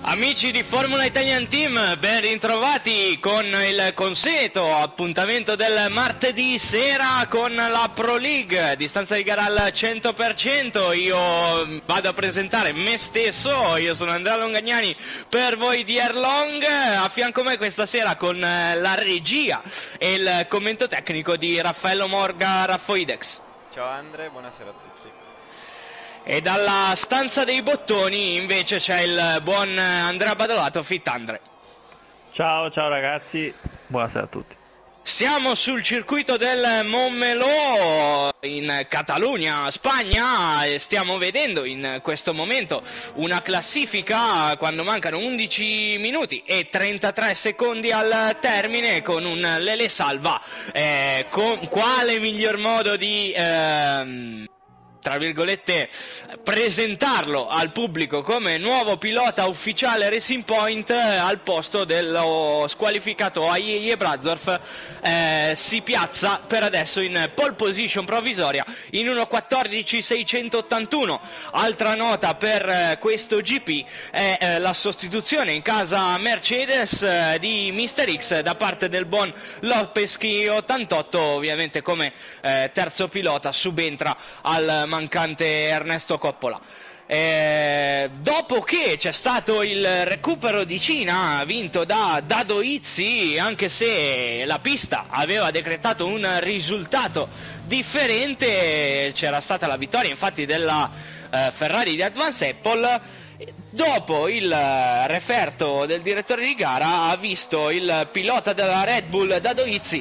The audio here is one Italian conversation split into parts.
Amici di Formula Italian Team, ben ritrovati con il consueto appuntamento del martedì sera con la Pro League, distanza di gara al 100%. Io vado a presentare me stesso, io sono Andrea Longagnani per voi di Erlong, a fianco a me questa sera con la regia e il commento tecnico di Raffaello Morga Raffoidex. Ciao Andre, buonasera a tutti. E dalla stanza dei bottoni invece c'è il buon Andrea Badolato, Fit Andre. Ciao ragazzi, buonasera a tutti. Siamo sul circuito del Montmeló in Catalogna, Spagna, e stiamo vedendo in questo momento una classifica quando mancano 11 minuti e 33 secondi al termine con un Lele Salva. Quale miglior modo di tra virgolette presentarlo al pubblico come nuovo pilota ufficiale Racing Point al posto dello squalificato Ajeje Brazorf. Si piazza per adesso in pole position provvisoria in 1.14.681. Altra nota per questo GP è la sostituzione in casa Mercedes di Mister X da parte del buon Lopeschi 88, ovviamente come terzo pilota subentra al mancante Ernesto Coppola. Dopo che c'è stato il recupero di Cina vinto da Dado Izzi, anche se la pista aveva decretato un risultato differente, c'era stata la vittoria infatti della Ferrari di Advan Seppol. Dopo il referto del direttore di gara ha visto il pilota della Red Bull Dado Izzi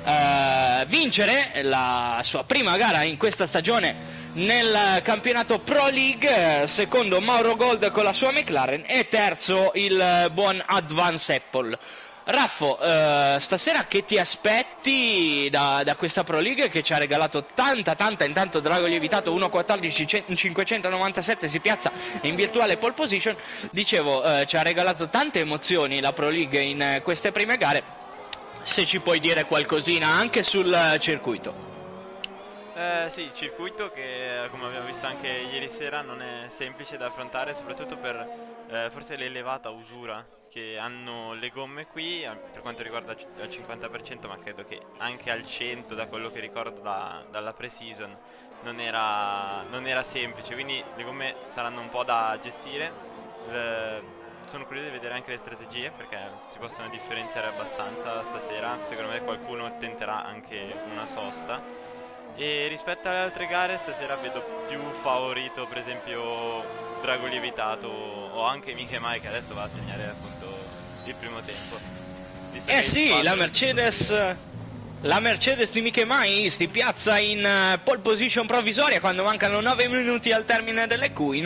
vincere la sua prima gara in questa stagione nel campionato Pro League, secondo Mauro Gold con la sua McLaren e terzo il buon Advan Seppol. Raffo, stasera che ti aspetti da questa Pro League che ci ha regalato tanta, intanto Drago Lievitato 1.14.597 si piazza in virtuale pole position, dicevo ci ha regalato tante emozioni la Pro League in queste prime gare, se ci puoi dire qualcosina anche sul circuito. Sì, il circuito che come abbiamo visto anche ieri sera non è semplice da affrontare, soprattutto per forse l'elevata usura che hanno le gomme qui, per quanto riguarda al 50%, ma credo che anche al 100% da quello che ricordo dalla pre-season non era semplice, quindi le gomme saranno un po' da gestire. Sono curioso di vedere anche le strategie perché si possono differenziare abbastanza stasera, secondo me qualcuno tenterà anche una sosta. E rispetto alle altre gare stasera vedo più favorito per esempio Drago Lievitato o anche Miche Mai, che adesso va a segnare appunto il primo tempo. Sì, la Mercedes di Miche Mai si piazza in pole position provvisoria quando mancano 9 minuti al termine delle Q in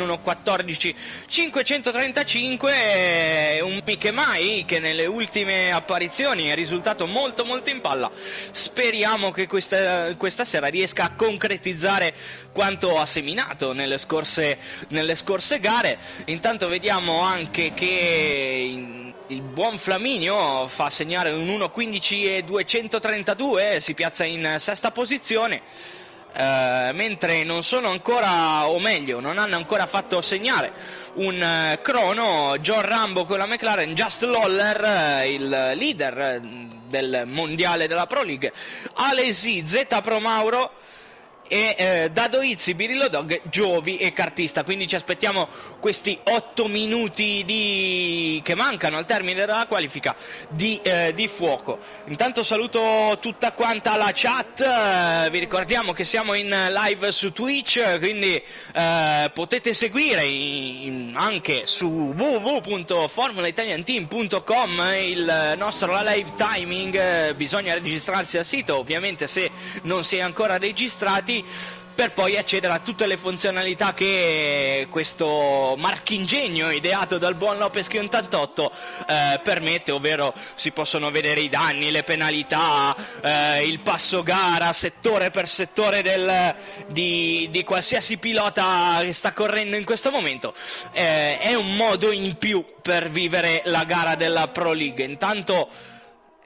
1.14.535, un Miche Mai che nelle ultime apparizioni è risultato molto in palla. Speriamo che questa sera riesca a concretizzare quanto ha seminato nelle scorse gare. Intanto vediamo anche che il buon Flaminio fa segnare un 1.15.232, si piazza in sesta posizione, mentre non sono ancora, o meglio, non hanno ancora fatto segnare un crono John Rambo con la McLaren, Just Lawler, il leader del mondiale della Pro League, Alesi, Z Pro Mauro e Dado Izzi, Birillo Dog, Giovi e Cartista. Quindi ci aspettiamo questi 8 minuti che mancano al termine della qualifica di fuoco. Intanto saluto tutta quanta la chat, vi ricordiamo che siamo in live su Twitch, quindi potete seguire anche su www.formulaitalianteam.com il nostro live timing. Bisogna registrarsi al sito, ovviamente se non si è ancora registrati, per poi accedere a tutte le funzionalità che questo marchingegno ideato dal buon Lopeschi 88 permette, ovvero si possono vedere i danni, le penalità, il passo gara settore per settore di qualsiasi pilota che sta correndo in questo momento. È un modo in più per vivere la gara della Pro League. Intanto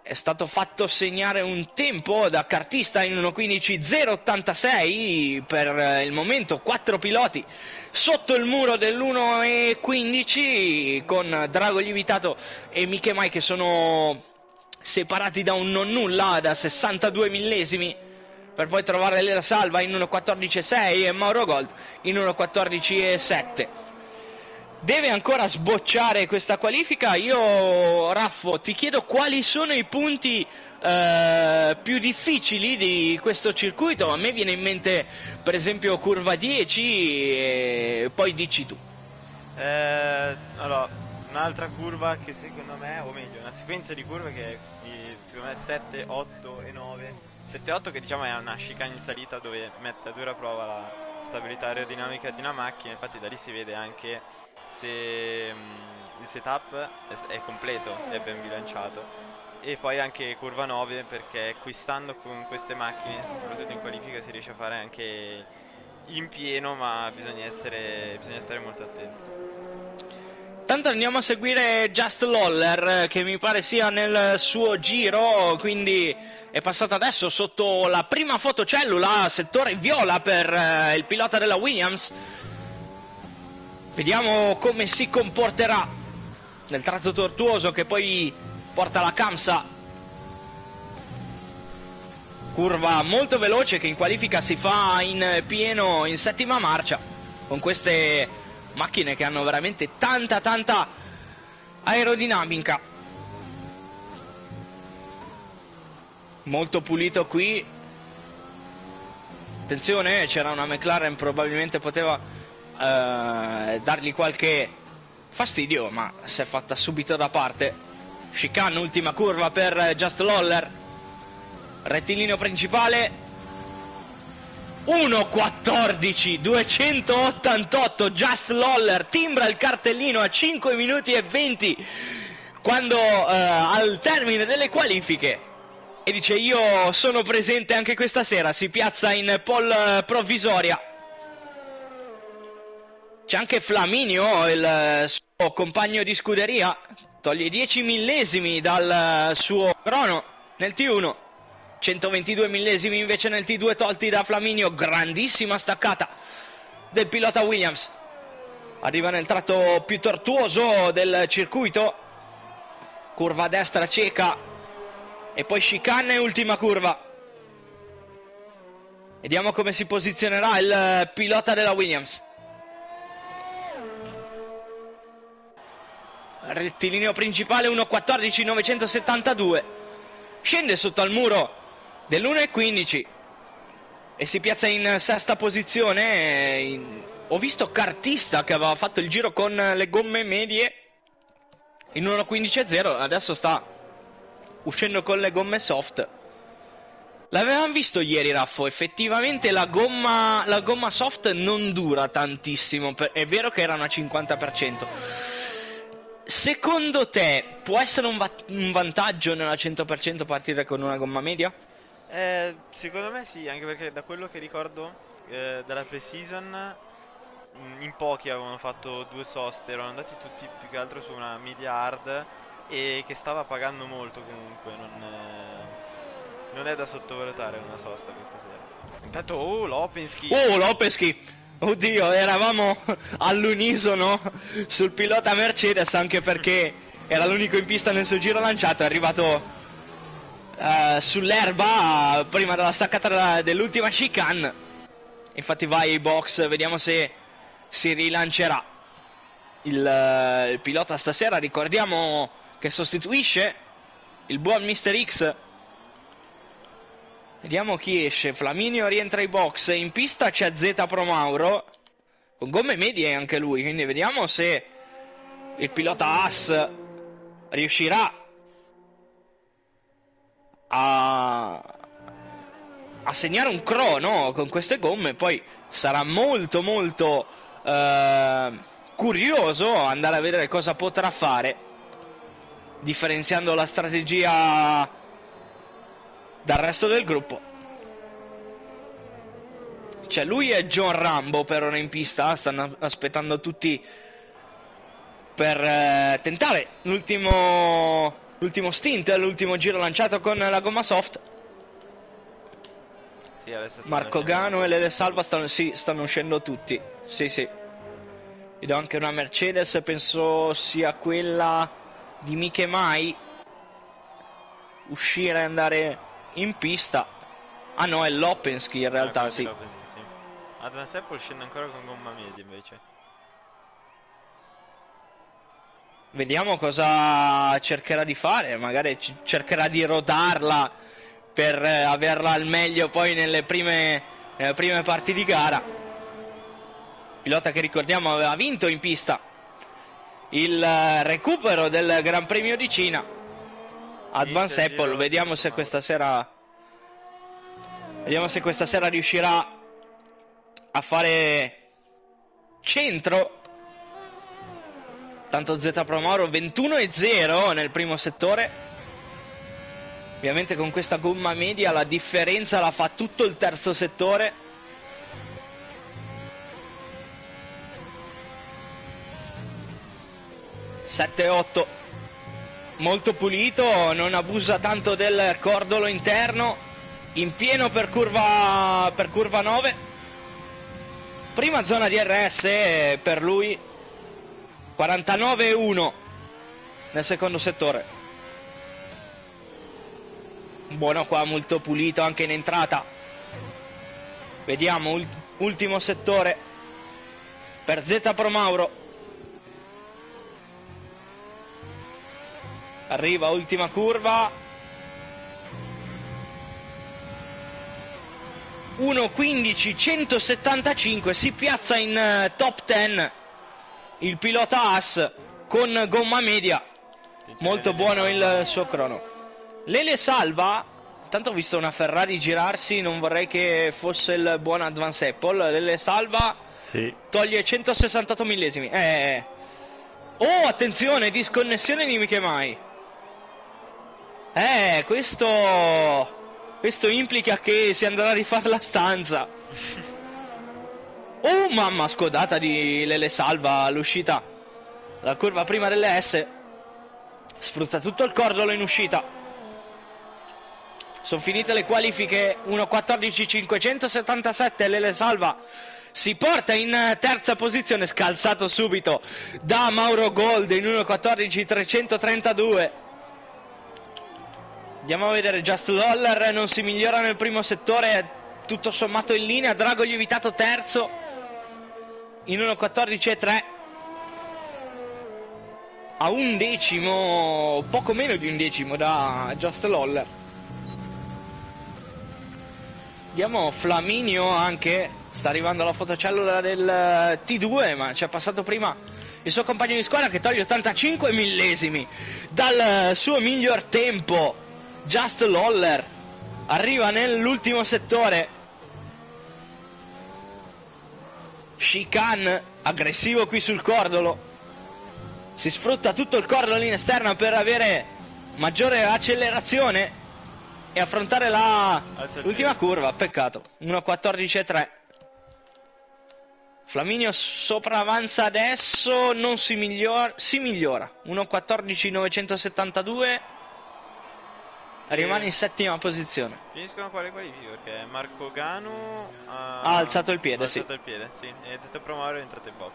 è stato fatto segnare un tempo da cartista in 1.15.086 per il momento, 4 piloti sotto il muro dell'1.15 con Drago Lievitato e Miche Mai che sono separati da un non nulla, da 62 millesimi, per poi trovare la salva in 1.14.6 e Mauro Gold in 1.14.7. Deve ancora sbocciare questa qualifica. Io, Raffo, ti chiedo quali sono i punti più difficili di questo circuito. A me viene in mente per esempio curva 10 e poi dici tu. Allora, un'altra curva che secondo me, o meglio, una sequenza di curve che è secondo me 7, 8 e 9. 7 e 8 che diciamo è una chicane in salita dove mette a dura prova la stabilità aerodinamica di una macchina, infatti da lì si vede anche se il setup è completo, è ben bilanciato. E poi anche curva 9 perché acquistando con queste macchine, soprattutto in qualifica, si riesce a fare anche in pieno, ma bisogna stare molto attenti. Tanto andiamo a seguire Just Loller che mi pare sia nel suo giro, quindi è passato adesso sotto la prima fotocellula, settore viola per il pilota della Williams. Vediamo come si comporterà nel tratto tortuoso che poi porta la Kamsa. Curva molto veloce che in qualifica si fa in pieno in settima marcia con queste macchine che hanno veramente tanta aerodinamica. Molto pulito qui. Attenzione, c'era una McLaren, probabilmente poteva dargli qualche fastidio, ma si è fatta subito da parte. Chicane, ultima curva per Just Loller. Rettilineo principale 1.14 288. Just Loller timbra il cartellino a 5 minuti e 20 quando al termine delle qualifiche e dice io sono presente anche questa sera. Si piazza in pole provvisoria. C'è anche Flaminio, il suo compagno di scuderia, toglie 10 millesimi dal suo crono nel T1, 122 millesimi invece nel T2 tolti da Flaminio. Grandissima staccata del pilota Williams. Arriva nel tratto più tortuoso del circuito, curva a destra cieca e poi chicane, ultima curva. Vediamo come si posizionerà il pilota della Williams. Rettilineo principale 1.14.972, scende sotto al muro dell'1.15 e si piazza in sesta posizione. Ho visto cartista che aveva fatto il giro con le gomme medie in 1.15.0, adesso sta uscendo con le gomme soft. L'avevamo visto ieri, Raffo, effettivamente la gomma soft non dura tantissimo, è vero che era una 50%. Secondo te può essere un vantaggio nella 100% partire con una gomma media? Secondo me sì, anche perché da quello che ricordo dalla pre-season in pochi avevano fatto 2 soste, erano andati tutti più che altro su una media hard e che stava pagando molto comunque, non è da sottovalutare una sosta questa sera. Intanto Lopeschi! Oddio, eravamo all'unisono sul pilota Mercedes, anche perché era l'unico in pista nel suo giro lanciato. È arrivato sull'erba prima della staccata dell'ultima chicane. Infatti va ai box, vediamo se si rilancerà il pilota stasera. Ricordiamo che sostituisce il buon Mr. X. Vediamo chi esce. Flaminio rientra ai box. In pista c'è Z Pro Mauro con gomme medie anche lui, quindi vediamo se il pilota Haas riuscirà a segnare un crono con queste gomme. Poi sarà molto curioso andare a vedere cosa potrà fare, differenziando la strategia dal resto del gruppo. C'è lui e John Rambo per ora in pista, stanno aspettando tutti per tentare l'ultimo l'ultimo stint, l'ultimo giro lanciato con la gomma soft. Sì, adesso Marco Gano e Lele Salva stanno uscendo tutti. Sì. Vedo anche una Mercedes, penso sia quella di Miche Mai. Uscire e andare in pista. Ah no, è Lopensky in realtà, sì. Sì. Advance Apple scende ancora con gomma media invece. Vediamo cosa cercherà di fare. Magari cercherà di rodarla per averla al meglio poi nelle prime parti di gara. Pilota che ricordiamo aveva vinto in pista il recupero del Gran Premio di Cina. Advance Apple, vediamo se questa sera riuscirà a fare centro. Tanto Z Pro Mauro 21,0 nel primo settore. Ovviamente con questa gomma media la differenza la fa tutto il terzo settore. (7-8) molto pulito, non abusa tanto del cordolo interno, in pieno per curva 9. Prima zona DRS per lui, 49,1 nel secondo settore. Buono qua, molto pulito anche in entrata. Vediamo ultimo settore per Z Pro Mauro. Arriva ultima curva. 1.15 175, si piazza in top 10 il pilota Haas con gomma media. Molto buono il suo crono. Lele Salva, intanto ho visto una Ferrari girarsi, non vorrei che fosse il buon Advance Apple. Lele Salva Sì. toglie 168 millesimi. Oh, attenzione, disconnessione di Miche Mai. Questo implica che si andrà a rifare la stanza. Oh mamma, scodata di Lele Salva all'uscita. La curva prima delle S. Sfrutta tutto il cordolo in uscita. Sono finite le qualifiche. 1.14.577. Lele Salva si porta in terza posizione, scalzato subito da Mauro Gold in 1.14.332. Andiamo a vedere. Just Lawler non si migliora nel primo settore, tutto sommato in linea. Drago Lievitato terzo in 1.14.3, a un decimo, poco meno di un decimo da Just Lawler. Vediamo Flaminio anche, sta arrivando la fotocellula del T2, ma ci è passato prima il suo compagno di squadra che toglie 85 millesimi dal suo miglior tempo. Just Lawler arriva nell'ultimo settore. Chicane aggressivo qui sul cordolo, si sfrutta tutto il cordolo in esterna per avere maggiore accelerazione e affrontare l'ultima curva. Peccato. 1.14.3. Flaminio sopravanza adesso, non si migliora, 1.14.972. rimane in settima posizione. Finiscono quale qualifiche? Perché Marco Ganu ha alzato il piede, sì. E Z Pro Mauro è entrato in box.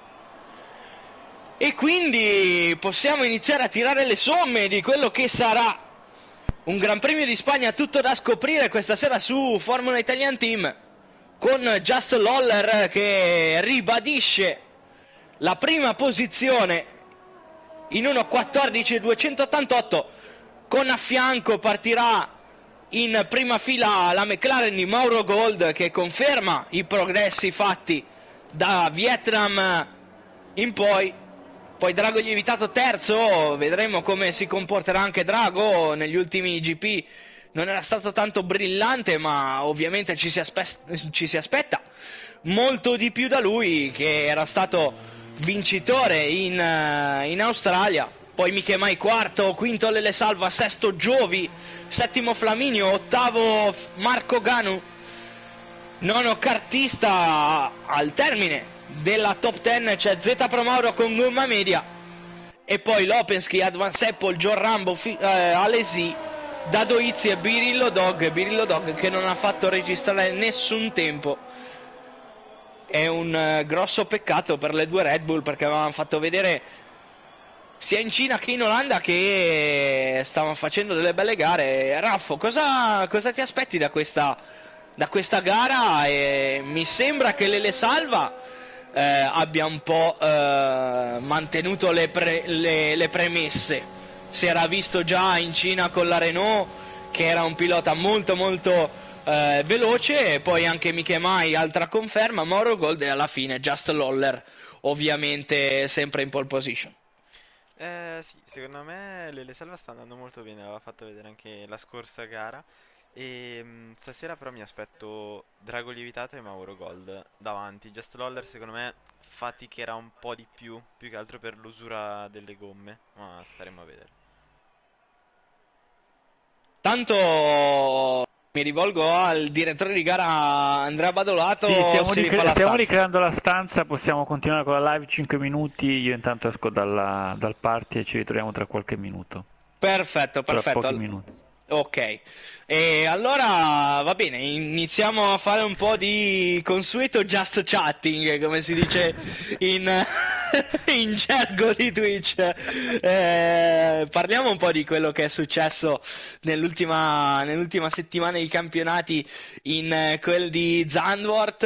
E quindi possiamo iniziare a tirare le somme di quello che sarà un Gran Premio di Spagna tutto da scoprire questa sera su Formula Italian Team, con Just Lawler che ribadisce la prima posizione in 1.14.288. Con a fianco partirà in prima fila la McLaren di Mauro Gold, che conferma i progressi fatti da Vietnam in poi. Poi Drago Lievitato terzo, vedremo come si comporterà anche Drago. Negli ultimi GP non era stato tanto brillante, ma ovviamente ci si aspetta molto di più da lui, che era stato vincitore in Australia. Poi Miche Mai quarto, quinto Lele Salva, sesto Giovi, settimo Flaminio, ottavo Marco Ganu, nono kartista. Al termine della top 10 c'è Z Pro Mauro con gomma media e poi Lopensky, Advance Apple, John Rambo, Alesi, Dado Izzi e Birillo Dog che non ha fatto registrare nessun tempo. È un grosso peccato per le due Red Bull, perché avevano fatto vedere sia in Cina che in Olanda che stavano facendo delle belle gare. Raffo, cosa ti aspetti da questa gara? E mi sembra che Lele Salva abbia un po' mantenuto le premesse. Si era visto già in Cina con la Renault che era un pilota molto molto veloce, e poi anche Miche Mai, altra conferma, Mauro Gold, e alla fine Just Loller ovviamente sempre in pole position. Sì, secondo me Lele Salva sta andando molto bene, l'aveva fatto vedere anche la scorsa gara. E stasera però mi aspetto Drago Lievitato e Mauro Gold davanti. Just Loller secondo me faticherà un po' di più che altro per l'usura delle gomme, ma staremo a vedere. Tanto mi rivolgo al direttore di gara Andrea Sì, Badolato, si rifà la stiamo stanza. ricreando la stanza, possiamo continuare con la live 5 minuti, io intanto esco dal party e ci ritroviamo tra qualche minuto, Perfetto, tra perfetto. pochi minuti. Ok, e allora va bene, iniziamo a fare un po' di consueto just chatting, come si dice in, in gergo di Twitch. Parliamo un po' di quello che è successo nell'ultima settimana di campionati in quel di Zandvoort.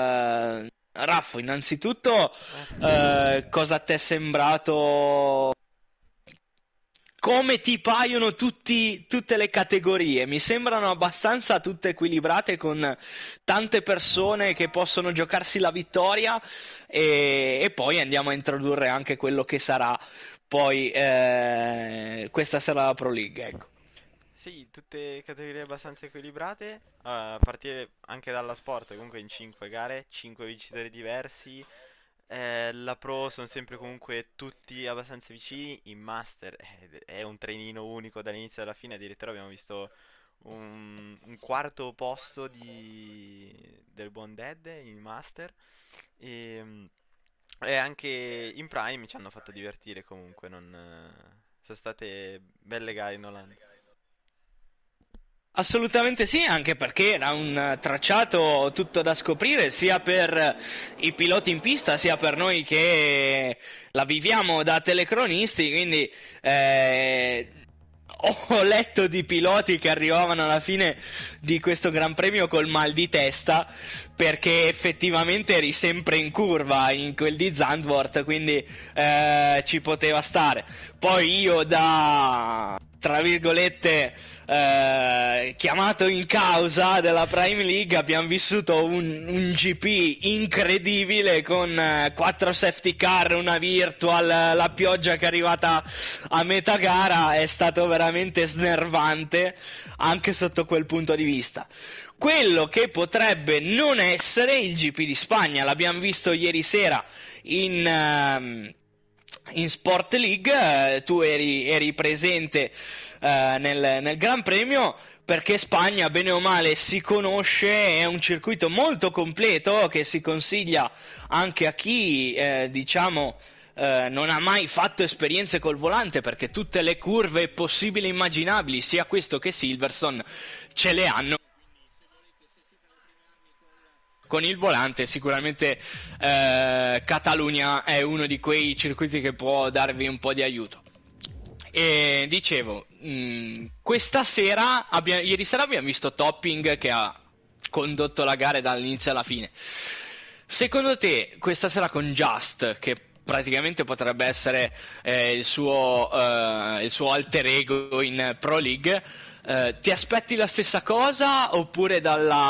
Raffo, innanzitutto, cosa ti è sembrato? Come ti paiono tutte le categorie? Mi sembrano abbastanza tutte equilibrate, con tante persone che possono giocarsi la vittoria, e poi andiamo a introdurre anche quello che sarà poi questa sera la Pro League, ecco. Sì, tutte categorie abbastanza equilibrate, a partire anche dalla sport, comunque in 5 gare, 5 vincitori diversi. La Pro sono sempre comunque tutti abbastanza vicini, in Master è un trenino unico dall'inizio alla fine, addirittura abbiamo visto un quarto posto del buon Dead in Master. E, e anche in Prime ci hanno fatto divertire comunque, sono state belle gare in Olanda. Assolutamente sì, anche perché era un tracciato tutto da scoprire, sia per i piloti in pista, sia per noi che la viviamo da telecronisti, quindi eh, ho letto di piloti che arrivavano alla fine di questo Gran Premio col mal di testa, perché effettivamente eri sempre in curva in quel di Zandvoort, quindi ci poteva stare. Poi io, da tra virgolette, chiamato in causa della Prime League, abbiamo vissuto un GP incredibile con 4 safety car, una virtual, la pioggia che è arrivata a metà gara. È stato veramente snervante anche sotto quel punto di vista. Quello che potrebbe non essere il GP di Spagna, l'abbiamo visto ieri sera in Sport League. Tu eri presente nel Gran Premio, perché Spagna, bene o male, si conosce, è un circuito molto completo che si consiglia anche a chi, diciamo, non ha mai fatto esperienze col volante, perché tutte le curve possibili e immaginabili, sia questo che Silverstone, ce le hanno. Con il volante sicuramente Catalunya è uno di quei circuiti che può darvi un po' di aiuto. E dicevo, questa sera, ieri sera abbiamo visto Topping che ha condotto la gara dall'inizio alla fine. Secondo te, questa sera con Just, che praticamente potrebbe essere il suo alter ego in Pro League, ti aspetti la stessa cosa, oppure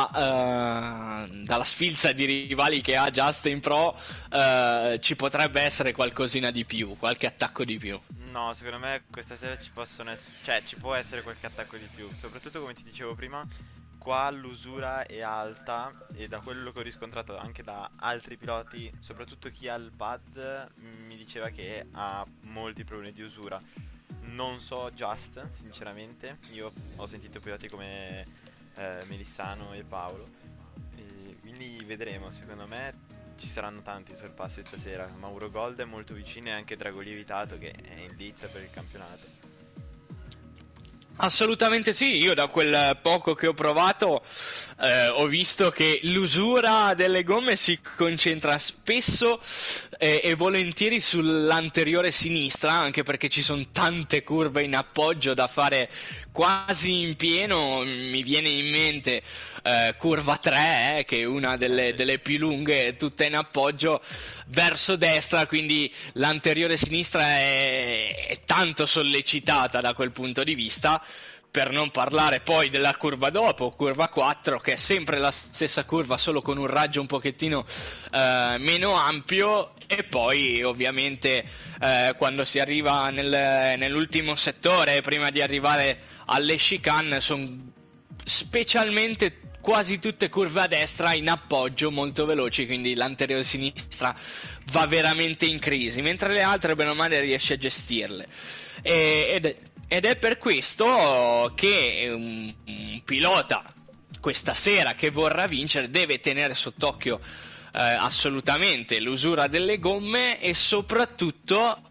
dalla sfilza di rivali che ha Just in Pro ci potrebbe essere qualcosina di più, qualche attacco di più? No, secondo me questa sera cioè ci può essere qualche attacco di più, soprattutto come ti dicevo prima, qua l'usura è alta e da quello che ho riscontrato anche da altri piloti, soprattutto chi ha il pad, mi diceva che ha molti problemi di usura. Non so Just, sinceramente, io ho sentito piloti come Melissano e Paolo, e quindi vedremo, secondo me ci saranno tanti sorpassi stasera. Mauro Gold è molto vicino e anche Drago Lievitato che è in lizza per il campionato. Assolutamente sì, io da quel poco che ho provato ho visto che l'usura delle gomme si concentra spesso e volentieri sull'anteriore sinistra, anche perché ci sono tante curve in appoggio da fare quasi in pieno. Mi viene in mente curva 3, che è una delle più lunghe, tutta in appoggio verso destra, quindi l'anteriore sinistra è tanto sollecitata da quel punto di vista. Per non parlare poi della curva dopo, curva 4, che è sempre la stessa curva, solo con un raggio un pochettino meno ampio. E poi ovviamente quando si arriva nell'ultimo settore, prima di arrivare alle chicane, sono specialmente quasi tutte curve a destra in appoggio molto veloci, quindi l'anteriore sinistra va veramente in crisi, mentre le altre bene o male riesce a gestirle. Ed è per questo che un pilota questa sera che vorrà vincere deve tenere sott'occhio assolutamente l'usura delle gomme e soprattutto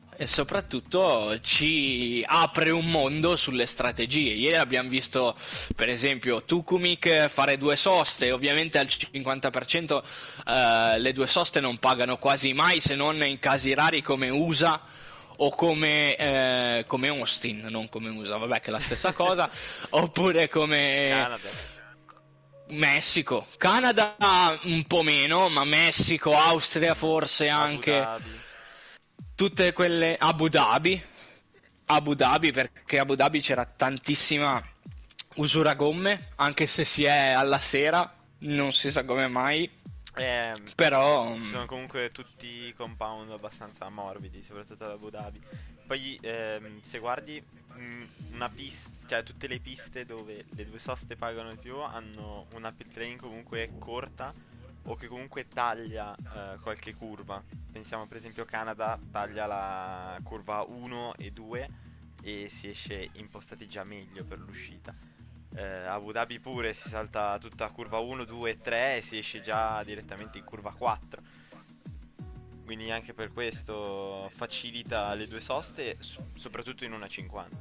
ci apre un mondo sulle strategie. Ieri abbiamo visto per esempio Tukumik fare 2 soste, ovviamente al 50% le 2 soste non pagano quasi mai, se non in casi rari come USA o come Austin, non come USA, vabbè che è la stessa cosa, oppure come Canada. Messico, Canada un po' meno, ma Messico, Austria forse anche, Abu Dhabi. tutte quelle Abu Dhabi, perché Abu Dhabi c'era tantissima usura gomme, anche se si è alla sera, non si sa come mai, però Sono comunque tutti compound abbastanza morbidi, soprattutto ad Abu Dhabi. Poi se guardi una pista, cioè tutte le piste dove le 2 soste pagano di più hanno una pit lane comunque corta o che comunque taglia qualche curva. Pensiamo per esempio Canada taglia la curva 1 e 2 e si esce impostati già meglio per l'uscita. Abu Dhabi pure si salta tutta curva 1, 2 e 3 e si esce già direttamente in curva 4. Quindi anche per questo facilita le 2 soste, soprattutto in una 50.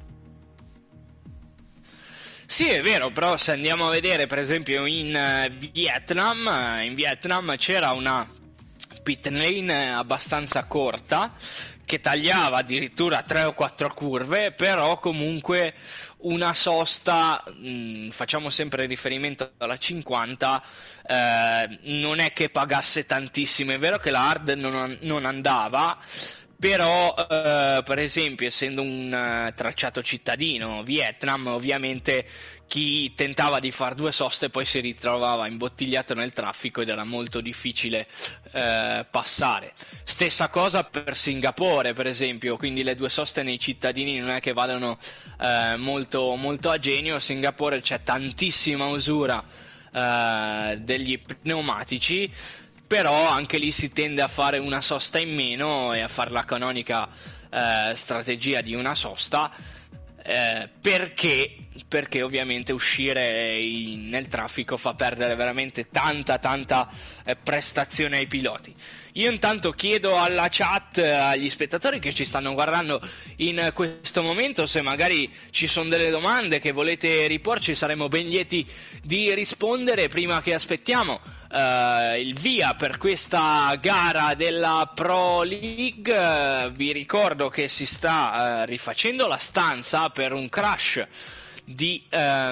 sì, è vero, però se andiamo a vedere per esempio in Vietnam c'era una pit lane abbastanza corta che tagliava addirittura 3 o 4 curve, però comunque una sosta, facciamo sempre riferimento alla 50, non è che pagasse tantissimo. È vero che la hard non andava, però per esempio essendo un tracciato cittadino Vietnam, ovviamente chi tentava di fare 2 soste poi si ritrovava imbottigliato nel traffico ed era molto difficile passare. Stessa cosa per Singapore per esempio, quindi le 2 soste nei cittadini non è che vadano molto, molto a genio. A Singapore c'è tantissima usura degli pneumatici, però anche lì si tende a fare una sosta in meno e a fare la canonica strategia di una sosta, perché ovviamente uscire nel traffico fa perdere veramente tanta prestazione ai piloti. Io intanto chiedo alla chat, agli spettatori che ci stanno guardando in questo momento, se magari ci sono delle domande che volete riporci, saremo ben lieti di rispondere prima che aspettiamo il via per questa gara della Pro League. Vi ricordo che si sta rifacendo la stanza per un crash di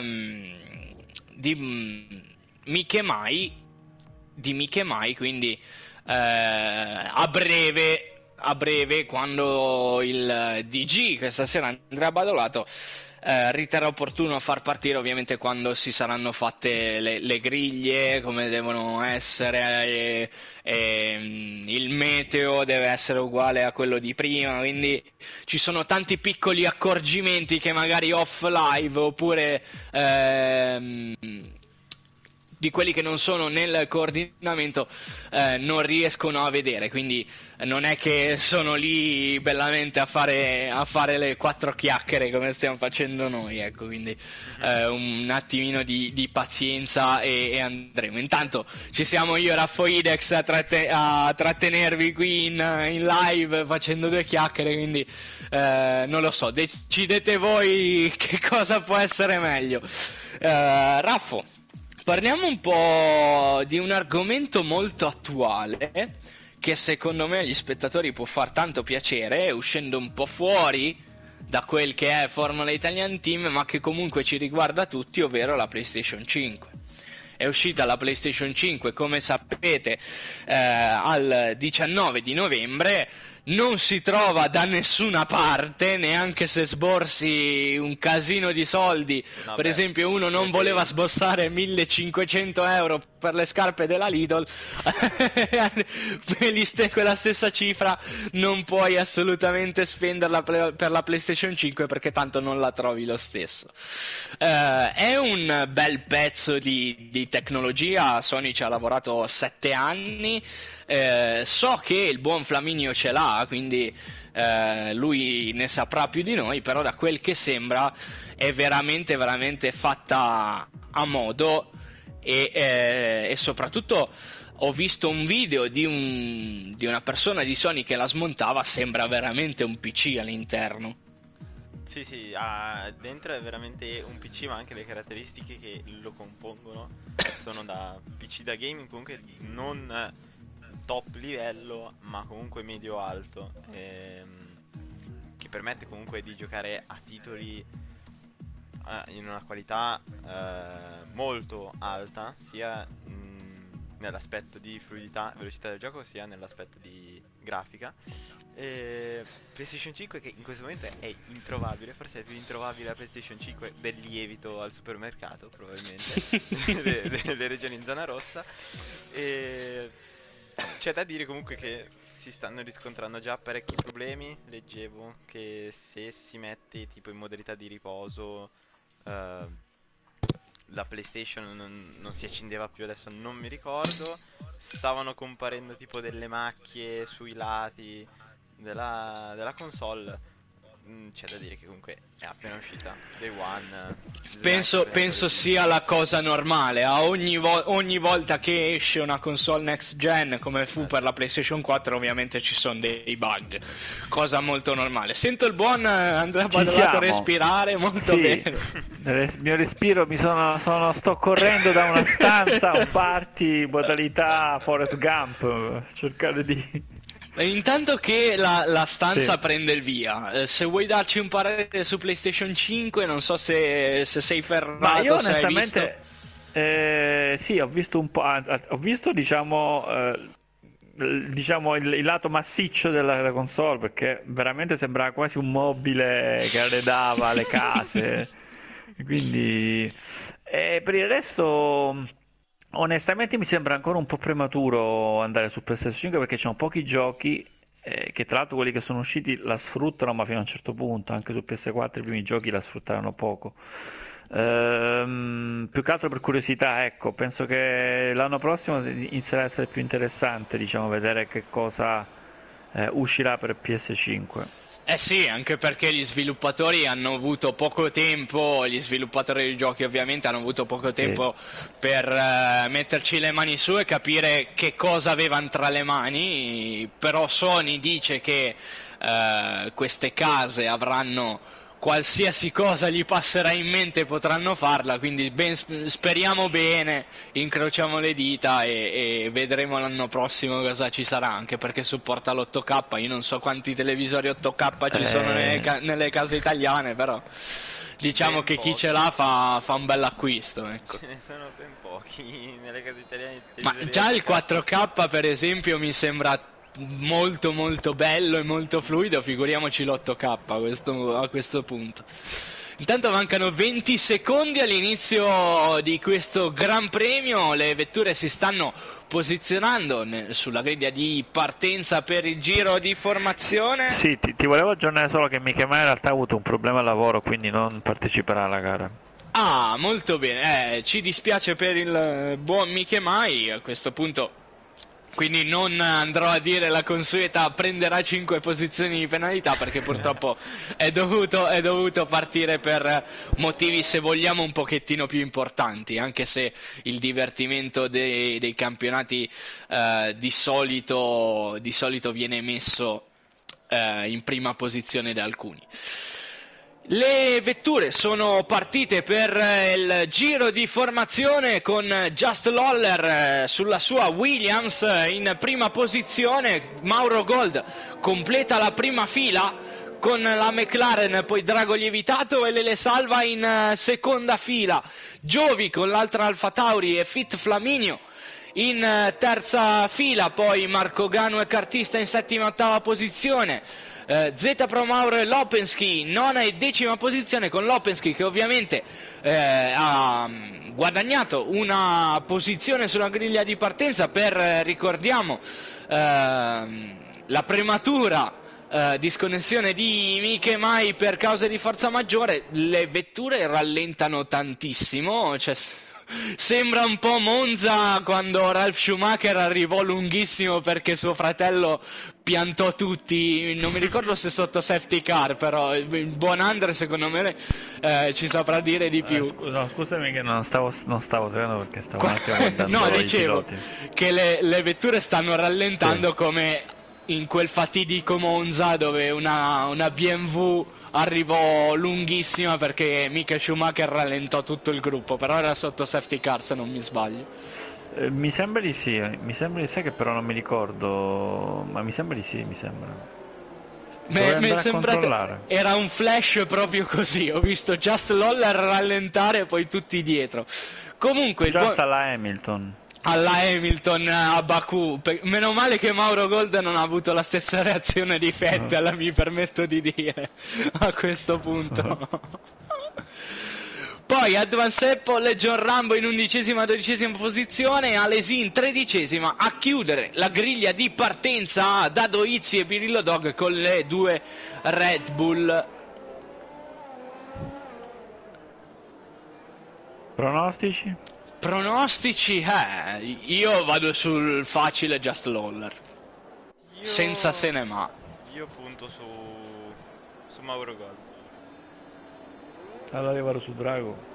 Miche Mai, quindi a breve quando il DG, che stasera Andrea Badolato, riterrà opportuno far partire, ovviamente quando si saranno fatte le griglie come devono essere, il meteo deve essere uguale a quello di prima, quindi ci sono tanti piccoli accorgimenti che magari off live oppure di quelli che non sono nel coordinamento non riescono a vedere, quindi non è che sono lì bellamente a fare le 4 chiacchiere come stiamo facendo noi, ecco, quindi un attimino di pazienza e andremo. Intanto ci siamo io e Raffoidex a trattenervi qui in live facendo 2 chiacchiere, quindi non lo so, decidete voi che cosa può essere meglio. Raffo, parliamo un po' di un argomento molto attuale che secondo me agli spettatori può far tanto piacere, uscendo un po' fuori da quel che è Formula Italian Team, ma che comunque ci riguarda tutti, ovvero la PlayStation 5. È uscita la PlayStation 5, come sapete, al 19 di novembre. Non si trova da nessuna parte, neanche se sborsi un casino di soldi. Per esempio, uno non voleva sborsare 1500 euro per le scarpe della Lidl. Quella stessa cifra non puoi assolutamente spenderla per la PlayStation 5, perché tanto non la trovi lo stesso. È un bel pezzo di tecnologia. Sony ci ha lavorato 7 anni. So che il buon Flaminio ce l'ha, quindi lui ne saprà più di noi, però da quel che sembra è veramente veramente fatta a modo, e soprattutto ho visto un video di una persona di Sony che la smontava. Sembra veramente un PC all'interno. Sì, dentro è veramente un PC, ma anche le caratteristiche che lo compongono sono da PC da gaming, comunque non top livello, ma comunque medio alto, che permette comunque di giocare a titoli in una qualità molto alta, sia nell'aspetto di fluidità, velocità del gioco, sia nell'aspetto di grafica. PlayStation 5 che in questo momento è introvabile, forse è più introvabile la PlayStation 5 del lievito al supermercato, probabilmente. le regioni in zona rossa. C'è da dire comunque che si stanno riscontrando già parecchi problemi. Leggevo che se si mette tipo in modalità di riposo la PlayStation non si accendeva più, adesso non mi ricordo. Stavano comparendo tipo delle macchie sui lati della console. C'è da dire che comunque è appena uscita Day One. Penso sia la cosa normale. A ogni volta che esce una console next gen, come fu per la PlayStation 4, ovviamente ci sono dei bug, cosa molto normale. Sento il buon Andrea Badolato respirare molto bene. Il mio respiro, sto correndo da una stanza a un party modalità Forrest Gump, cercare di... Intanto che la stanza prende il via, se vuoi darci un parere su PlayStation 5, non so se sei ferrato. Ma io onestamente sì, ho visto un po', ho visto diciamo il lato massiccio della console, perché veramente sembrava quasi un mobile che arredava le case. Quindi per il resto, onestamente mi sembra ancora un po' prematuro andare su PlayStation 5, perché ci sono pochi giochi che tra l'altro quelli che sono usciti la sfruttano, ma fino a un certo punto. Anche su PS4 i primi giochi la sfruttarono poco. Più che altro per curiosità, ecco, penso che l'anno prossimo inizierà a essere più interessante, diciamo, vedere che cosa uscirà per PS5. Sì, anche perché gli sviluppatori hanno avuto poco tempo, gli sviluppatori dei giochi ovviamente hanno avuto poco tempo per metterci le mani su e capire che cosa avevano tra le mani. Però Sony dice che queste case avranno qualsiasi cosa gli passerà in mente, potranno farla, quindi speriamo bene, incrociamo le dita e vedremo l'anno prossimo cosa ci sarà, anche perché supporta l'8K. Io non so quanti televisori 8K ci sono nelle case italiane, però diciamo che chi ce l'ha fa un bel acquisto, ecco. Ce ne sono ben pochi nelle case italiane. Ma già il 4K per esempio mi sembra molto molto bello e molto fluido, figuriamoci l'8K a questo punto. Intanto mancano 20 secondi all'inizio di questo Gran Premio, le vetture si stanno posizionando sulla griglia di partenza per il giro di formazione. Sì, ti volevo aggiornare solo che Michele in realtà ha avuto un problema al lavoro, quindi non parteciperà alla gara. Ah, molto bene. Ci dispiace per il buon Mikemai a questo punto. Quindi non andrò a dire la consueta prenderà 5 posizioni di penalità, perché purtroppo è dovuto partire per motivi, se vogliamo, un pochettino più importanti, anche se il divertimento dei campionati di solito viene messo in prima posizione da alcuni. Le vetture sono partite per il giro di formazione con Just Lawler sulla sua Williams in prima posizione. Mauro Gold completa la prima fila con la McLaren, poi Drago Lievitato e Lele Salva in seconda fila. Giovi con l'altra Alfa Tauri e Fit Flaminio in terza fila, poi Marco Ganu e Cartista in settima e ottava posizione. Z Pro Mauro e Lopensky nona e decima posizione, con Lopensky che ovviamente ha guadagnato una posizione sulla griglia di partenza per, ricordiamo, la prematura disconnessione di Mikemai per causa di forza maggiore. Le vetture rallentano tantissimo, cioè sembra un po' Monza quando Ralf Schumacher arrivò lunghissimo perché suo fratello piantò tutti, non mi ricordo se sotto safety car, però il buon Andre secondo me ci saprà dire di più. No, scusami che non stavo seguendo perché stavo un attimo guardando no, i dicevo piloti. che le vetture stanno rallentando, sì, come in quel fatidico Monza dove una BMW arrivò lunghissima perché Michael Schumacher rallentò tutto il gruppo, però era sotto safety car se non mi sbaglio. Mi sembra di sì, che però non mi ricordo, ma mi sembra di sì, mi sembra. Mi è sembrato, era un flash proprio così, ho visto Just Lawler rallentare e poi tutti dietro. Comunque alla Hamilton a Baku, meno male che Mauro Gold non ha avuto la stessa reazione di Vettel, mi permetto di dire a questo punto. Poi Advance Apple e John Rambo in 11ª e 12ª posizione, Alesi in 13ª a chiudere la griglia di partenza Dado Izzi e Pirillo Dog con le due Red Bull. Pronostici? Io vado sul facile Just Lawler, senza se ne ma. Io punto su Mauro Gold. Allora io vado su Drago.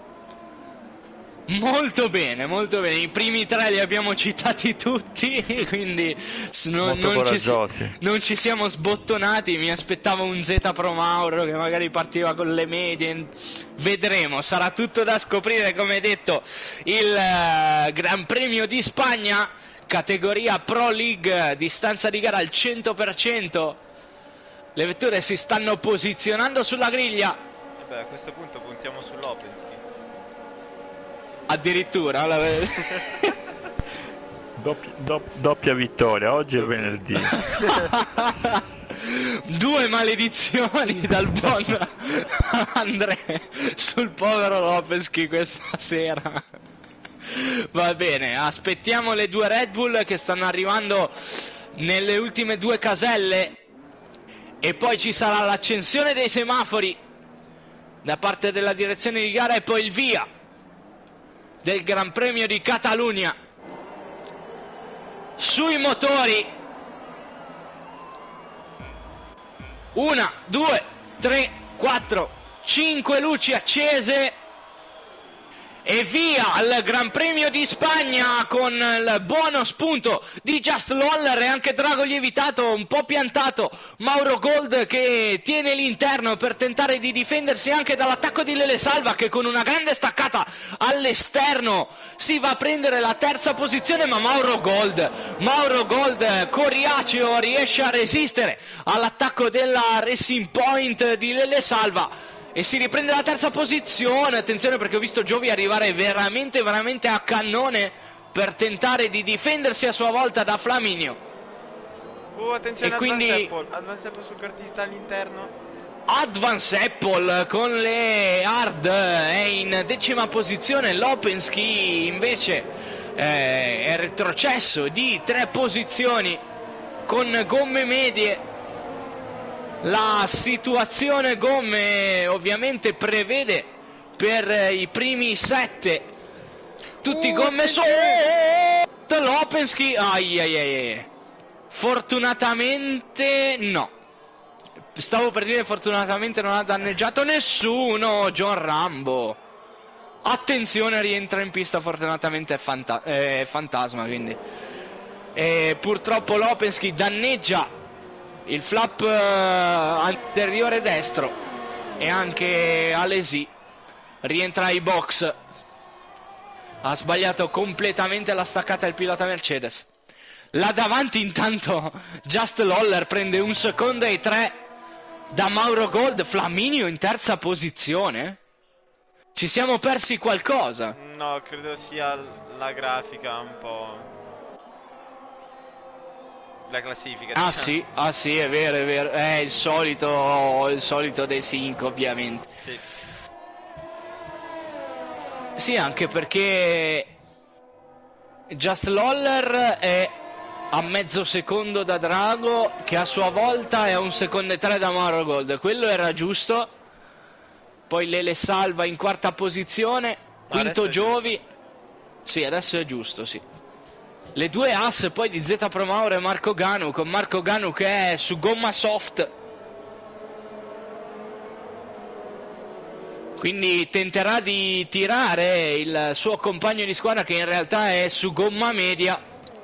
Molto bene, i primi tre li abbiamo citati tutti, quindi non ci siamo sbottonati. Mi aspettavo un Z Pro Mauro che magari partiva con le medie, vedremo, sarà tutto da scoprire. Come detto, il Gran Premio di Spagna, categoria Pro League, distanza di gara al 100%, le vetture si stanno posizionando sulla griglia. A questo punto puntiamo sull'Opensky. Addirittura doppia vittoria, oggi è venerdì. Due maledizioni dal buon Andrea sul povero Lopeschi questa sera. Va bene, aspettiamo le due Red Bull che stanno arrivando nelle ultime due caselle e poi ci sarà l'accensione dei semafori da parte della direzione di gara e poi il via del Gran Premio di Catalunya. Sui motori, 1, 2, 3, 4, 5 luci accese e via al Gran Premio di Spagna con il buono spunto di Just Lawler e anche Drago Lievitato, un po' piantato Mauro Gold che tiene l'interno per tentare di difendersi anche dall'attacco di Lele Salva, che con una grande staccata all'esterno si va a prendere la terza posizione, ma Mauro Gold coriaceo riesce a resistere all'attacco della Racing Point di Lele Salva e si riprende la terza posizione. Attenzione perché ho visto Giovi arrivare veramente a cannone per tentare di difendersi a sua volta da Flaminio. Attenzione, e quindi Advance Apple sul cartista all'interno. Advance Apple con le hard è in decima posizione. Lopensky invece è retrocesso di 3 posizioni con gomme medie. La situazione gomme ovviamente prevede per i primi 7. Tutti gomme sotto. Lopensky. Ai. Fortunatamente no. Stavo per dire fortunatamente non ha danneggiato nessuno. John Rambo. Attenzione, rientra in pista fortunatamente Fantasma, quindi. E purtroppo Lopensky danneggia il flap anteriore destro e anche Alesi rientra ai box. Ha sbagliato completamente la staccata del pilota Mercedes. Là davanti intanto Just Lawler prende 1 secondo e 3 da Mauro Gold. Flaminio in terza posizione. Ci siamo persi qualcosa? No, credo sia la grafica un po'. La classifica. Ah sì, è vero. È il solito dei 5 ovviamente. Sì. Sì, anche perché Just Lawler è a mezzo secondo da Drago, che a sua volta è a 1 secondo e 3 da Mauro Gold. Quello era giusto. Poi Lele Salva in quarta posizione, quinto Giovi. Sì, adesso è giusto, sì. Le due ass poi di Z Pro Mauro e Marco Ganu, con Marco Ganu che è su gomma soft. Quindi tenterà di tirare il suo compagno di squadra che in realtà è su gomma media.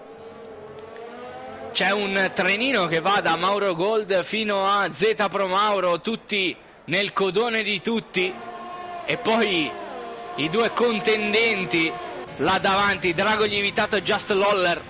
C'è un trenino che va da Mauro Gold fino a Z Pro Mauro, tutti nel codone di tutti. E poi i due contendenti là davanti, Drago Lievitato e Just Lawler.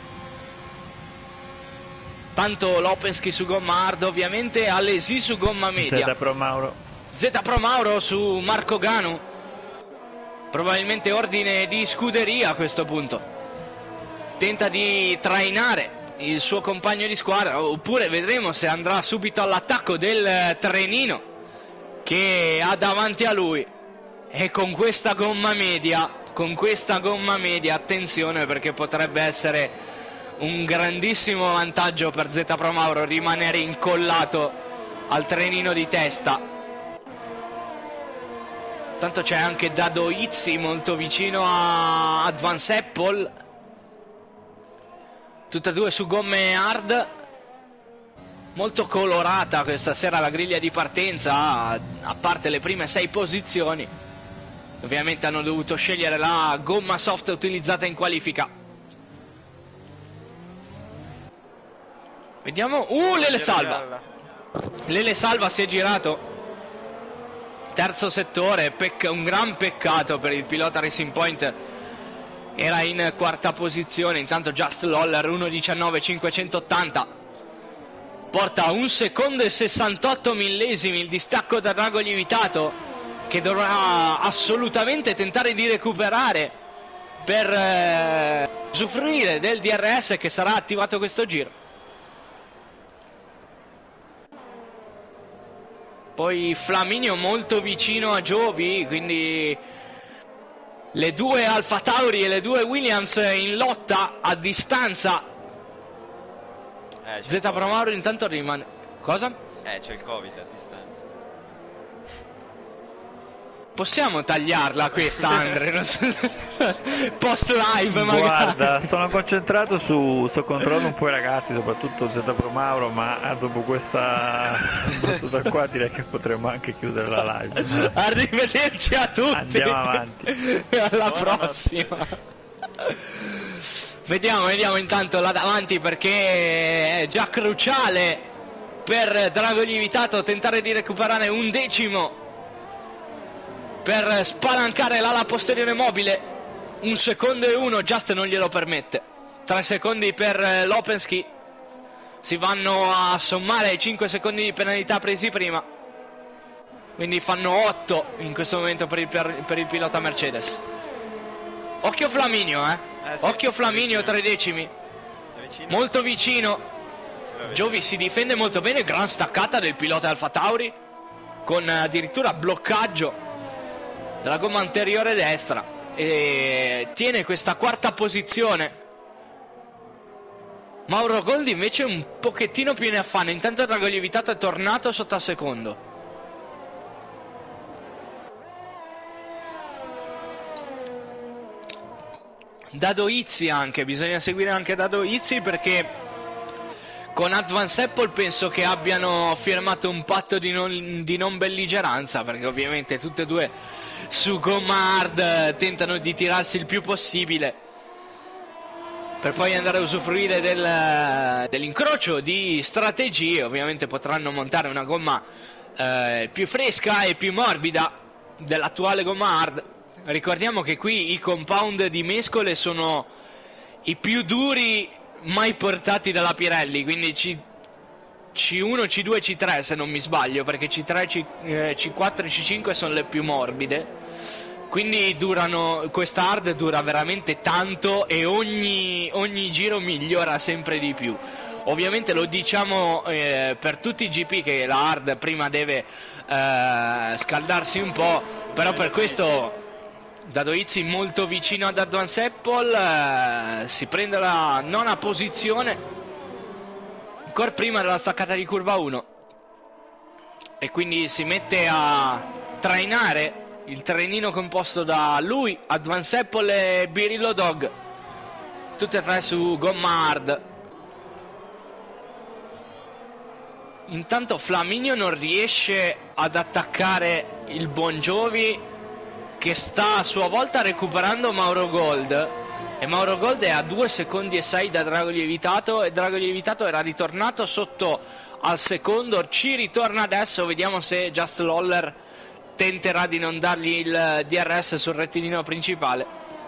Tanto Lopensky su gomma hard ovviamente, Alesi su gomma media. Z Pro Mauro su Marco Ganu. Probabilmente ordine di scuderia a questo punto. Tenta di trainare il suo compagno di squadra, oppure vedremo se andrà subito all'attacco del trenino che ha davanti a lui. E con questa gomma media, attenzione, perché potrebbe essere un grandissimo vantaggio per Z Pro Mauro rimanere incollato al trenino di testa. Tanto c'è anche Dado Izzi molto vicino a Advance Apple, tutte e due su gomme hard. Molto colorata questa sera la griglia di partenza, a parte le prime 6 posizioni. Ovviamente hanno dovuto scegliere la gomma soft utilizzata in qualifica. Vediamo. Lele Salva. Lele Salva si è girato. Terzo settore, un gran peccato per il pilota Racing Point. Era in quarta posizione. Intanto Just Lawler 1.19.580. Porta 1 secondo e 68 millesimi il distacco da Drago Lievitato, che dovrà assolutamente tentare di recuperare per usufruire del DRS che sarà attivato questo giro. Poi Flaminio molto vicino a Giovi, quindi le due Alfa Tauri e le due Williams in lotta a distanza. Z Pro Mauro intanto rimane. Cosa? C'è il Covid a distanza. Possiamo tagliarla questa, Andre? Post live magari. Guarda, sono concentrato sto controllando un po' i ragazzi, soprattutto Z Pro Mauro, ma dopo questa battuta qua direi che potremmo anche chiudere la live. Arrivederci a tutti. Andiamo avanti. Alla prossima. Vediamo intanto là davanti, perché è già cruciale per Drago Lievitato tentare di recuperare 1 decimo per spalancare l'ala posteriore mobile. 1 secondo e 1, Just non glielo permette. 3 secondi per Lopensky, si vanno a sommare ai 5 secondi di penalità presi prima, quindi fanno 8 in questo momento per il pilota Mercedes. Occhio Flaminio, sì, occhio Flaminio, 3 decimi, molto vicino. Giovi si difende molto bene, gran staccata del pilota Alfa Tauri, con addirittura bloccaggio della gomma anteriore destra, e tiene questa quarta posizione. Mauro Gold invece un pochettino più in affanno. Intanto Drago Lievitato è tornato sotto al secondo. Dado Izzi anche, bisogna seguire anche Dado Izzi, perché con Advance Apple penso che abbiano firmato un patto di non belligeranza, perché ovviamente tutte e due su gomma hard tentano di tirarsi il più possibile per poi andare a usufruire dell'incrocio di strategie. Ovviamente potranno montare una gomma più fresca e più morbida dell'attuale gomma hard. Ricordiamo che qui i compound di mescole sono i più duri mai portati dalla Pirelli, quindi C1, C2 e C3 se non mi sbaglio, perché C3, C4 e C5 sono le più morbide, quindi questa hard dura veramente tanto e ogni giro migliora sempre di più. Ovviamente lo diciamo per tutti i GP che la hard prima deve scaldarsi un po', però per questo Dado Izzi molto vicino ad Advance Apple, si prende la nona posizione ancora prima della staccata di curva 1 e quindi si mette a trainare il trenino composto da lui, Advance Apple e Birillo Dog, tutte e tre su gomma hard. Intanto Flaminio non riesce ad attaccare il Bon Jovi, che sta a sua volta recuperando Mauro Gold, e Mauro Gold è a 2 secondi e 6 da Drago Lievitato, e Drago Lievitato era ritornato sotto al secondo, ci ritorna adesso. Vediamo se Just Lawler tenterà di non dargli il DRS sul rettilineo principale.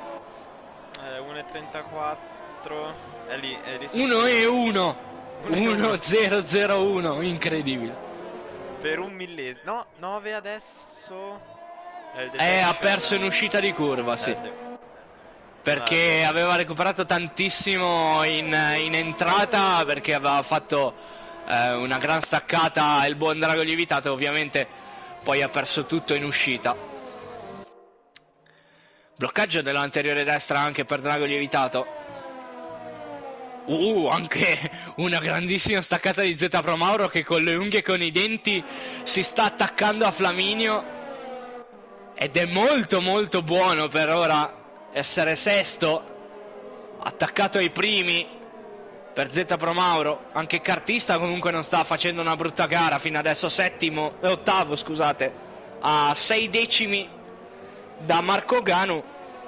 1,34 è lì 1 e 1 1-0-0-1, incredibile. Per un millesimo, no, 9 adesso. Ha perso in uscita di curva, sì. Perché aveva recuperato tantissimo in entrata, perché aveva fatto una gran staccata il buon Drago Lievitato. Ovviamente poi ha perso tutto in uscita. Bloccaggio dell'anteriore destra anche per Drago Lievitato. Anche una grandissima staccata di Z Pro Mauro, che con le unghie e con i denti si sta attaccando a Flaminio. Ed è molto molto buono per ora essere sesto, attaccato ai primi per Z Pro Mauro. Anche Cartista comunque non sta facendo una brutta gara fino adesso, ottavo scusate, a 6 decimi da Marco Ganu.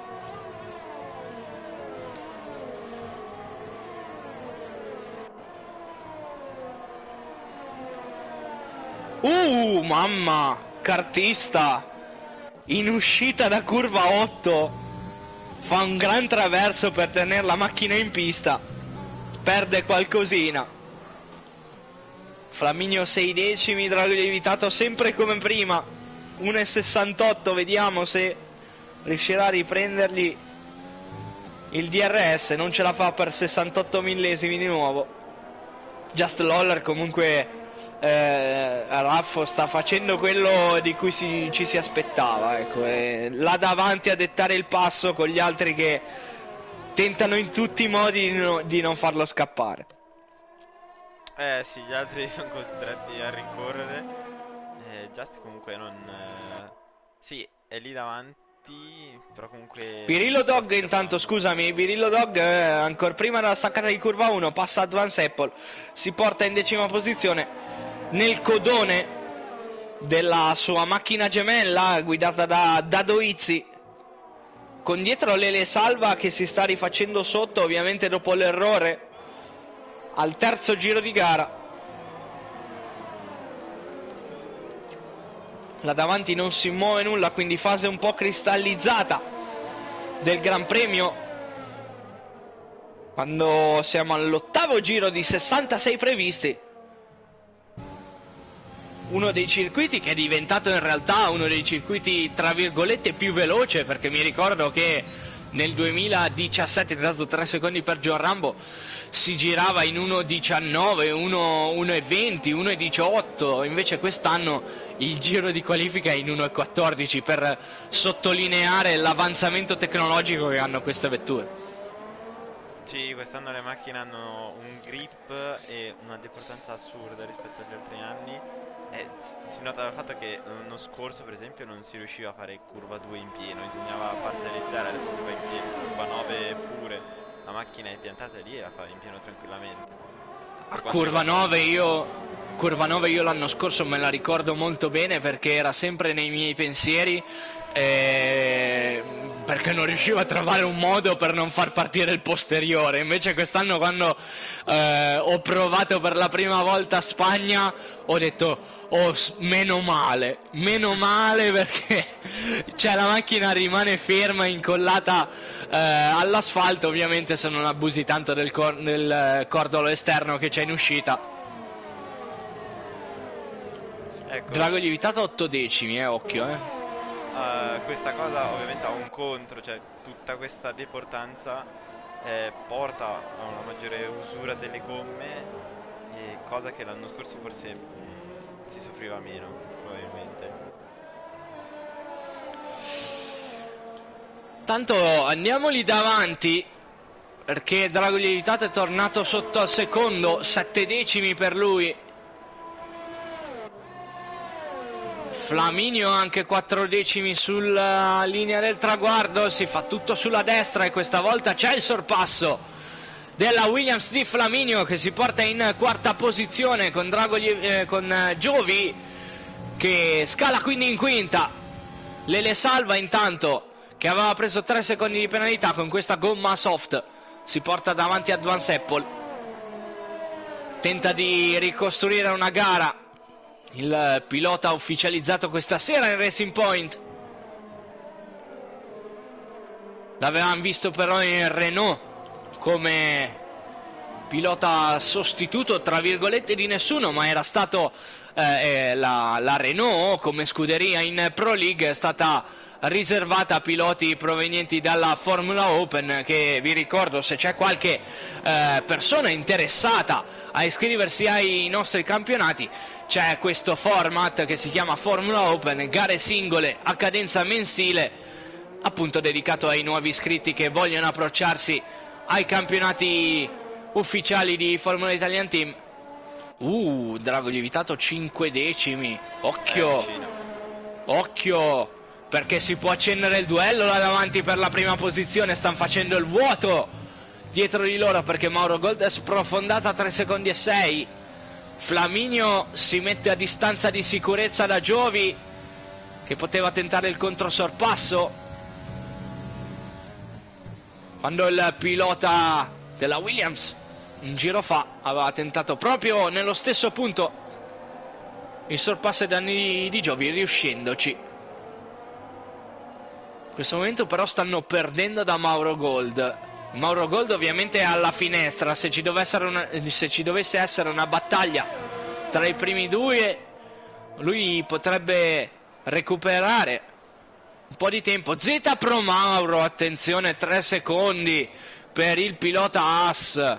Mamma, Cartista in uscita da curva 8 fa un gran traverso per tenere la macchina in pista, perde qualcosina. Flaminio 6 decimi, Drago Lievitato sempre come prima, 1,68, vediamo se riuscirà a riprendergli il DRS. Non ce la fa per 68 millesimi di nuovo. Just Lawler comunque, Raffo sta facendo quello di cui ci si aspettava, ecco, là davanti a dettare il passo, con gli altri che tentano in tutti i modi di non farlo scappare. Sì, gli altri sono costretti a rincorrere. Just comunque non... sì, è lì davanti, però comunque... Birillo Dog intanto, scusami, Birillo Dog ancora prima della staccata di curva 1 passa Advance Apple, si porta in 10ª posizione nel codone della sua macchina gemella guidata da Dado Izzi, con dietro Lele Salva che si sta rifacendo sotto, ovviamente dopo l'errore al terzo giro di gara. Là davanti non si muove nulla, quindi fase un po' cristallizzata del Gran Premio, quando siamo all'8º giro di 66 previsti. Uno dei circuiti che è diventato in realtà uno dei circuiti tra virgolette più veloce, perché mi ricordo che nel 2017, dato 3 secondi per John Rambo, si girava in 1.19, 1.20, 1.18, invece quest'anno il giro di qualifica è in 1.14, per sottolineare l'avanzamento tecnologico che hanno queste vetture. Sì, quest'anno le macchine hanno un grip e una deportanza assurda rispetto agli altri anni. E si nota dal fatto che l'anno scorso, per esempio, non si riusciva a fare curva 2 in pieno, bisognava parzializzare, adesso si va in pieno, curva 9 pure. La macchina è piantata lì e la fa in pieno tranquillamente. A Per quanto riguarda Curva 9 io l'anno scorso me la ricordo molto bene perché era sempre nei miei pensieri, eh, perché non riuscivo a trovare un modo per non far partire il posteriore. Invece quest'anno quando ho provato per la prima volta a Spagna ho detto oh, meno male perché cioè, la macchina rimane ferma, incollata all'asfalto, ovviamente se non abusi tanto del cordolo esterno che c'è in uscita. ecco, Drago lievitato 8 decimi, occhio, questa cosa ovviamente ha un contro, cioè tutta questa deportanza porta a una maggiore usura delle gomme, cosa che l'anno scorso forse si soffriva meno, probabilmente. Tanto andiamoli davanti perché Drago lievitato è tornato sotto al secondo, 7 decimi per lui. Flaminio anche 4 decimi sulla linea del traguardo, si fa tutto sulla destra e questa volta c'è il sorpasso della Williams di Flaminio che si porta in quarta posizione con, con Giovi che scala quindi in quinta. Lele Salva intanto che aveva preso 3 secondi di penalità con questa gomma soft si porta davanti a Advance Apple, tenta di ricostruire una gara. Il pilota ufficializzato questa sera in Racing Point. L'avevamo visto però in Renault come pilota sostituto tra virgolette di nessuno, ma era stato la Renault come scuderia in Pro League è stata riservata a piloti provenienti dalla Formula Open, che vi ricordo, se c'è qualche persona interessata a iscriversi ai nostri campionati, c'è questo format che si chiama Formula Open, gare singole a cadenza mensile, appunto dedicato ai nuovi iscritti che vogliono approcciarsi ai campionati ufficiali di Formula Italian Team. Drago lievitato 5 decimi, occhio, Vicino. occhio, perché si può accendere il duello là davanti per la prima posizione, stanno facendo il vuoto dietro di loro perché Mauro Gold è sprofondata a 3 secondi e 6. Flaminio si mette a distanza di sicurezza da Giovi che poteva tentare il controsorpasso quando il pilota della Williams un giro fa aveva tentato proprio nello stesso punto il sorpasso ai danni di Giovi, riuscendoci. In questo momento però stanno perdendo da Mauro Gold. Mauro Gold ovviamente è alla finestra, se ci dovesse essere una battaglia tra i primi due lui potrebbe recuperare un po' di tempo. Z Pro Mauro, attenzione, 3 secondi per il pilota Haas.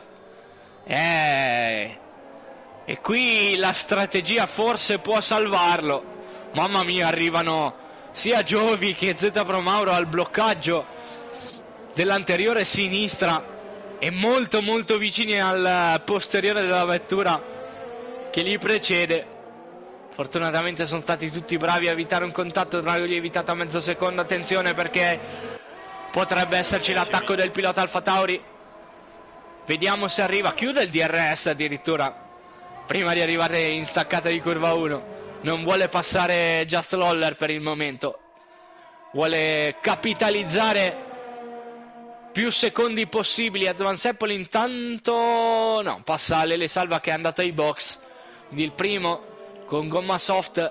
E qui la strategia forse può salvarlo. Mamma mia, arrivano sia Giovi che Z Pro Mauro al bloccaggio dell'anteriore sinistra e molto molto vicini al posteriore della vettura che li precede. Fortunatamente sono stati tutti bravi a evitare un contatto. Drago lievitato a mezzo secondo, attenzione perché potrebbe esserci l'attacco del pilota Alfa Tauri. Vediamo se arriva, chiude il DRS addirittura prima di arrivare in staccata di curva 1. Non vuole passare Just Loller per il momento, vuole capitalizzare più secondi possibili. Advance Apple intanto no, passa Lele Salva che è andato ai box, quindi il primo con gomma soft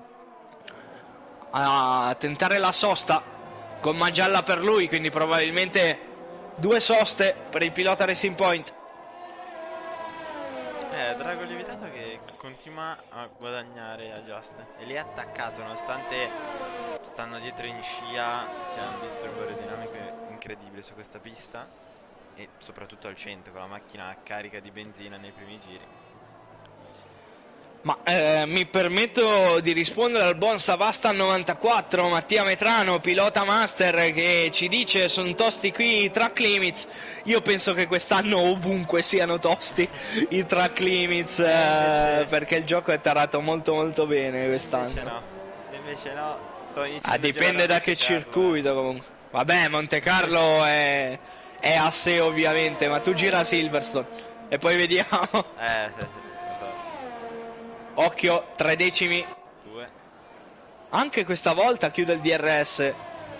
a tentare la sosta, gomma gialla per lui, quindi probabilmente 2 soste per il pilota Racing Point. Drago lievitato che continua a guadagnare a Just e li ha attaccato nonostante stanno dietro in scia, sia un disturbo aerodinamico incredibile su questa pista e soprattutto al centro con la macchina carica di benzina nei primi giri. Ma mi permetto di rispondere al buon Savasta 94, Mattia Metrano, pilota master, che ci dice sono tosti qui i track limits. Io penso che quest'anno ovunque siano tosti i track limits, perché il gioco è tarato molto molto bene quest'anno. Invece no, sto iniziando dipende da che circuito comunque. Vabbè, Monte Carlo è a sé ovviamente, ma tu gira a Silverstone e poi vediamo. Sì. Occhio, 3 decimi. 2. Anche questa volta chiude il DRS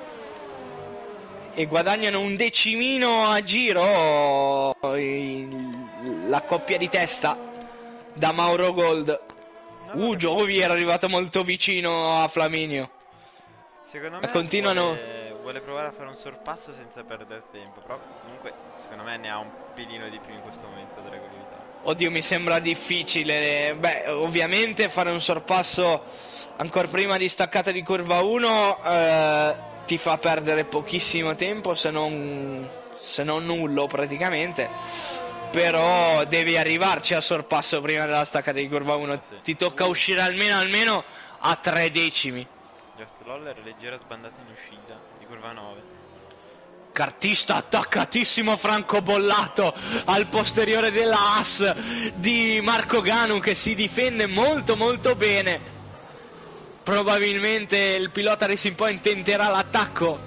e guadagnano un decimino a giro la coppia di testa da Mauro Gold. Giovi era arrivato molto vicino a Flaminio. Secondo me continuano. Vuole provare a fare un sorpasso senza perdere tempo, però comunque secondo me ne ha un pelino di più in questo momento Drago Lievitato. Oddio, mi sembra difficile. Beh, ovviamente fare un sorpasso ancora prima di staccata di curva 1 ti fa perdere pochissimo tempo, se non nullo praticamente. Però devi arrivarci a sorpasso prima della staccata di curva 1. Sì. Ti tocca uscire almeno a 3 decimi. Just Loller leggera sbandata in uscita di curva 9. Cartista attaccatissimo, francobollato al posteriore della AS di Marco Ganu, che si difende molto molto bene. Probabilmente il pilota Racing Point tenterà l'attacco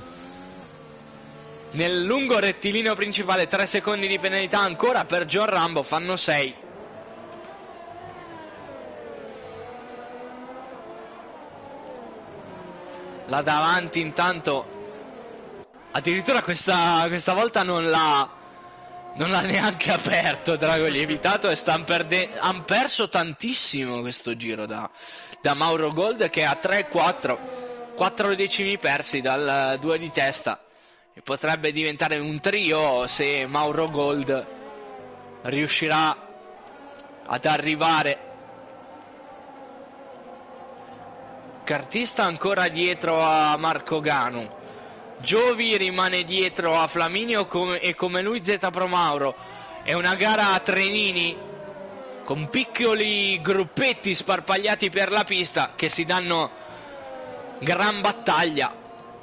nel lungo rettilineo principale. 3 secondi di penalità ancora per John Rambo, fanno 6. Là davanti intanto addirittura questa volta non l'ha neanche aperto Drago Lievitato, e hanno perso tantissimo questo giro da Mauro Gold, che ha 4 decimi persi dal 2 di testa, e potrebbe diventare un trio se Mauro Gold riuscirà ad arrivare. Cartista ancora dietro a Marco Ganu, Giovi rimane dietro a Flaminio e come lui Z Pro Mauro. È una gara a trenini con piccoli gruppetti sparpagliati per la pista che si danno gran battaglia.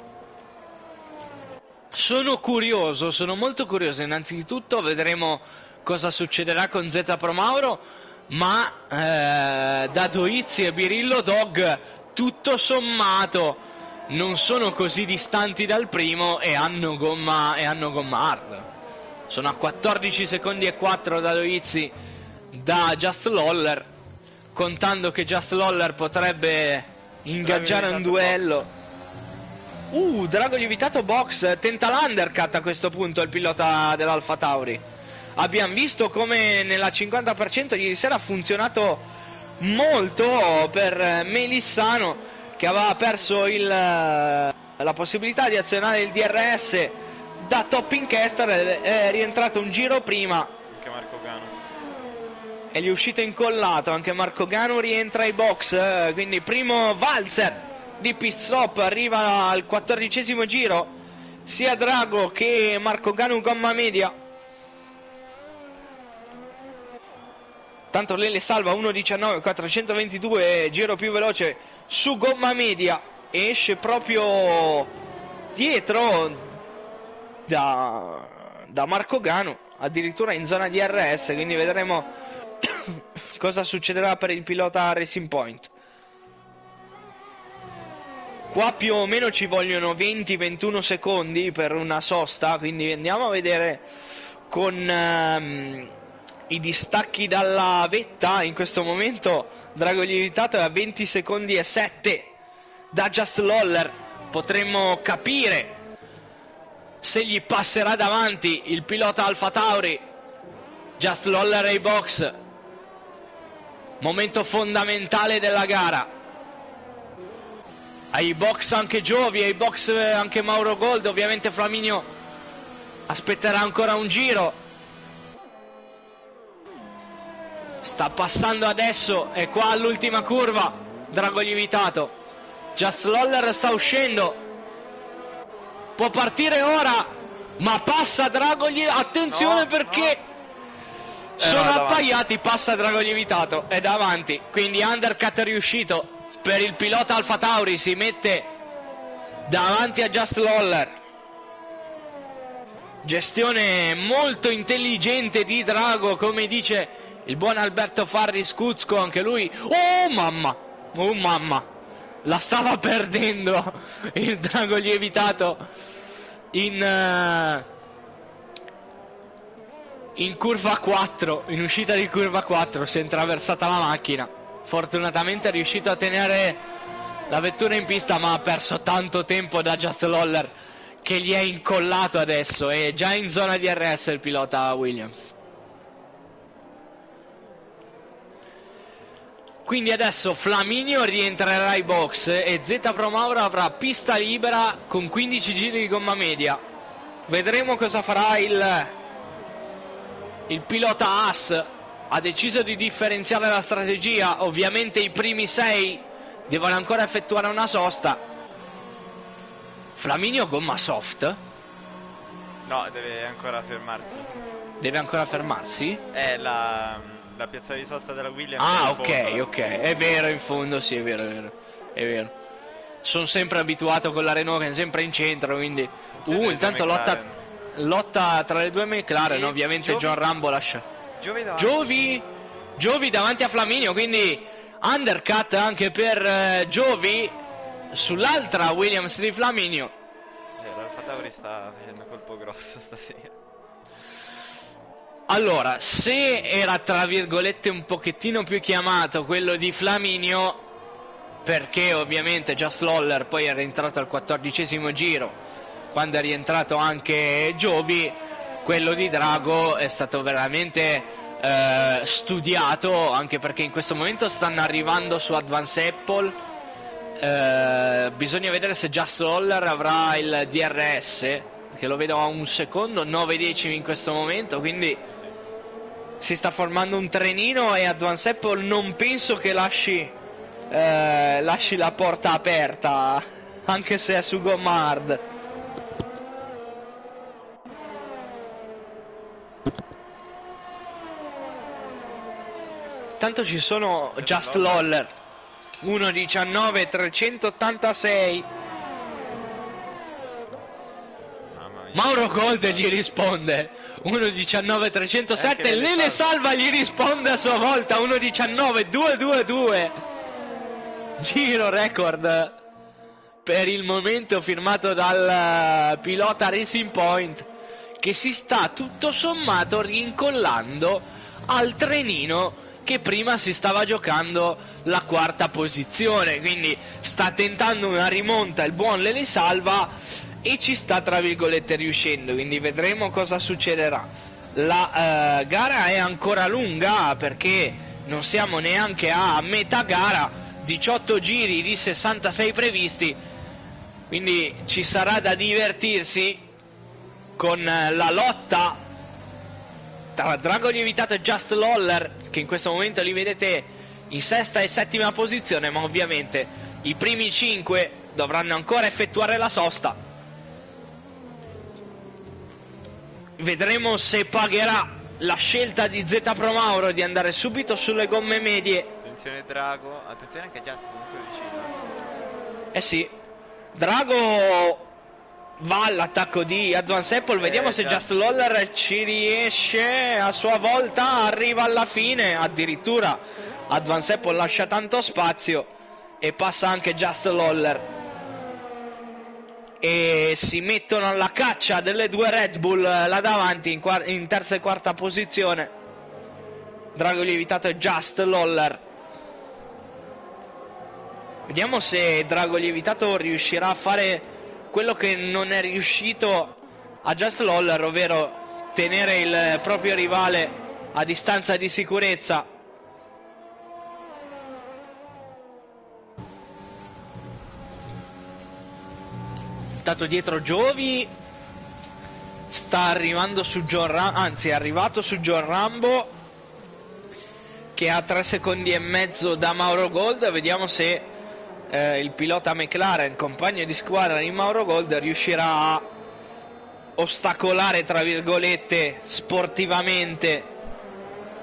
Sono molto curioso. Innanzitutto vedremo cosa succederà con Z Pro Mauro, ma Dado Izzi e Birillo Dog tutto sommato non sono così distanti dal primo e hanno gomma hard. Sono a 14 secondi e 4 da Izzi da Just Loller, contando che Just Loller potrebbe ingaggiare un duello. Drago Lievitato box, tenta l'undercut a questo punto il pilota dell'Alfa Tauri. Abbiamo visto come nella 50% ieri sera ha funzionato molto per Melissano, che aveva perso la possibilità di azionare il DRS da top incaster. È rientrato un giro prima anche Marco Ganu e gli è uscito incollato. Anche Marco Ganu rientra ai box, quindi primo valzer di pit stop, arriva al 14° giro sia Drago che Marco Ganu gomma media. Tanto Lele salva 1.19 422, giro più veloce su gomma media, e esce proprio dietro da Marco Ganu, addirittura in zona di RS, quindi vedremo cosa succederà per il pilota Racing Point. Qua più o meno ci vogliono 20-21 secondi per una sosta, quindi andiamo a vedere con i distacchi dalla vetta. In questo momento Drago Lievitato è a 20 secondi e 7 da Just Loller. Potremmo capire se gli passerà davanti il pilota Alfa Tauri. Just Loller ai box, momento fondamentale della gara. Ai box anche Giovi, ai box anche Mauro Gold. Ovviamente Flaminio aspetterà ancora un giro. Sta passando adesso, è qua all'ultima curva Drago Lievitato. Just Loller sta uscendo, può partire ora, ma passa Drago Lievitato. Attenzione, perché sono no, appaiati, passa Drago Lievitato, è davanti, quindi undercut è riuscito per il pilota Alfa Tauri, si mette davanti a Just Lawler. Gestione molto intelligente di Drago, come dice il buon Alberto Farri Scuzco, anche lui. Oh mamma, la stava perdendo il Drago Lievitato in curva 4, in uscita di curva 4, si è intraversata la macchina. Fortunatamente è riuscito a tenere la vettura in pista, ma ha perso tanto tempo da Just Lawler, che gli è incollato adesso, è già in zona di DRS il pilota Williams. Quindi adesso Flaminio rientrerà ai box e Z Pro Mauro avrà pista libera con 15 giri di gomma media. Vedremo cosa farà il pilota Haas. Ha deciso di differenziare la strategia, ovviamente i primi 6 devono ancora effettuare una sosta. Flaminio gomma soft? No, deve ancora fermarsi. Deve ancora fermarsi? È la piazza di sosta della Williams. Ah, in fondo. ok, è vero, in fondo sì, è vero. Sono sempre abituato con la Renault che è sempre in centro, quindi... intanto lotta tra le due McLaren, ovviamente Giovi. John Rambo lascia... Giovi davanti a Flaminio, quindi undercut anche per Giovi sull'altra Williams di Flaminio. L'Alfa Tauri sta facendo colpo grosso stasera. Allora, se era tra virgolette un pochettino più chiamato quello di Flaminio, perché ovviamente Just Lawler poi è rientrato al 14° giro, quando è rientrato anche Giovi, quello di Drago è stato veramente studiato, anche perché in questo momento stanno arrivando su Advance Apple. Bisogna vedere se Just Lawler avrà il DRS, che lo vedo a 1 secondo, 9 decimi in questo momento, quindi si sta formando un trenino e Advance Apple non penso che lasci la porta aperta, anche se è su gomma hard. Tanto ci sono Just Lawler 1.19.386. Mauro Gold gli risponde 1.19.307. Lele Salva gli risponde a sua volta 1.19.222. Giro record per il momento firmato dal pilota Racing Point, che si sta tutto sommato rincollando al trenino che prima si stava giocando la 4ª posizione, quindi sta tentando una rimonta il buon Lele Salva e ci sta tra virgolette riuscendo, quindi vedremo cosa succederà. La gara è ancora lunga perché non siamo neanche a metà gara, 18 giri di 66 previsti, quindi ci sarà da divertirsi con la lotta tra Drago Lievitato e Just Lawler, che in questo momento li vedete in 6ª e 7ª posizione, ma ovviamente i primi 5 dovranno ancora effettuare la sosta. Vedremo se pagherà la scelta di Z Pro Mauro di andare subito sulle gomme medie. Attenzione Drago, attenzione anche Just comunque vicino. Eh sì, Drago va all'attacco di Advance Apple, vediamo se Just Lawler ci riesce a sua volta, arriva alla fine, addirittura Advance Apple lascia tanto spazio e passa anche Just Lawler e si mettono alla caccia delle due Red Bull là davanti in 3ª e 4ª posizione Drago Lievitato e Just Lawler. Vediamo se Drago Lievitato riuscirà a fare quello che non è riuscito a Just Lawler, ovvero tenere il proprio rivale a distanza di sicurezza. Intanto dietro Giovi sta arrivando su è arrivato su John Rambo, che ha 3 secondi e mezzo da Mauro Gold. Vediamo se il pilota McLaren, compagno di squadra di Mauro Gold, riuscirà a ostacolare tra virgolette sportivamente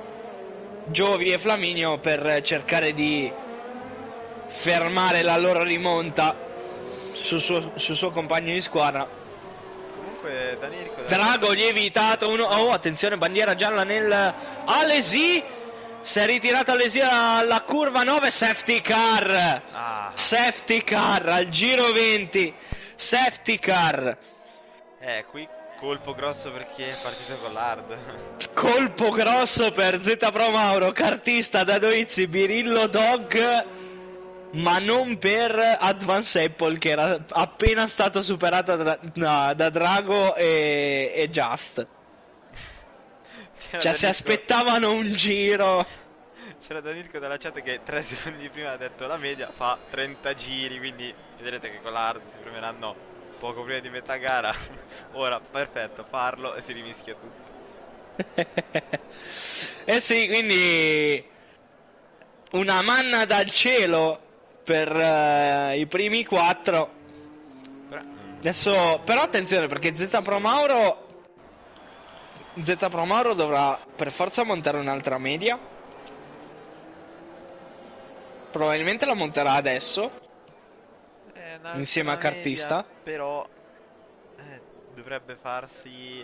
Giovi e Flaminio per cercare di fermare la loro rimonta sul suo compagno di squadra. Comunque Danilo Drago lievitato, oh attenzione, bandiera gialla nel Alesi, si è ritirato Alesi alla curva 9, safety car, safety car al giro 20, safety car. Qui colpo grosso per chi è partito con l'hard. Colpo grosso per Z Pro Mauro, cartista da Doizzi, Birillo Dog, ma non per Advance Apple che era appena stato superato da Drago e Just. Cioè, si aspettavano un giro. C'era Danilco dalla chat che 3 secondi prima ha detto la media fa 30 giri, quindi vedrete che con l'hard si premeranno poco prima di metà gara. Ora, perfetto, farlo e si rimischia tutto. Eh sì, quindi una manna dal cielo per i primi 4. Adesso, però attenzione perché Z Pro Mauro dovrà per forza montare un'altra media. Probabilmente la monterà adesso insieme a cartista. Media, però dovrebbe farsi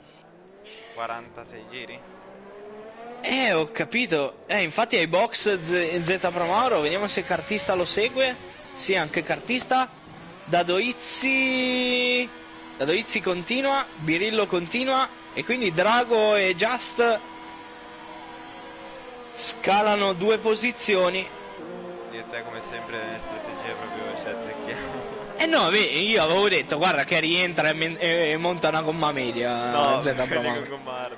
46 giri. Ho capito. Infatti ai box Z Pro Mauro, vediamo se cartista lo segue. Sì, anche cartista. Dadoizzi continua, Birillo continua e quindi Drago e Just scalano 2 posizioni. Io e te come sempre nelle strategie proprio ci azzecchiamo. No, io avevo detto guarda che rientra e monta una gomma media. No, Z Pro Mauro. con Gommard.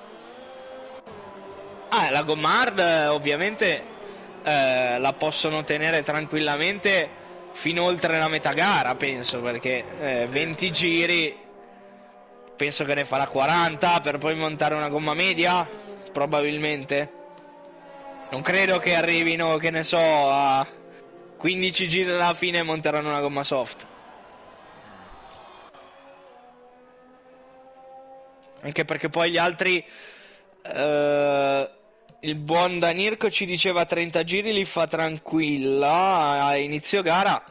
La Gommard ovviamente la possono tenere tranquillamente fino oltre la metà gara, penso, perché 20 giri penso che ne farà 40 per poi montare una gomma media, probabilmente. Non credo che arrivino, che ne so, a 15 giri alla fine e monteranno una gomma soft. Anche perché poi gli altri il buon Danirco ci diceva 30 giri li fa tranquilla a inizio gara.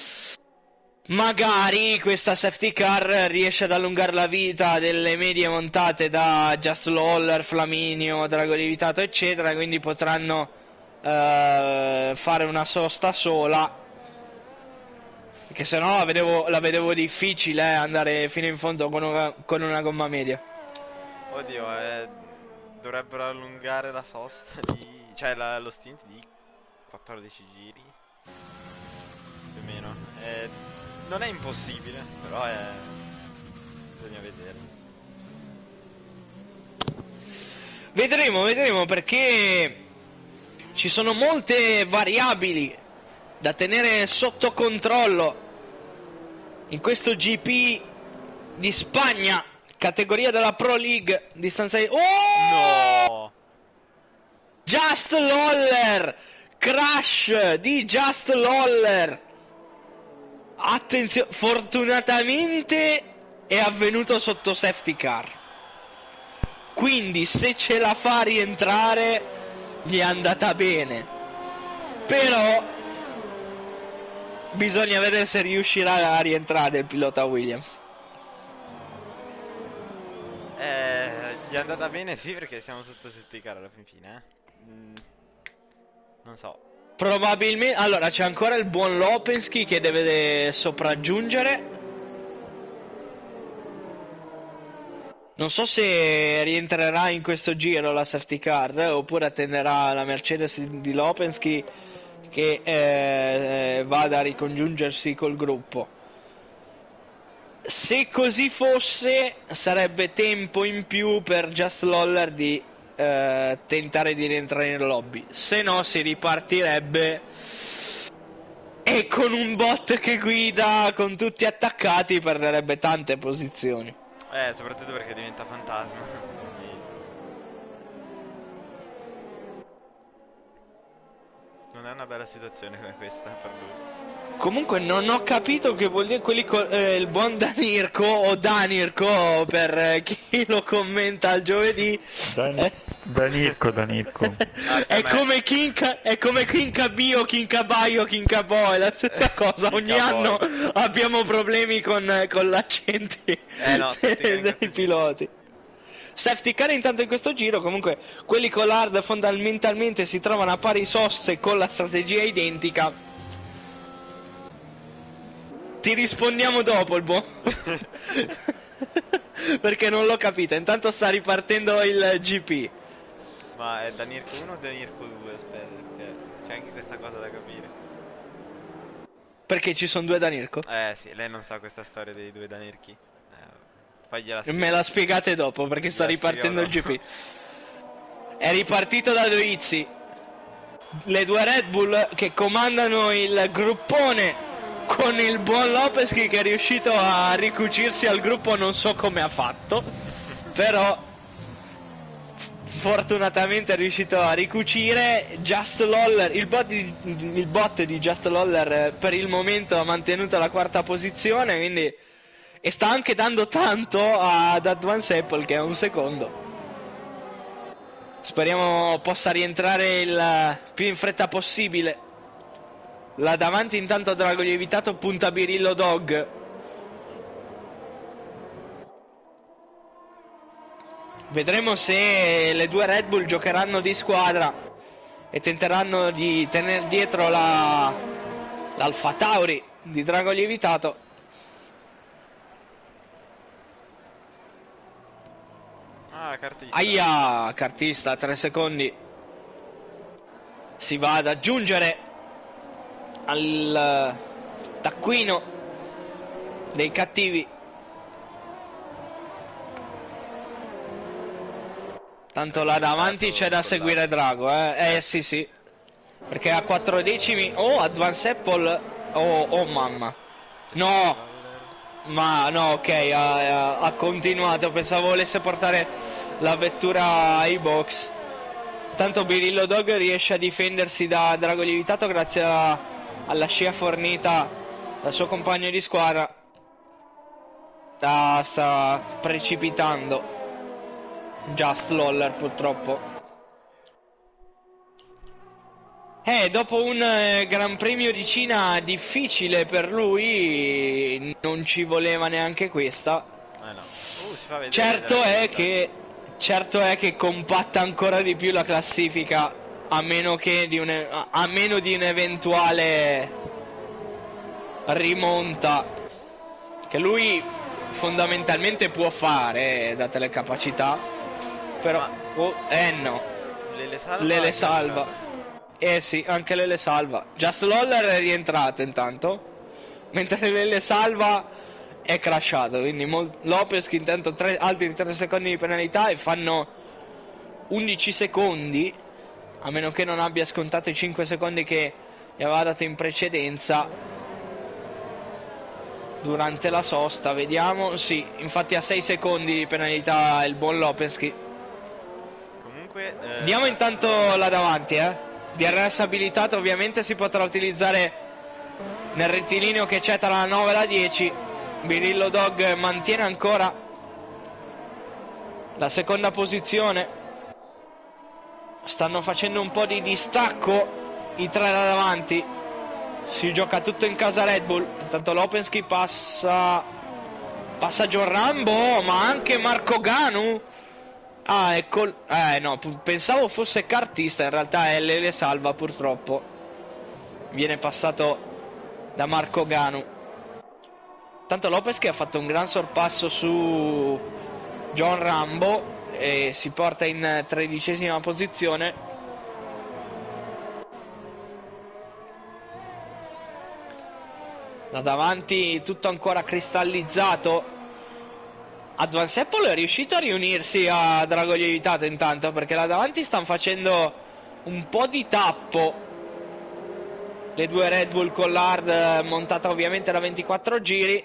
Magari questa safety car riesce ad allungare la vita delle medie montate da Just Loller, Flaminio, Drago Lievitato eccetera, quindi potranno fare una sosta sola, perché se no la vedevo difficile andare fino in fondo con una gomma media. Oddio, dovrebbero allungare la sosta cioè lo stint di 14 giri più o meno. Non è impossibile, però bisogna vedere. Vedremo perché ci sono molte variabili da tenere sotto controllo in questo GP di Spagna, categoria della Pro League, distanza di... No! Just Loller! Crash di Just Loller! Attenzione, fortunatamente è avvenuto sotto safety car. Quindi se ce la fa rientrare gli è andata bene. Però bisogna vedere se riuscirà a rientrare il pilota Williams. Gli è andata bene sì, perché siamo sotto safety car alla fine. Non so. Probabilmente, allora c'è ancora il buon Lopensky che deve sopraggiungere. Non so se rientrerà in questo giro la safety car oppure attenderà la Mercedes di Lopensky che vada a ricongiungersi col gruppo. Se così fosse sarebbe tempo in più per Just Loller di tentare di rientrare in lobby, se no si ripartirebbe e con un bot che guida con tutti attaccati perderebbe tante posizioni. Soprattutto perché diventa fantasma. non è una bella situazione come questa per lui. Comunque non ho capito che vuol dire il buon Danirko o Danirko per chi lo commenta il giovedì. Danirko. È come Kinka Bio, Kinka Baio, Kinka Boy, la stessa cosa. Ogni Kinka anno Boy. abbiamo problemi con l'accenti No, dei piloti. Safety car intanto in questo giro. Comunque quelli con l'hard fondamentalmente si trovano a pari soste con la strategia identica. Ti rispondiamo dopo il buon perché non l'ho capita. Intanto sta ripartendo il GP. Ma è Danirko 1 o Danirko 2? Aspetta, perché c'è anche questa cosa da capire. Perché ci sono due Danirko? Sì, lei non sa questa storia dei due Danirki. Fagliela Me la spiegate dopo perché sta ripartendo il GP. È ripartito da Doizzi. Le due Red Bull che comandano il gruppone con il buon Lopeschi che è riuscito a ricucirsi al gruppo, non so come ha fatto, però fortunatamente è riuscito a ricucire. Just Loller, il bot di Just Loller per il momento ha mantenuto la quarta posizione, quindi, e sta anche dando tanto ad Advance Apple che è un secondo. Speriamo possa rientrare il più in fretta possibile. Là davanti intanto Drago Lievitato punta Birillo Dog. Vedremo se le due Red Bull giocheranno di squadra e tenteranno di tenere dietro l'Alfa Tauri di Drago Lievitato. Cartista. Aia, cartista, 3 secondi. Si va ad aggiungere al taccuino dei cattivi. Tanto là davanti c'è da seguire Drago, sì, perché a 4 decimi. Oh, Advance Apple. Oh mamma. No, ma no, ok, ha continuato. Pensavo volesse portare la vettura ai box. Tanto Birillo Dog riesce a difendersi da Drago Lievitato grazie alla scia fornita dal suo compagno di squadra. Sta precipitando Just Loller purtroppo. Dopo un Gran Premio di Cina difficile per lui, non ci voleva neanche questa. No. Si fa vedere Certo è che compatta ancora di più la classifica, a meno di un'eventuale rimonta che lui fondamentalmente può fare, date le capacità, però no, Lele salva. Sì, anche Lele salva. Just Loller è rientrato intanto, mentre Lele salva è crashato, quindi Lopez che intanto altri 3 secondi di penalità e fanno 11 secondi, a meno che non abbia scontato i 5 secondi che gli aveva dato in precedenza durante la sosta. Vediamo, sì, infatti a 6 secondi di penalità il buon Lopez. Comunque diamo intanto là davanti, DRS abilitato, ovviamente si potrà utilizzare nel rettilineo che c'è tra la 9 e la 10. Birillo Dog mantiene ancora la seconda posizione. Stanno facendo un po' di distacco i tre da davanti. Si gioca tutto in casa Red Bull. Intanto Lopensky passa John Rambo, ma anche Marco Ganu. Ecco, no, pensavo fosse cartista, in realtà è Lele Salva purtroppo. Viene passato da Marco Ganu. Tanto Lopez che ha fatto un gran sorpasso su John Rambo e si porta in 13ª posizione. Da davanti tutto ancora cristallizzato. Advance Apple è riuscito a riunirsi a Drago Lievitato intanto, perché là davanti stanno facendo un po' di tappo le due Red Bull con l'hard montata ovviamente da 24 giri.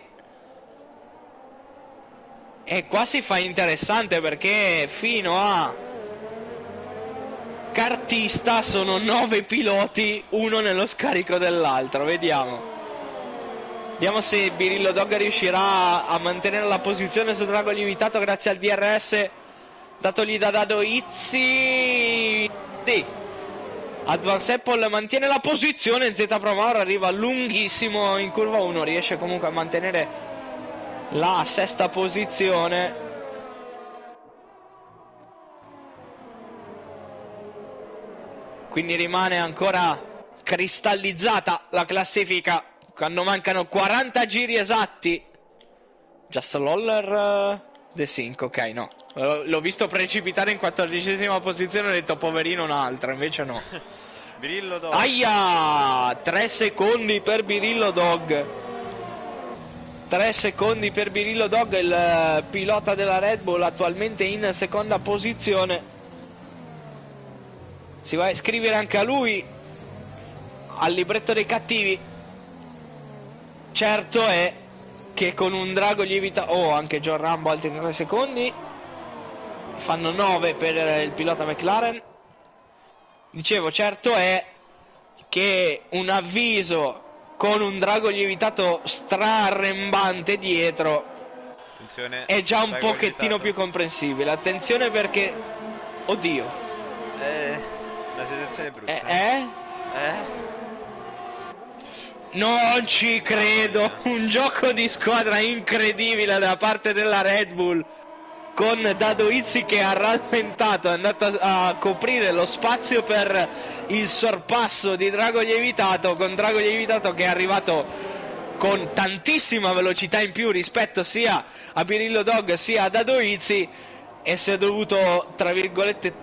E qua si fa interessante, perché fino a cartista sono 9 piloti, uno nello scarico dell'altro. Vediamo. Vediamo se Birillo Dog riuscirà a mantenere la posizione su drago limitato grazie al DRS datogli da Dado Izzi. Sì. Advance Apple mantiene la posizione. Z Pro Mauro arriva lunghissimo in curva 1, riesce comunque a mantenere la sesta posizione. Quindi rimane ancora cristallizzata la classifica quando mancano 40 giri esatti. Just Loller The Sync, ok, no. L'ho visto precipitare in 14ª posizione, ho detto poverino un'altra, invece no. Birillo Dog. Aia! 3 secondi per Birillo Dog. 3 secondi per Birillo Dog, il pilota della Red Bull attualmente in seconda posizione. Si va a iscrivere anche a lui al libretto dei cattivi. Certo è che con un drago lievita... Oh, anche John Rambo altri 3 secondi. Fanno 9 per il pilota McLaren. Dicevo, certo è che un avviso con un drago lievitato strarrembante dietro Attenzione, è già un drago pochettino lievitato. più comprensibile. Attenzione perché... Oddio. La situazione è brutta. Non ci credo, un gioco di squadra incredibile da parte della Red Bull, con Dado Izzi che ha rallentato, è andato a coprire lo spazio per il sorpasso di Drago Lievitato, con Drago Lievitato che è arrivato con tantissima velocità in più rispetto sia a Birillo Dog sia a Dado Izzi, e si è dovuto, tra virgolette,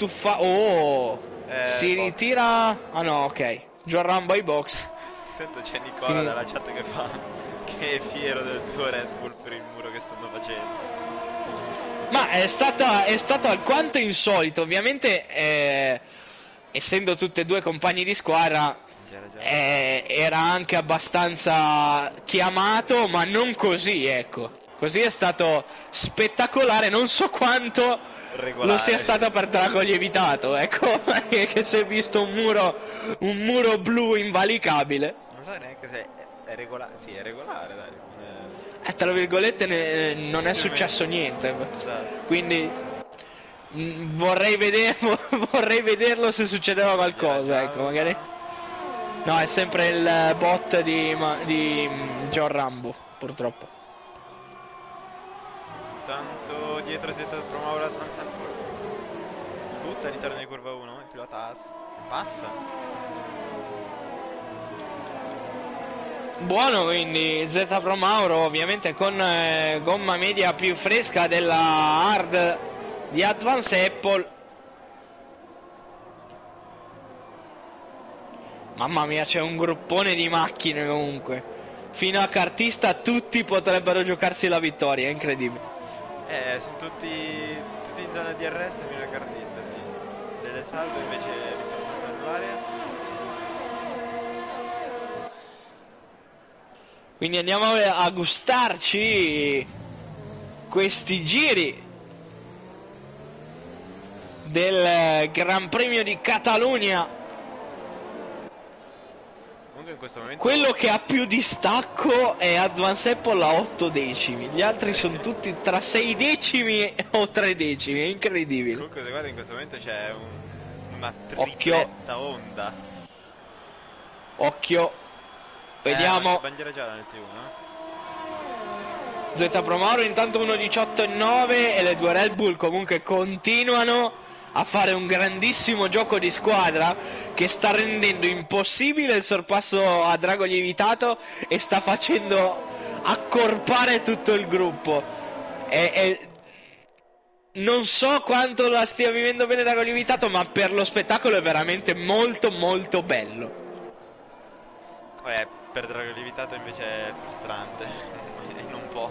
si box. ritira... Ah no, ok, John Rambo ai box. Intanto c'è Nicola dalla chat che fa che è fiero del tuo Red Bull per il muro che stanno facendo. Ma è stato alquanto insolito, ovviamente, essendo tutte e due compagni di squadra, era anche abbastanza chiamato, ma non così, ecco. Così è stato spettacolare, non so quanto Regolare. lo sia stato per Drago Lievitato, ecco, che si è visto un muro blu invalicabile. Non so neanche se è regolare. Sì, è regolare, dai. Tra virgolette non è successo niente, Esatto. quindi vorrei vederlo se succedeva qualcosa, ecco, magari. No, è sempre il bot di John Rambo, purtroppo. Tanto dietro Z Pro Mauro Advance Apple. Si butta all'interno di curva 1, il pilota As passa. Buono, quindi Z Pro Mauro ovviamente con gomma media più fresca della hard di Advance Apple. Mamma mia, c'è un gruppone di macchine comunque. Fino a cartista tutti potrebbero giocarsi la vittoria, è incredibile. Sono tutti in zona DRS fino a cartista, sì. Delle salve invece ritornano nell'area. Quindi andiamo a gustarci questi giri del Gran Premio di Catalogna. Comunque in questo momento Quello che ha più distacco è Advance Apple a 8 decimi, gli altri sono tutti tra 6 decimi o 3 decimi, è incredibile. Comunque se guarda in questo momento c'è una Occhio. tripletta onda. Occhio, vediamo. Bandiera gialla nel T1. Z Pro Mauro intanto 1.18.9 e le due Red Bull comunque continuano a fare un grandissimo gioco di squadra che sta rendendo impossibile il sorpasso a Drago Lievitato e sta facendo accorpare tutto il gruppo. Non so quanto la stia vivendo bene Drago Lievitato, ma per lo spettacolo è veramente molto molto bello. Per Drago Lievitato invece è frustrante e non può.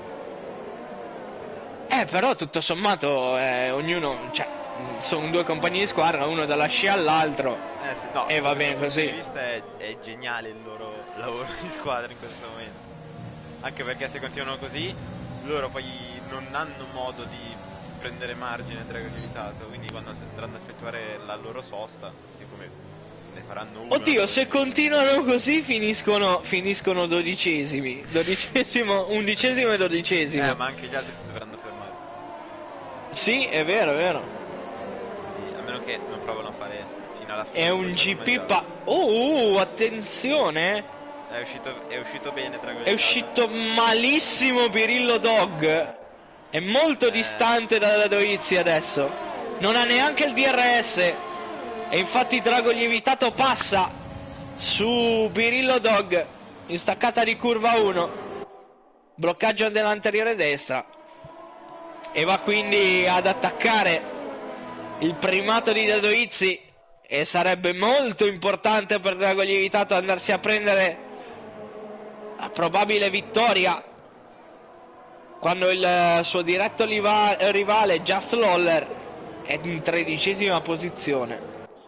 Però tutto sommato ognuno, cioè, sono due compagni di squadra, uno dalla scia all'altro, Sì, no, e va bene dal punto così. di vista è geniale il loro lavoro di squadra in questo momento. Anche perché se continuano così, loro poi non hanno modo di prendere margine Dragon Lievitato, quindi quando andranno a effettuare la loro sosta, siccome ne faranno uno. Oddio, se continuano così finiscono dodicesimi. Dodicesimo, undicesimo e dodicesimo. Ma anche gli altri si dovranno fermare. Sì, è vero, è vero. Quindi, a meno che non provano a fare fino alla fine. È un GP attenzione. È uscito bene Dragon È uscito malissimo Birillo Dog. È molto distante dalla Doizzi adesso. Non ha neanche il DRS. E infatti Drago Lievitato passa su Birillo Dog in staccata di curva 1. Bloccaggio dell'anteriore destra. E va quindi ad attaccare il primato di Dadoizzi. E sarebbe molto importante per Drago Lievitato andarsi a prendere la probabile vittoria quando il suo diretto rivale Just Lawler è in 13ª posizione.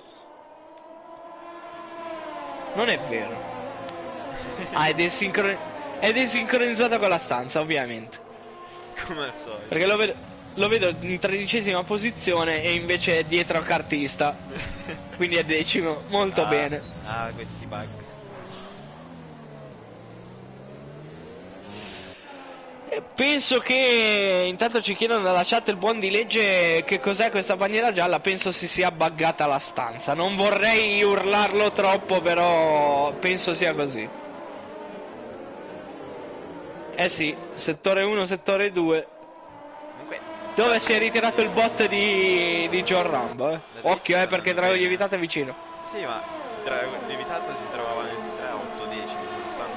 Non è vero. Ed è sincronizzata con la stanza, ovviamente. Come al solito. Perché lo vedo in 13ª posizione e invece è dietro a Cartista. Quindi è decimo, molto bene. Questi bug. Penso che intanto ci chiedono dalla chat il buon di legge che cos'è questa bandiera gialla. Penso si sia buggata la stanza. Non vorrei urlarlo troppo, però penso sia così. Eh sì, settore 1, settore 2. Comunque, Dove si è ritirato il bot di John Rambo, Occhio, perché Drago Lievitato è vicino. sì, ma Drago Lievitato si trovava nel 3-8 decimi, non stanno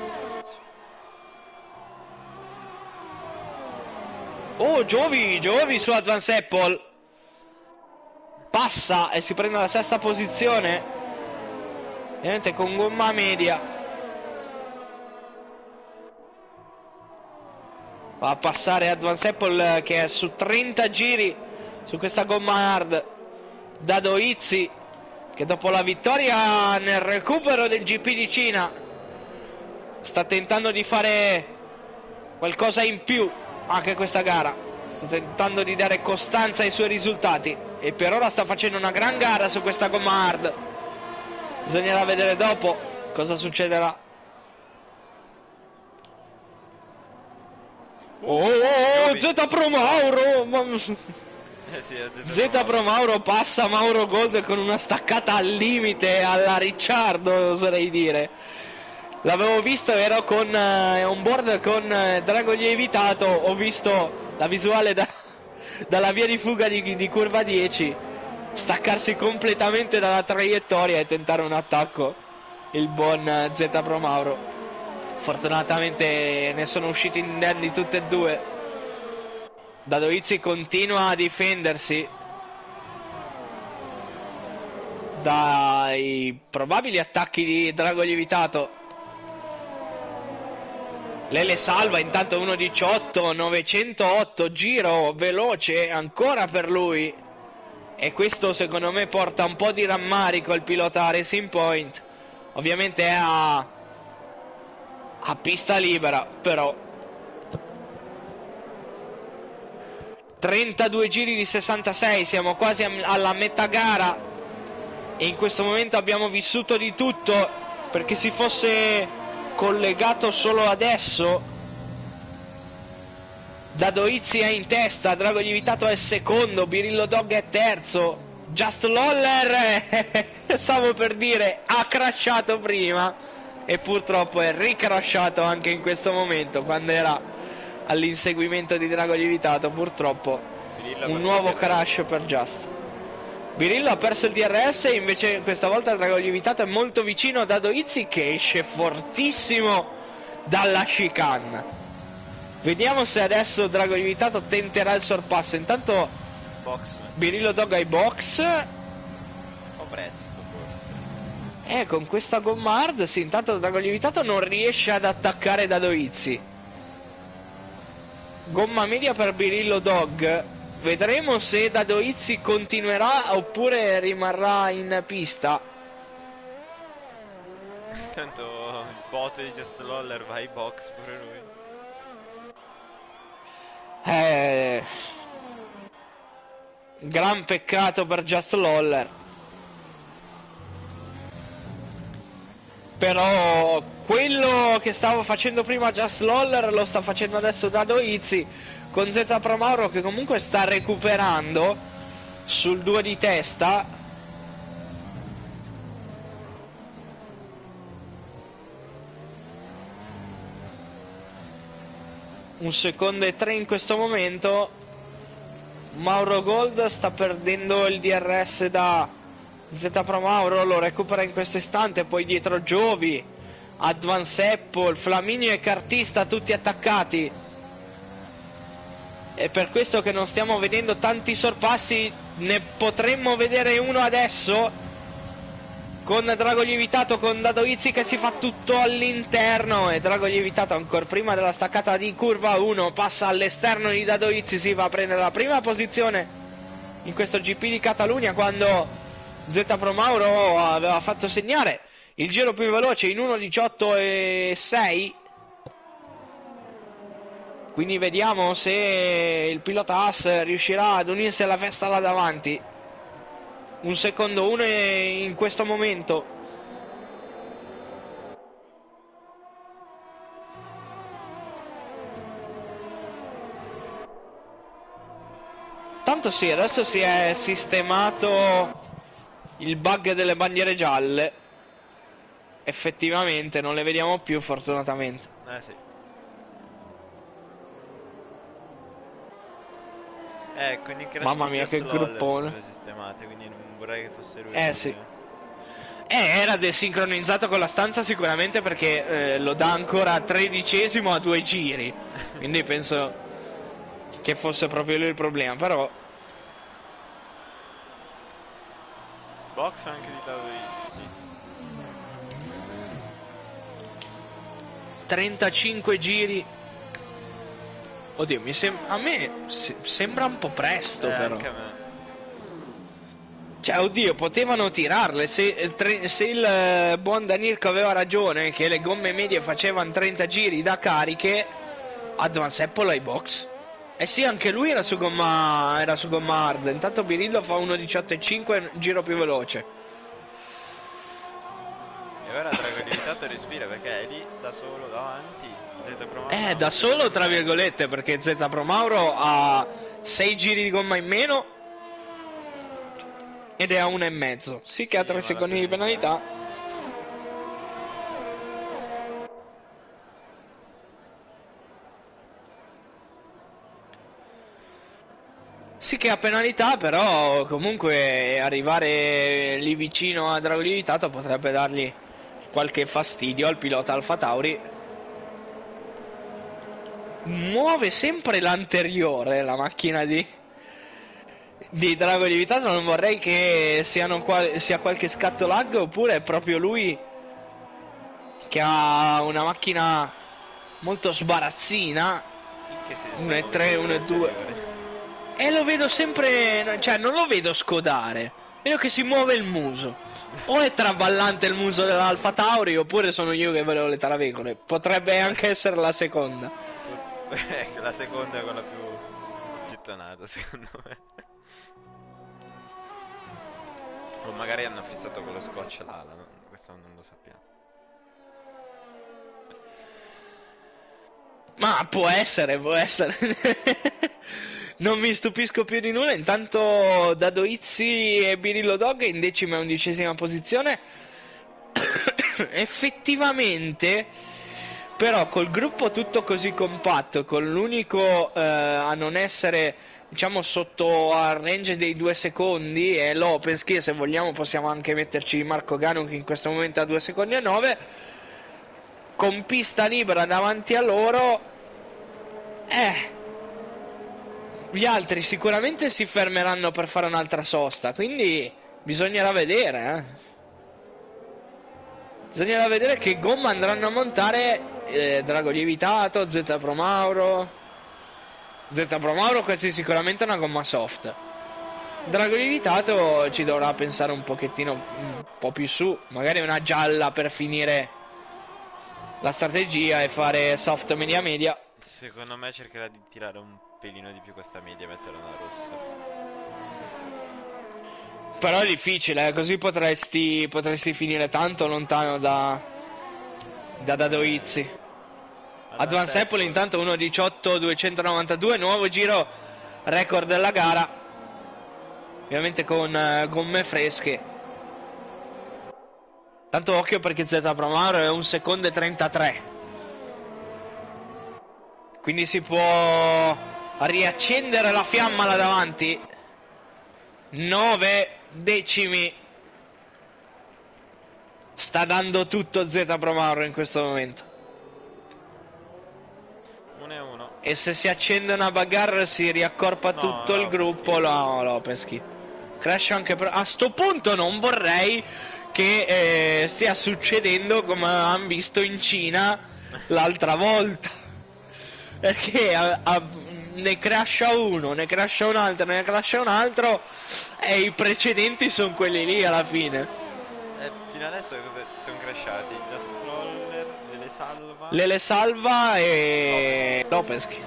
Oh, Giovi su Advance Apple. Passa e si prende la sesta posizione. Ovviamente con gomma media. Va a passare Advance Apple che è su 30 giri su questa gomma hard. Dadoizzi che dopo la vittoria nel recupero del GP di Cina sta tentando di fare qualcosa in più anche questa gara. Sta tentando di dare costanza ai suoi risultati e per ora sta facendo una gran gara su questa gomma hard. Bisognerà vedere dopo cosa succederà. Z Pro Mauro. sì, Z Pro Mauro passa Mauro Gold con una staccata al limite alla Ricciardo, oserei dire. L'avevo visto, ero con on board con Drago Lievitato, ho visto la visuale dalla via di fuga di curva 10 staccarsi completamente dalla traiettoria e tentare un attacco il buon Z Pro Mauro. Fortunatamente ne sono usciti indenni tutte e due. Dadoizzi continua a difendersi dai probabili attacchi di Drago Lievitato. Lele salva intanto 1.18, 908, giro veloce ancora per lui. E questo secondo me porta un po' di rammarico al pilota Racing Point. Ovviamente è a pista libera, però 32 giri di 66, siamo quasi alla metà gara e in questo momento abbiamo vissuto di tutto, perché si fosse collegato solo adesso Dadoizzi è in testa, Drago Lievitato è secondo, Birillo Dog è terzo, Just Lawler stavo per dire ha crashato prima e purtroppo è ricrashato anche in questo momento quando era all'inseguimento di Drago Lievitato. Purtroppo un nuovo crash per Just. Birillo ha perso il DRS e invece questa volta il Drago Lievitato è molto vicino a Dadoizzi che esce fortissimo dalla chicane. Vediamo se adesso Drago Lievitato tenterà il sorpasso. Intanto box. Birillo Dog ai box. O presto forse. Con questa gomma hard sì, intanto Drago Lievitato non riesce ad attaccare Dadoizzi. Gomma media per Birillo Dog. Vedremo se Dadoizzi continuerà oppure rimarrà in pista. Intanto il bot di Just Lawler va ai box pure lui. Gran peccato per Just Lawler. Però quello che stavo facendo prima Just Lawler lo sta facendo adesso Dado Izzi con Z Pro Mauro, che comunque sta recuperando sul 2 di testa. Un secondo e 3 in questo momento. Mauro Gold sta perdendo il DRS da Z Pro Mauro, lo recupera in questo istante. Poi dietro Giovi, Advance Apple, Flaminio e Cartista tutti attaccati. È per questo che non stiamo vedendo tanti sorpassi. Ne potremmo vedere uno adesso con Drago Lievitato, con Dado Izzi che si fa tutto all'interno, e Drago Lievitato ancora prima della staccata di curva 1 passa all'esterno di Dado Izzi, si va a prendere la prima posizione in questo GP di Catalunya, quando Z Pro Mauro aveva fatto segnare il giro più veloce in 1:18.6. Quindi vediamo se il pilota Haas riuscirà ad unirsi alla festa là davanti. Un secondo uno in questo momento. Tanto sì, adesso si è sistemato il bug delle bandiere gialle. Effettivamente non le vediamo più, fortunatamente. Sì. Con il crash Mamma di mia, Just che Lawler gruppone. sono sistemate, quindi non vorrei che fosse lui. Sì. Era desincronizzato con la stanza sicuramente, perché lo dà ancora 13esimo a 2 giri. Quindi penso che fosse proprio lui il problema, però... Box anche di Dado Izzi. 35 giri. Oddio, a me sembra un po' presto, però. Anche a me. Cioè, oddio, potevano tirarle. Se il buon Danirco aveva ragione, che le gomme medie facevano 30 giri da cariche, Advance Apple ai box. Eh sì, anche lui era su gomma hard. Intanto Birillo fa 1:18.5, giro più veloce. E ora Drago Lievitato respira, perché è lì da solo davanti. Z Pro Mauro Da solo tra virgolette, perché Z Pro Mauro ha 6 giri di gomma in meno ed è a 1,5. Sì, che ha 3 secondi di penalità. Sì che ha penalità, però comunque arrivare lì vicino a Drago Lievitato potrebbe dargli qualche fastidio al pilota Alfa Tauri. Muove sempre l'anteriore la macchina di Drago Lievitato. Non vorrei che sia qualche scatto lag, oppure è proprio lui che ha una macchina molto sbarazzina. 1,3, 1,2. E lo vedo sempre, cioè non lo vedo scodare, vedo che si muove il muso. O è traballante il muso dell'Alfa Tauri, oppure sono io che vedo le taravecole. Potrebbe anche essere la seconda. La seconda è quella più gettonata, secondo me. O magari hanno fissato con lo scotch l'ala, no? Questo non lo sappiamo. Ma può essere, può essere. Non mi stupisco più di nulla. Intanto Dado Izzi e Birillo Dog in 10ª e 11ª posizione. Effettivamente, però, col gruppo tutto così compatto, con l'unico a non essere, diciamo, sotto al range dei 2 secondi è l'Opensky, se vogliamo possiamo anche metterci Marco Ganu, che in questo momento ha 2 secondi e 9, con pista libera davanti a loro. Gli altri sicuramente si fermeranno per fare un'altra sosta, quindi bisognerà vedere, Bisognerà vedere che gomma andranno a montare Drago Lievitato, Z Pro Mauro. Z Pro Mauro questa è sicuramente una gomma soft. Drago Lievitato ci dovrà pensare un pochettino, un po' più su, magari una gialla per finire la strategia e fare soft media media. Secondo me cercherà di tirare un pelino di più questa media e metterla una rossa. Però è difficile, così potresti finire tanto lontano da Dadoizzi. Advance Apple intanto 1.18.292, nuovo giro, record della gara, ovviamente con gomme fresche. Tanto occhio perché Z Promaro è 1 secondo e 33, quindi si può riaccendere la fiamma là davanti. 9 decimi sta dando tutto Z Promaro in questo momento. 1-1. E se si accende una bagarre si riaccorpa tutto il gruppo. No, Lopeschi crash anche a sto punto. Non vorrei che stia succedendo come hanno visto in Cina l'altra volta, perché ne crasha uno, ne crasha un altro, ne crasha un altro, e i precedenti sono quelli lì alla fine. Fino adesso cosa sono crashati? Just Roller, Lele Salva e Lopeschi.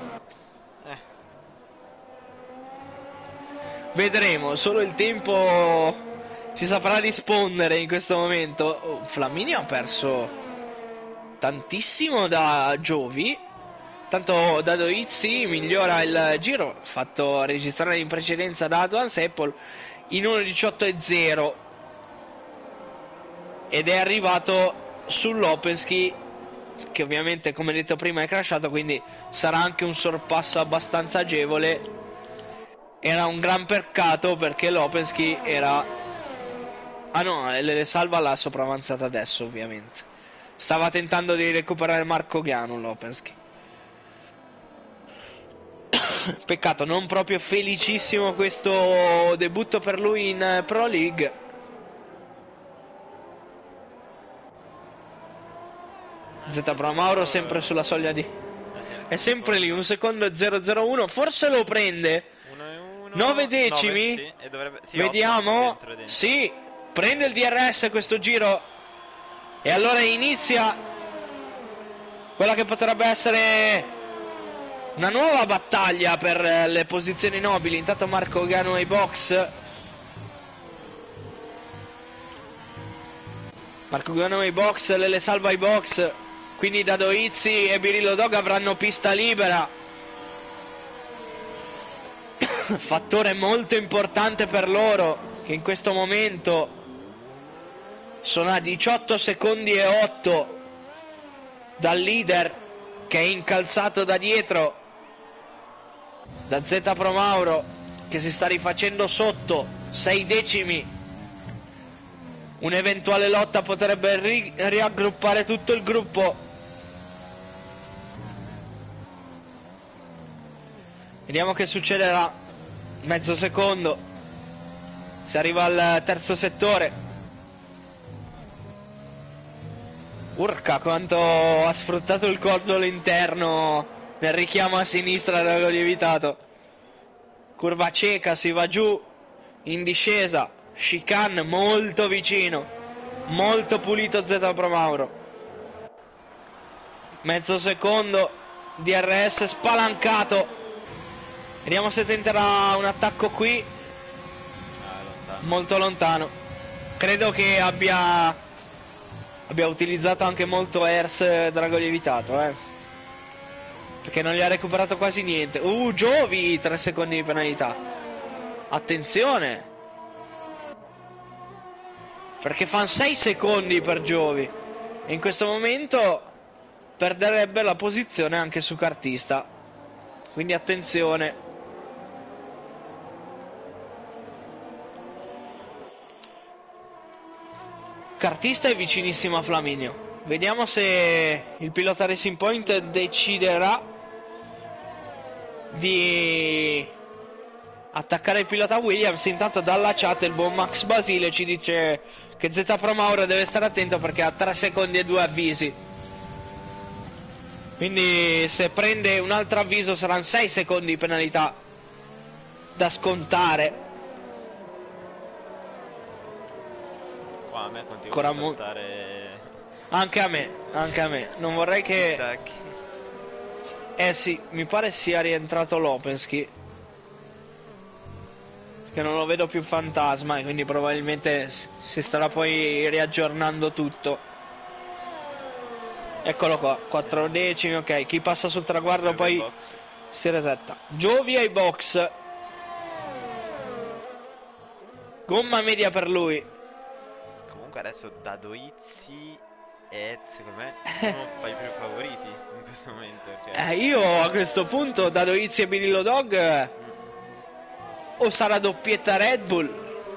Vedremo, solo il tempo ci saprà rispondere in questo momento. Flaminio ha perso tantissimo da Giovi. Tanto Dadoizzi migliora il giro fatto registrare in precedenza da Advance Apple in 1.18.0 ed è arrivato sull'Opensky, che ovviamente come detto prima è crashato, quindi sarà anche un sorpasso abbastanza agevole. Era un gran peccato perché l'Opensky era... ah no, le salva l'ha sopravanzata adesso ovviamente. Stava tentando di recuperare Marco Ghiano l'Opensky. Peccato, non proprio felicissimo questo debutto per lui in Pro League. Z Pramauro sempre sulla soglia di... è sempre lì, 1 secondo e 001, forse lo prende. 9 decimi, 9, sì, e dovrebbe... sì, vediamo, dentro. sì, prende il DRS questo giro e allora inizia quella che potrebbe essere una nuova battaglia per le posizioni nobili. Intanto Marco Gano ai box. Marco Gano ai box, Lele Salva ai box. Quindi Dadoizzi e Birillo Dog avranno pista libera. Fattore molto importante per loro, che in questo momento sono a 18 secondi e 8 dal leader, che è incalzato da dietro da Z Promauro, che si sta rifacendo sotto 6 decimi. Un'eventuale lotta potrebbe riaggruppare tutto il gruppo. Vediamo che succederà. Mezzo secondo, si arriva al terzo settore. Urca quanto ha sfruttato il cordolo interno nel richiamo a sinistra dell'ago lievitato. Curva cieca, si va giù in discesa, chicane molto vicino, molto pulito Z Promauro. Mezzo secondo, DRS spalancato. Vediamo se tenterà un attacco qui. Molto lontano. Credo che abbia utilizzato anche molto Ers drago lievitato, perché non gli ha recuperato quasi niente. Giovi 3 secondi di penalità. Attenzione, perché fanno 6 secondi per Giovi e in questo momento perderebbe la posizione anche su Cartista, quindi attenzione. Cartista è vicinissimo a Flaminio. Vediamo se il pilota Racing Point deciderà di attaccare il pilota Williams. Intanto dalla chat il buon Max Basile ci dice che Z Promauro deve stare attento perché ha 3 secondi e 2 avvisi. Quindi se prende un altro avviso saranno 6 secondi di penalità da scontare. A me continua a saltare... anche a me, non vorrei che... sì, mi pare sia rientrato Lopeschi, che non lo vedo più fantasma e quindi probabilmente si starà poi riaggiornando tutto. Eccolo qua, 4 decimi, ok, chi passa sul traguardo poi si resetta. Giovi ai box. Gomma media per lui. Comunque adesso Dadoizzi è, secondo me, uno fra i più favoriti in questo momento. Perché... Io a questo punto Dadoizzi e Birillo Dog o sarà doppietta Red Bull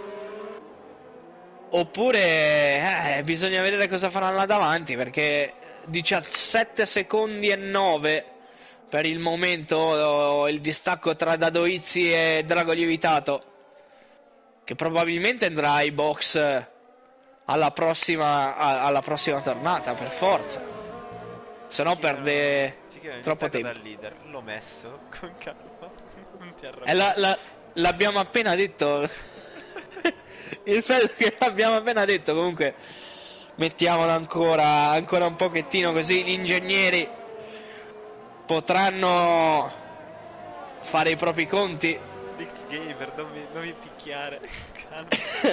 oppure bisogna vedere cosa faranno là davanti, perché 17 secondi e 9 per il momento il distacco tra Dadoizzi e Drago Lievitato, che probabilmente andrà ai box alla prossima tornata per forza, se no perde troppo tempo. Dal leader l'ho messo con calma, non ti arrabbiare. L'abbiamo appena detto. Il bello che l'abbiamo appena detto. Comunque mettiamolo ancora un pochettino, così gli ingegneri potranno fare i propri conti. X Gamer, non mi picchiare. Calma.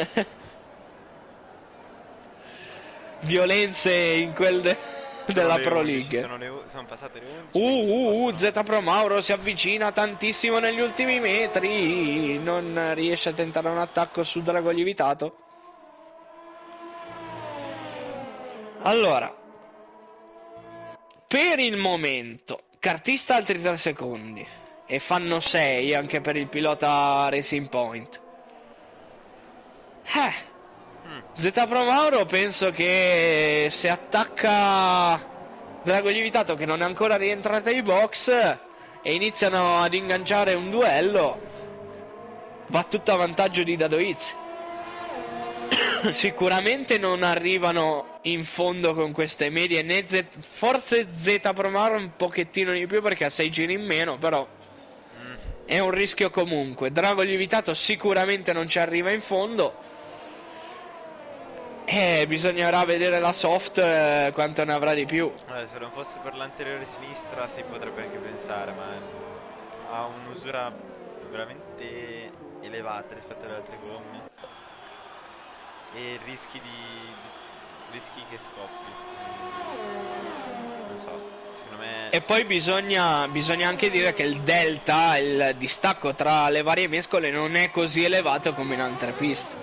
Violenze in quel della Pro 11, League. sono passate le 11. Z Pro Mauro si avvicina tantissimo negli ultimi metri, non riesce a tentare un attacco su Drago Lievitato. Allora, per il momento cartista altri 3 secondi e fanno 6 anche per il pilota Racing Point. Z Pro Mauro penso che se attacca Drago Lievitato, che non è ancora rientrata ai box, e iniziano ad ingaggiare un duello, va tutto a vantaggio di Dadoizzi. Sicuramente non arrivano in fondo con queste medie, né forse Z Pro Mauro un pochettino di più perché ha 6 giri in meno, però è un rischio comunque. Drago Lievitato sicuramente non ci arriva in fondo. Bisognerà vedere la soft quanto ne avrà di più. Se non fosse per l'anteriore sinistra si potrebbe anche pensare, ma ha un'usura veramente elevata rispetto alle altre gomme e rischi che scoppi. Non so, secondo me. E poi bisogna anche dire che il delta, il distacco tra le varie mescole non è così elevato come in altre piste.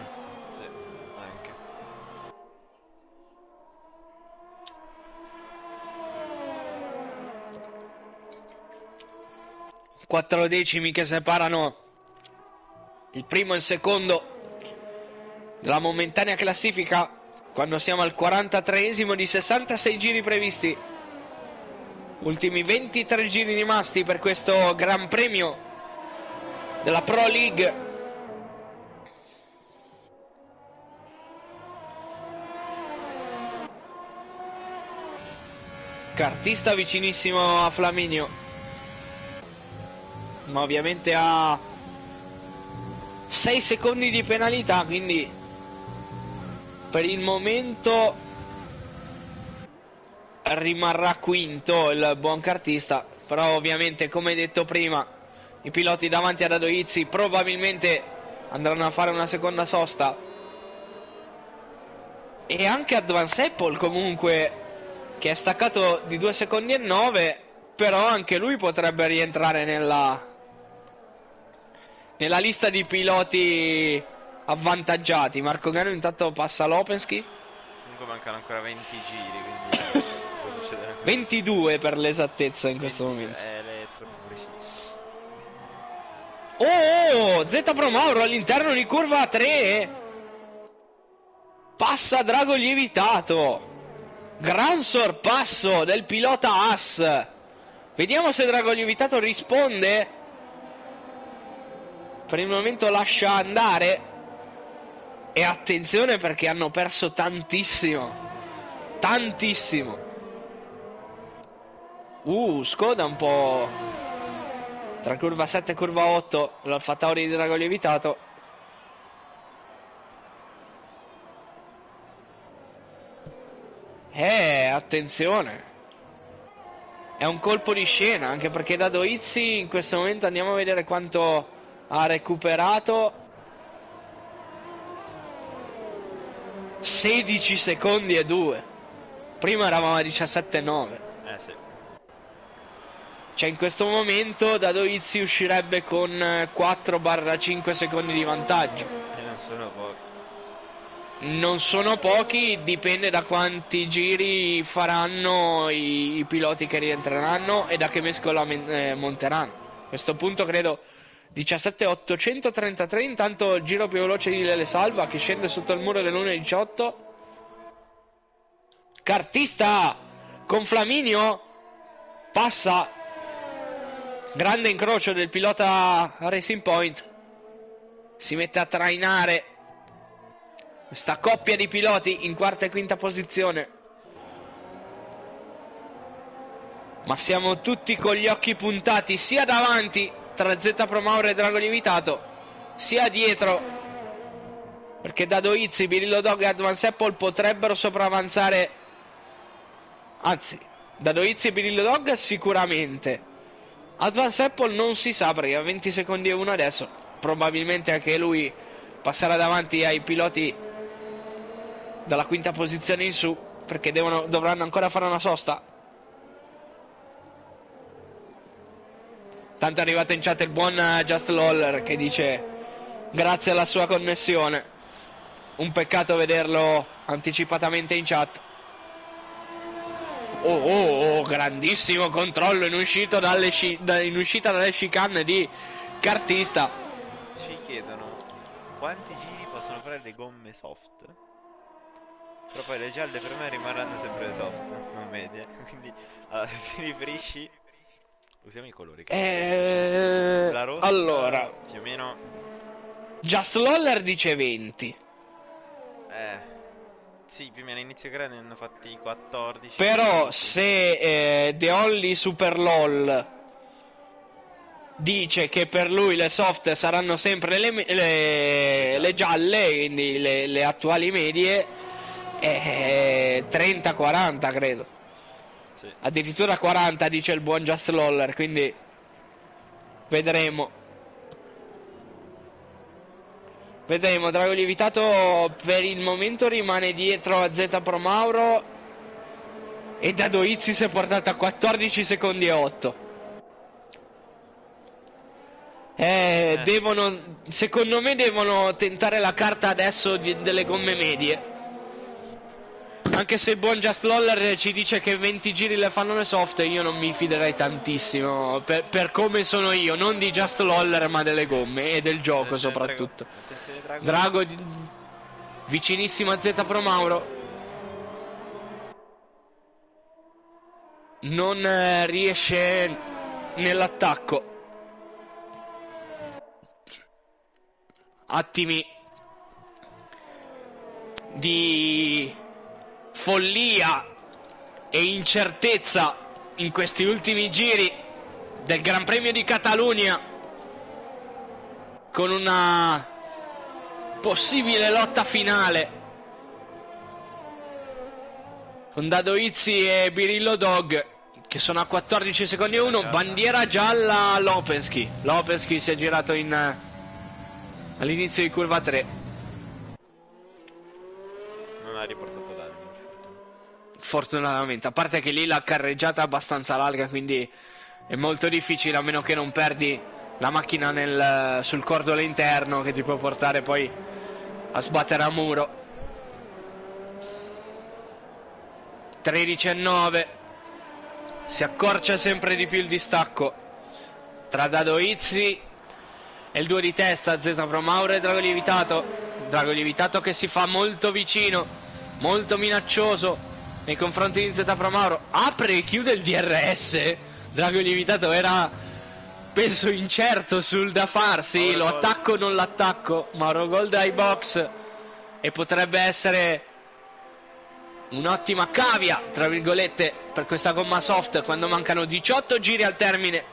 4 decimi che separano il primo e il secondo della momentanea classifica, quando siamo al 43esimo di 66 giri previsti. Ultimi 23 giri rimasti per questo Gran Premio della Pro League. Cartista vicinissimo a Flaminio, ma ovviamente ha 6 secondi di penalità, quindi per il momento rimarrà quinto il buon cartista. Però ovviamente, come detto prima, i piloti davanti ad Dadoizzi probabilmente andranno a fare una seconda sosta, e anche Advance Apple comunque, che è staccato di 2 secondi e 9, però anche lui potrebbe rientrare nella lista di piloti avvantaggiati. Marco Gano intanto passa Lopensky. Comunque mancano ancora 20 giri, quindi può succedere ancora. 22 per l'esattezza in questo momento. È troppo preciso. Z Pro Mauro all'interno di curva 3. Passa Drago Lievitato. Gran sorpasso del pilota Haas. Vediamo se Drago Lievitato risponde. Per il momento lascia andare. E attenzione, perché hanno perso tantissimo. Tantissimo. Skoda un po' tra curva 7 e curva 8. L'Alfa Tauri di Drago Lievitato. Attenzione. È un colpo di scena, anche perché Dadoizzi in questo momento, andiamo a vedere quanto ha recuperato 16 secondi e 2. Prima eravamo a 17,9. Sì. Cioè in questo momento Dadoizzi uscirebbe con 4-5 secondi di vantaggio. E non sono pochi. Non sono pochi, dipende da quanti giri faranno i piloti che rientreranno e da che mescola monteranno. A questo punto credo 17.833, intanto il giro più veloce di Lele Salva che scende sotto il muro dell'1.18. Cartista con Flaminio passa, grande incrocio del pilota Racing Point, si mette a trainare questa coppia di piloti in quarta e quinta posizione, ma siamo tutti con gli occhi puntati sia davanti tra Z Pro Mauro e Drago Lievitato, sia dietro, perché Dadoizzi, Birillo Dog e Advance Apple potrebbero sopravanzare, anzi Dadoizzi e Birillo Dog sicuramente, Advance Apple non si sa perché ha 20 secondi e 1 adesso, probabilmente anche lui passerà davanti ai piloti dalla quinta posizione in su, perché dovranno ancora fare una sosta. Tanto è arrivato in chat il buon Just Loller che dice grazie alla sua connessione, un peccato vederlo anticipatamente in chat. Oh, grandissimo controllo in uscita dalle chicane di Cartista. Ci chiedono quanti giri possono fare le gomme soft. Però poi le gialle per me rimarranno sempre soft, non medie. Quindi ti riferisci? Usiamo i colori. La rossa allora, più o meno. Just Loller dice 20. Sì, più o meno inizio gara ne hanno fatti 14. Però 15. se The Only Super LOL dice che per lui le soft saranno sempre le gialle, quindi le attuali medie, 30-40 credo. Sì. Addirittura 40 dice il buon Just Loller, quindi vedremo. Vedremo, Drago Lievitato per il momento rimane dietro a Z Pro Mauro e Dadoizzi si è portato a 14 secondi e 8. Secondo me devono tentare la carta adesso delle gomme medie. Anche se il buon Just Loller ci dice che 20 giri le fanno le soft, io non mi fiderei tantissimo per come sono io, non di Just Loller ma delle gomme e del gioco soprattutto. Drago vicinissimo a Z Pro Mauro, non riesce nell'attacco. Attimi di follia e incertezza in questi ultimi giri del Gran Premio di Catalunya, con una possibile lotta finale con Dadoizzi e Birillo Dog che sono a 14 secondi e 1. Bandiera gialla Lopensky si è girato all'inizio di curva 3, non ha riportato danni fortunatamente, a parte che lì la carreggiata è abbastanza larga, quindi è molto difficile, a meno che non perdi la macchina sul cordolo interno che ti può portare poi a sbattere a muro. 13,9, si accorcia sempre di più il distacco tra Dadoizzi e il 2 di testa Z Pro Mauro e Drago Lievitato che si fa molto vicino, molto minaccioso nei confronti di Z Pro Mauro, apre e chiude il DRS. Drago Lievitato era, penso, incerto sul da farsi, lo attacco o non l'attacco. Mauro Gold ai box e potrebbe essere un'ottima cavia, tra virgolette, per questa gomma soft quando mancano 18 giri al termine.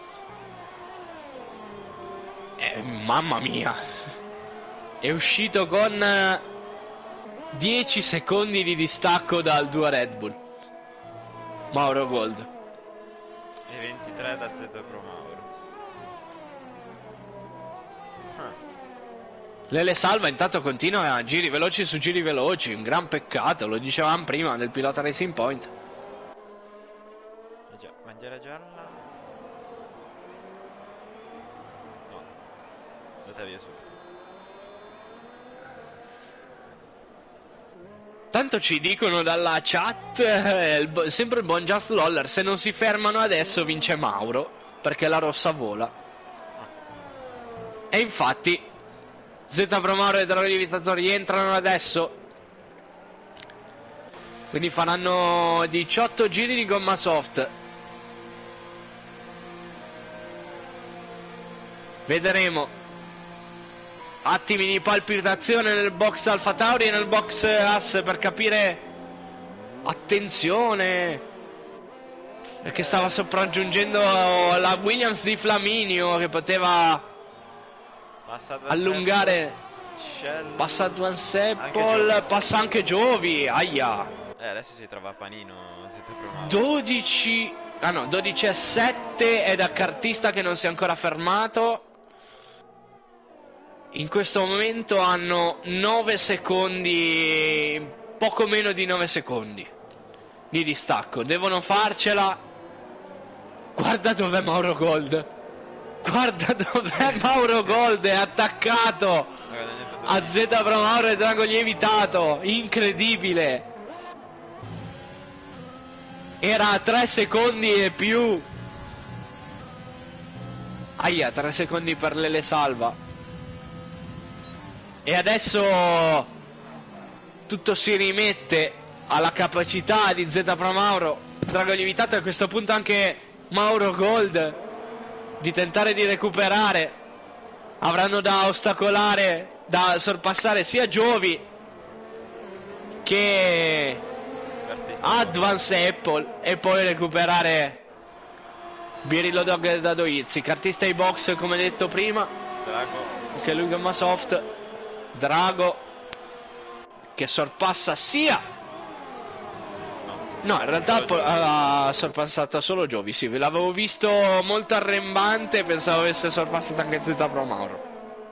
Mamma mia, è uscito con 10 secondi di distacco dal 2 Red Bull Mauro Gold e 23 da Z Pro Mauro. Lele Salva intanto continua a giri veloci su giri veloci, un gran peccato, lo dicevamo prima del pilota Racing Point. Già, bandiera gialla. No, andata via subito. Tanto ci dicono dalla chat, sempre il buon Just Loller, se non si fermano adesso vince Mauro, perché la rossa vola. E infatti Z Pro Mauro e Drago Lievitato rientrano adesso. Quindi faranno 18 giri di gomma soft. Vedremo. Attimi di palpitazione nel box Alfa Tauri e nel box As per capire. Attenzione, perché stava sopraggiungendo la Williams di Flaminio, che poteva allungare. Passa Advan Seppol, passa anche Giovi. Aia. Adesso si trova a panino. 12. Ah no, 12-7 è da cartista che non si è ancora fermato. In questo momento hanno 9 secondi, poco meno di 9 secondi di distacco. Devono farcela. Guarda dov'è Mauro Gold. Guarda dov'è Mauro Gold, è attaccato a Z Pro Mauro e Drago Lievitato. Incredibile. Era a 3 secondi e più. Aia, 3 secondi per Lele Salva. E adesso tutto si rimette alla capacità di Z Pro Mauro, Drago Lievitato, e a questo punto anche Mauro Gold di tentare di recuperare. Avranno da ostacolare, da sorpassare sia Giovi che Advance Apple e poi recuperare Birillo Dog e Dadoizzi. Cartista ai box come detto prima, Drago, anche lui gomma soft. Drago che sorpassa sia. No, in realtà ha sorpassato solo Giovi, sì, l'avevo visto molto arrembante, pensavo avesse sorpassato anche Z Pro Mauro.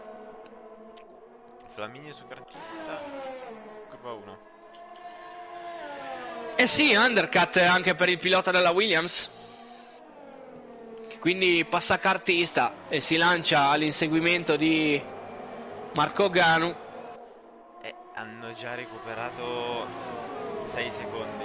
Flaminio su cartista, curva 1. Eh sì, undercut anche per il pilota della Williams, che quindi passa cartista e si lancia all'inseguimento di Marco Ganu. E hanno già recuperato 6 secondi.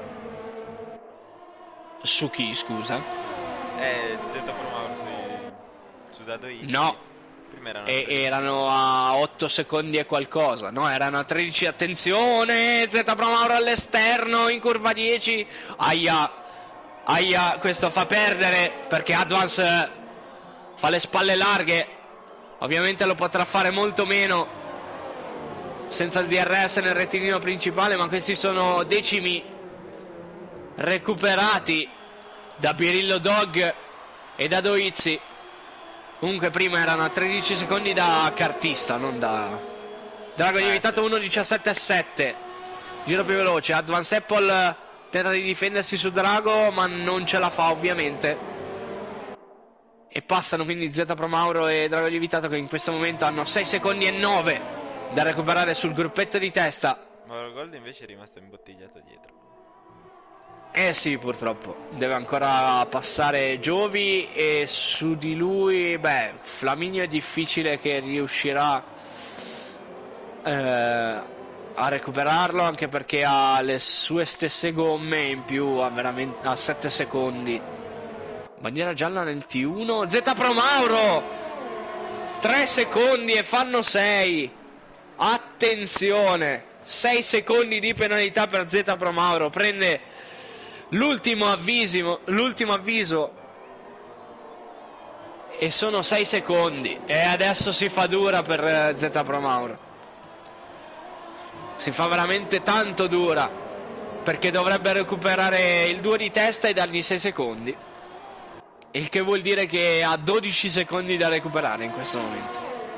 Su chi, scusa? Z Pro Mauro su Dadoizzi. No, Prima erano erano a 8 secondi e qualcosa. No, erano a 13. Attenzione, Z Pro Mauro all'esterno in curva 10. Aia, aia, questo fa perdere perché Advance fa le spalle larghe. Ovviamente lo potrà fare molto meno senza il DRS nel rettilineo principale, ma questi sono decimi recuperati da Birillo Dog e da Doizzi. Comunque prima erano a 13 secondi da cartista, non da Drago Lievitato. 1.17.7, giro più veloce. Advance Apple tenta di difendersi su Drago, ma non ce la fa ovviamente. E passano quindi Z Pro Mauro e Drago Lievitato, che in questo momento hanno 6 secondi e 9 da recuperare sul gruppetto di testa. Mauro Gold invece è rimasto imbottigliato dietro. Eh sì, purtroppo deve ancora passare Giovi, e su di lui, beh, Flaminio è difficile che riuscirà a recuperarlo, anche perché ha le sue stesse gomme in più, a 7 secondi. Bandiera gialla nel T1. Z Pro Mauro 3 secondi e fanno 6. Attenzione, 6 secondi di penalità per Z Pro Mauro. Prende l'ultimo avviso e sono 6 secondi, e adesso si fa dura per Z Pro Mauro. Si fa veramente tanto dura, perché dovrebbe recuperare il duo di testa e dargli 6 secondi, il che vuol dire che ha 12 secondi da recuperare in questo momento.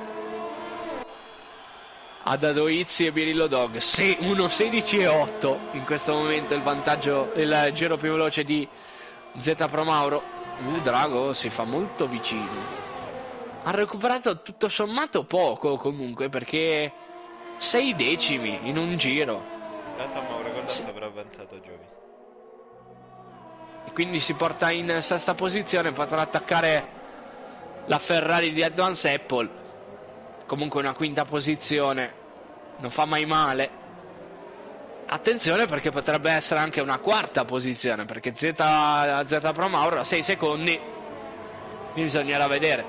A Dadoizzi e Birillo Dog 1.16.8 in questo momento il vantaggio, il giro più veloce di Z Pro Mauro. Drago si fa molto vicino Ha recuperato tutto sommato poco comunque, perché 6 decimi in un giro. Tanto Mauro Golda sopra avanzato Giovi. E quindi si porta in sesta posizione, potrà attaccare la Ferrari di Advance Apple. Comunque una quinta posizione non fa mai male. Attenzione, perché potrebbe essere anche una quarta posizione, perché Z Pro Mauro a 6 secondi, bisognerà vedere.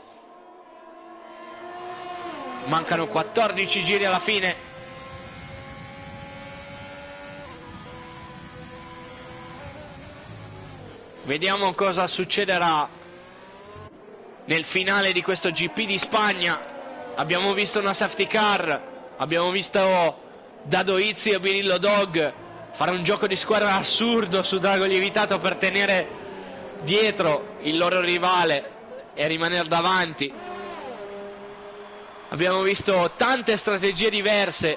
Mancano 14 giri alla fine. Vediamo cosa succederà nel finale di questo GP di Spagna. Abbiamo visto una safety car, abbiamo visto Dado Izzi e Birillo Dog fare un gioco di squadra assurdo su Drago Lievitato per tenere dietro il loro rivale e rimanere davanti. Abbiamo visto tante strategie diverse.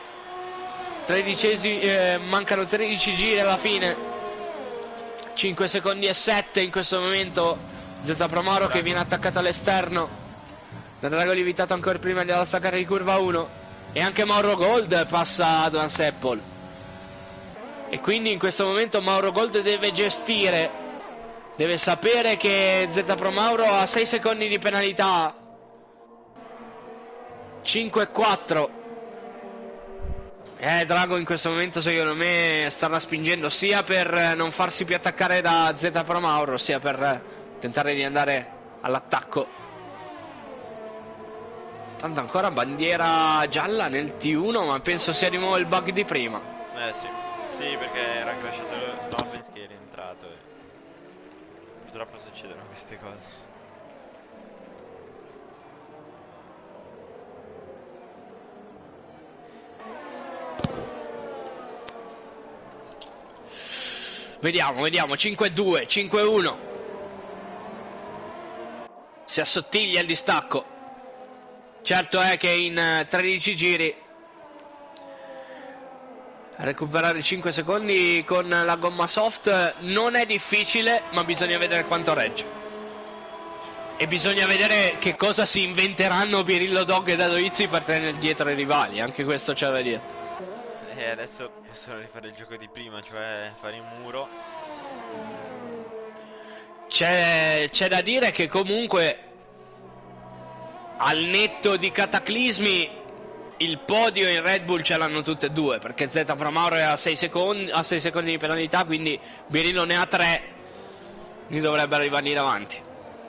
Mancano 13 giri alla fine, 5 secondi e 7 in questo momento. Z Pro Mauro che viene attaccato all'esterno da Drago Lievitato ancora prima della staccata di curva 1. E anche Mauro Gold passa ad Advance Apple. E quindi in questo momento Mauro Gold deve gestire, deve sapere che Z Pro Mauro ha 6 secondi di penalità. 5-4. Drago in questo momento secondo me starà spingendo sia per non farsi più attaccare da Z Pro Mauro, sia per tentare di andare all'attacco. Tanto ancora bandiera gialla nel T1, ma penso sia di nuovo il bug di prima. Sì. Sì, perché era crashato l'Opens che è rientrato e purtroppo succedono queste cose. Vediamo, 5-2, 5-1. Si assottiglia il distacco. Certo è che in 13 giri recuperare 5 secondi con la gomma soft non è difficile, ma bisogna vedere quanto regge. E bisogna vedere che cosa si inventeranno Birillo Dog e Dado Izzi per tenere dietro i rivali, anche questo c'è da dire. E adesso possono rifare il gioco di prima, cioè fare il muro. C'è da dire che comunque, al netto di cataclismi, il podio in Red Bull ce l'hanno tutte e due, perché Z Pro Mauro è a 6 secondi, di penalità, quindi Birillo ne ha 3, quindi dovrebbe arrivargli davanti.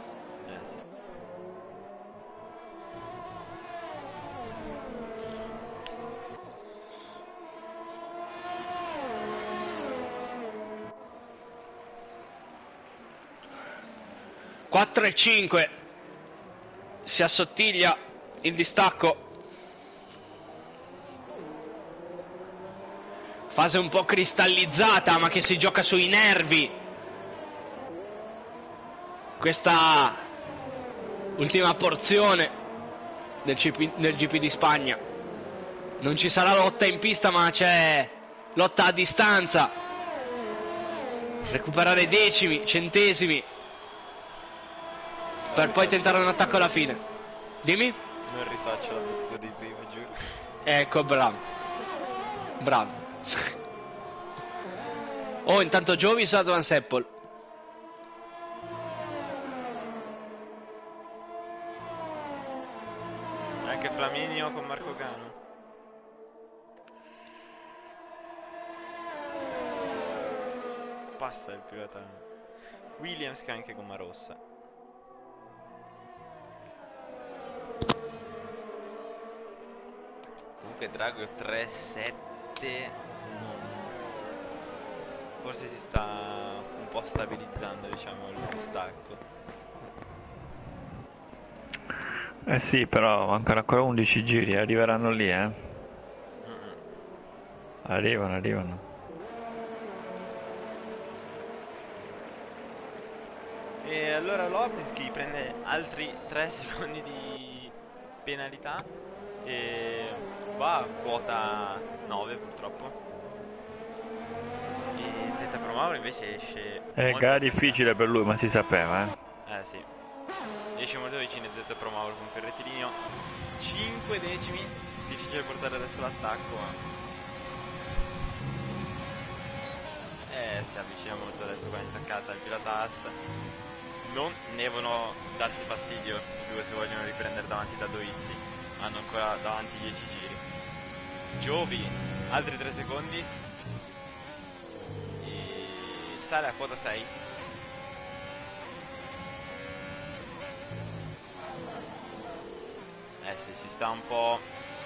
Sì. 4-5. Si assottiglia il distacco. Fase un po' cristallizzata, ma che si gioca sui nervi. Questa ultima porzione del GP di Spagna. Non ci sarà lotta in pista, ma c'è lotta a distanza. Recuperare decimi, centesimi, per poi tentare un attacco alla fine. Dimmi? Non rifaccio la battuta di prima, giuro. Ecco, bravo. Oh, intanto Giovi su Advance Apple. Anche Flaminio con Marco Gano. Passa il pilota Williams, che anche gomma rossa. Comunque Drago 3-7 forse si sta un po' stabilizzando, diciamo, il distacco. Sì, però mancano ancora 11 giri, arriveranno lì, Arrivano. E allora Lopinski prende altri 3 secondi di penalità e va a quota 9 purtroppo. E Z Pro Mauro invece esce È gara difficile per lui, ma si sapeva, sì. esce molto vicino Z Pro Mauro con quel rettilineo. 5 decimi, difficile portare adesso l'attacco, ma si avvicina molto adesso qua intaccata il pilota Haas. Non devono darsi fastidio i due se vogliono riprendere davanti da Doizzi, hanno ancora davanti 10 giri. Giovi, altri 3 secondi e sale a quota 6. Sì, si sta un po'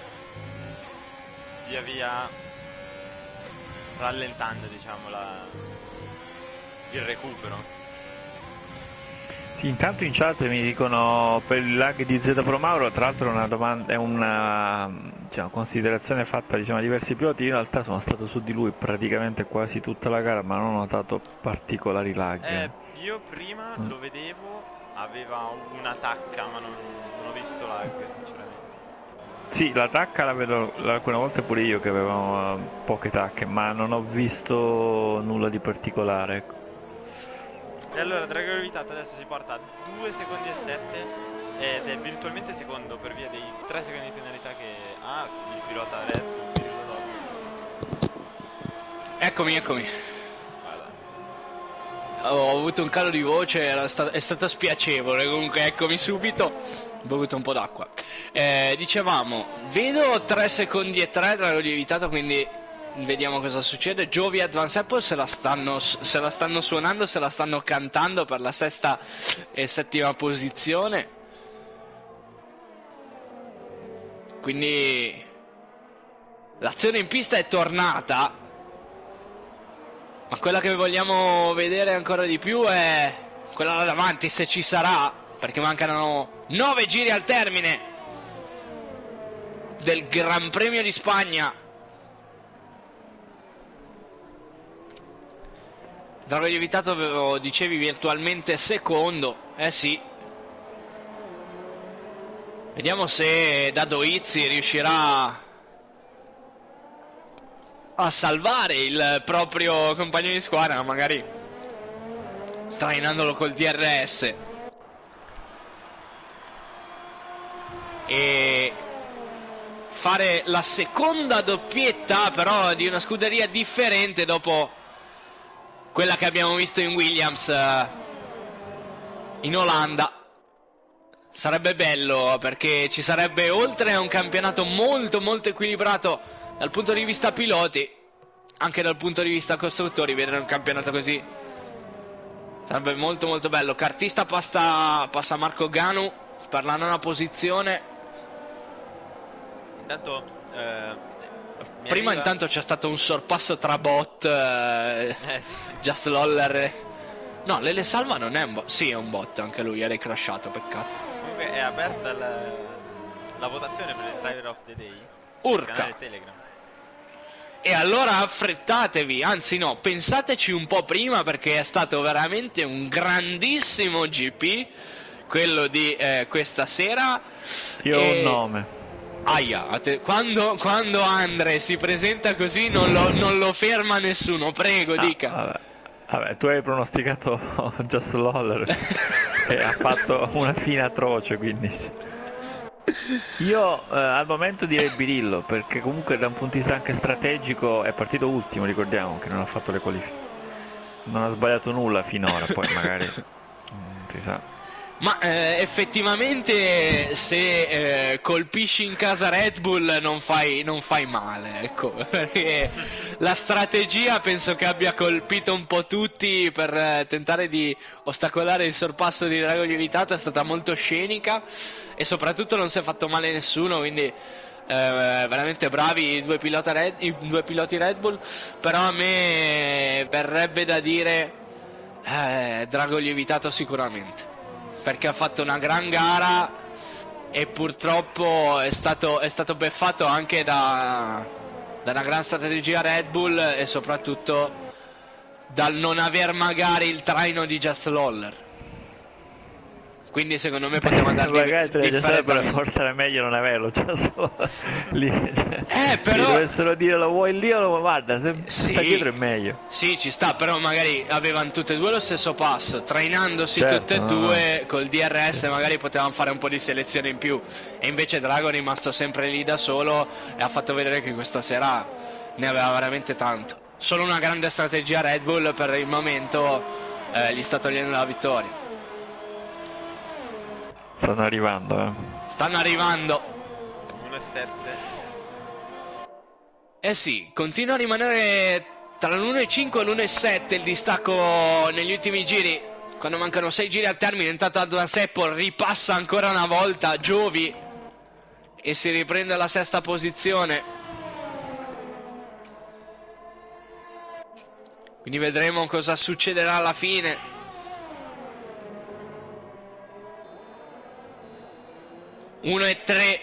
via via rallentando, diciamo, il recupero. Sì, intanto in chat mi dicono per il lag di Z Pro Mauro, tra l'altro è una domanda, è una, diciamo, considerazione fatta, diciamo, a diversi piloti. Io in realtà sono stato su di lui praticamente quasi tutta la gara, ma non ho notato particolari lag. Io prima lo vedevo, aveva una tacca, ma non ho visto lag, sinceramente. Sì, la tacca la vedo alcune volte pure io che avevo poche tacche, ma non ho visto nulla di particolare, ecco. E allora Drago Evitato adesso si porta a 2 secondi e 7 ed è virtualmente secondo per via dei 3 secondi di penalità che ha il pilota Red Bull. Eccomi. Guarda. Ho avuto un calo di voce, è stato spiacevole, comunque eccomi subito, ho bevuto un po' d'acqua. Dicevamo, vedo 3 secondi e 3 Drago Evitato, quindi vediamo cosa succede. Giovi Advance Apple se la stanno suonando, se la stanno cantando per la sesta e settima posizione. Quindi l'azione in pista è tornata, ma quella che vogliamo vedere ancora di più è quella là davanti, se ci sarà, perché mancano 9 giri al termine del Gran Premio di Spagna. Drago Evitato, dicevi, virtualmente secondo. Sì. Vediamo se Doizzi riuscirà a salvare il proprio compagno di squadra, magari trainandolo col DRS. E fare la seconda doppietta però di una scuderia differente dopo quella che abbiamo visto in Williams in Olanda. Sarebbe bello, perché ci sarebbe, oltre a un campionato molto molto equilibrato dal punto di vista piloti, anche dal punto di vista costruttori, vedere un campionato così sarebbe molto molto bello. Cartista passa Marco Ganu per la nona posizione. Intanto prima intanto c'è stato un sorpasso tra bot, sì. Just Loller. No, Lele Salva non è un bot. Sì, è un bot, anche lui era crashato, peccato. Comunque è aperta la votazione per il Driver of the Day Urca. sul canale Telegram. E allora affrettatevi, anzi no, pensateci un po' prima, perché è stato veramente un grandissimo GP quello di questa sera. Io ho un nome. Aia, quando Andre si presenta così non lo ferma nessuno, prego, dica. Vabbè, tu hai pronosticato Just Loller e ha fatto una fine atroce, quindi io al momento direi Birillo, perché comunque da un punto di vista anche strategico è partito ultimo, ricordiamo che non ha fatto le qualifiche, non ha sbagliato nulla finora, poi magari si sa. Ma effettivamente se colpisci in casa Red Bull non fai male, ecco, perché la strategia penso che abbia colpito un po' tutti per tentare di ostacolare il sorpasso di Drago Evitato, è stata molto scenica e soprattutto non si è fatto male nessuno, quindi veramente bravi i due piloti Red Bull, però a me verrebbe da dire Drago Evitato sicuramente, perché ha fatto una gran gara e purtroppo è stato beffato anche da una gran strategia Red Bull e soprattutto dal non aver magari il traino di Just Loller, quindi secondo me poteva andare magari te le sarebbero differentemente. forse era meglio non averlo, cioè solo lì, cioè, Però se dovessero dire lo vuoi lì o lo vuoi, guarda, se sì, sta dietro è meglio. sì, ci sta, però magari avevano tutte e due lo stesso passo, trainandosi Certo, tutte e no, due col DRS sì. magari potevano fare un po' di selezione in più, e invece Drago è rimasto sempre lì da solo e ha fatto vedere che questa sera ne aveva veramente tanto. Solo una grande strategia Red Bull per il momento gli sta togliendo la vittoria. Stanno arrivando, Stanno arrivando. 1,7. Eh sì, continua a rimanere tra l'1,5 e l'1,7 il distacco negli ultimi giri. Quando mancano 6 giri al termine, intanto Advan Seppol ripassa ancora una volta Giovi e si riprende alla sesta posizione. Quindi vedremo cosa succederà alla fine. 1,3,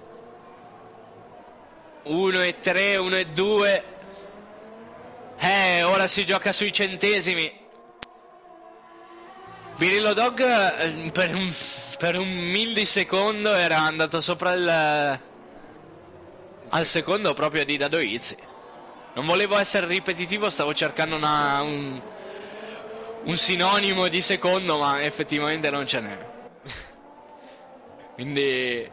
1,3, 1,2. Ora si gioca sui centesimi. Birillo Dog per un millisecondo era andato sopra al secondo proprio di Dado Izzi. Non volevo essere ripetitivo, stavo cercando un sinonimo di secondo, ma effettivamente non ce n'è. Quindi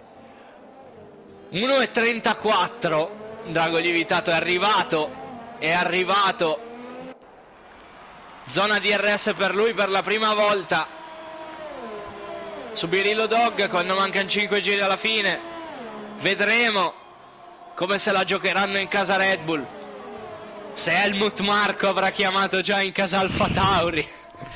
1,34 Drago Lievitato è arrivato. Zona DRS per lui per la prima volta su Birillo Dog quando mancano 5 giri alla fine. Vedremo come se la giocheranno in casa Red Bull, se Helmut Marko avrà chiamato già in casa Alfa Tauri.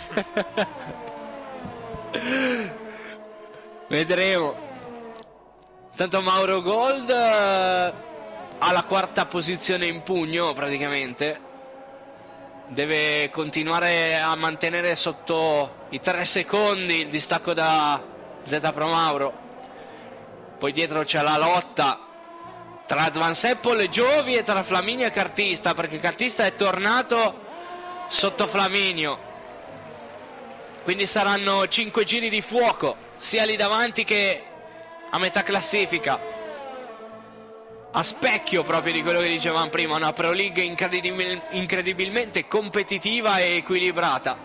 Vedremo. Tanto Mauro Gold ha la quarta posizione in pugno praticamente. Deve continuare a mantenere sotto i 3 secondi il distacco da Z Pro Mauro. Poi dietro c'è la lotta tra Advan Seppol e Giovi e tra Flaminio e Cartista, perché Cartista è tornato sotto Flaminio. Quindi saranno 5 giri di fuoco, sia lì davanti che a metà classifica. A specchio proprio di quello che dicevamo prima, una Pro League incredibilmente competitiva e equilibrata.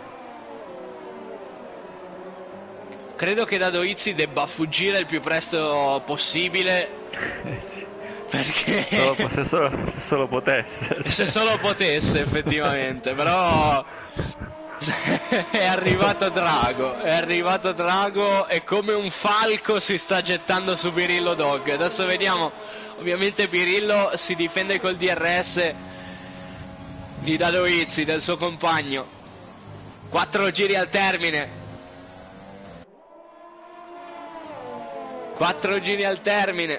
Credo che Dado Izzi debba fuggire il più presto possibile, Sì. perché Se solo potesse. se solo potesse effettivamente, però è arrivato Drago e come un falco si sta gettando su Birillo Dog. Adesso vediamo, ovviamente Birillo si difende col DRS di Dado Izzi, del suo compagno. 4 giri al termine. 4 giri al termine.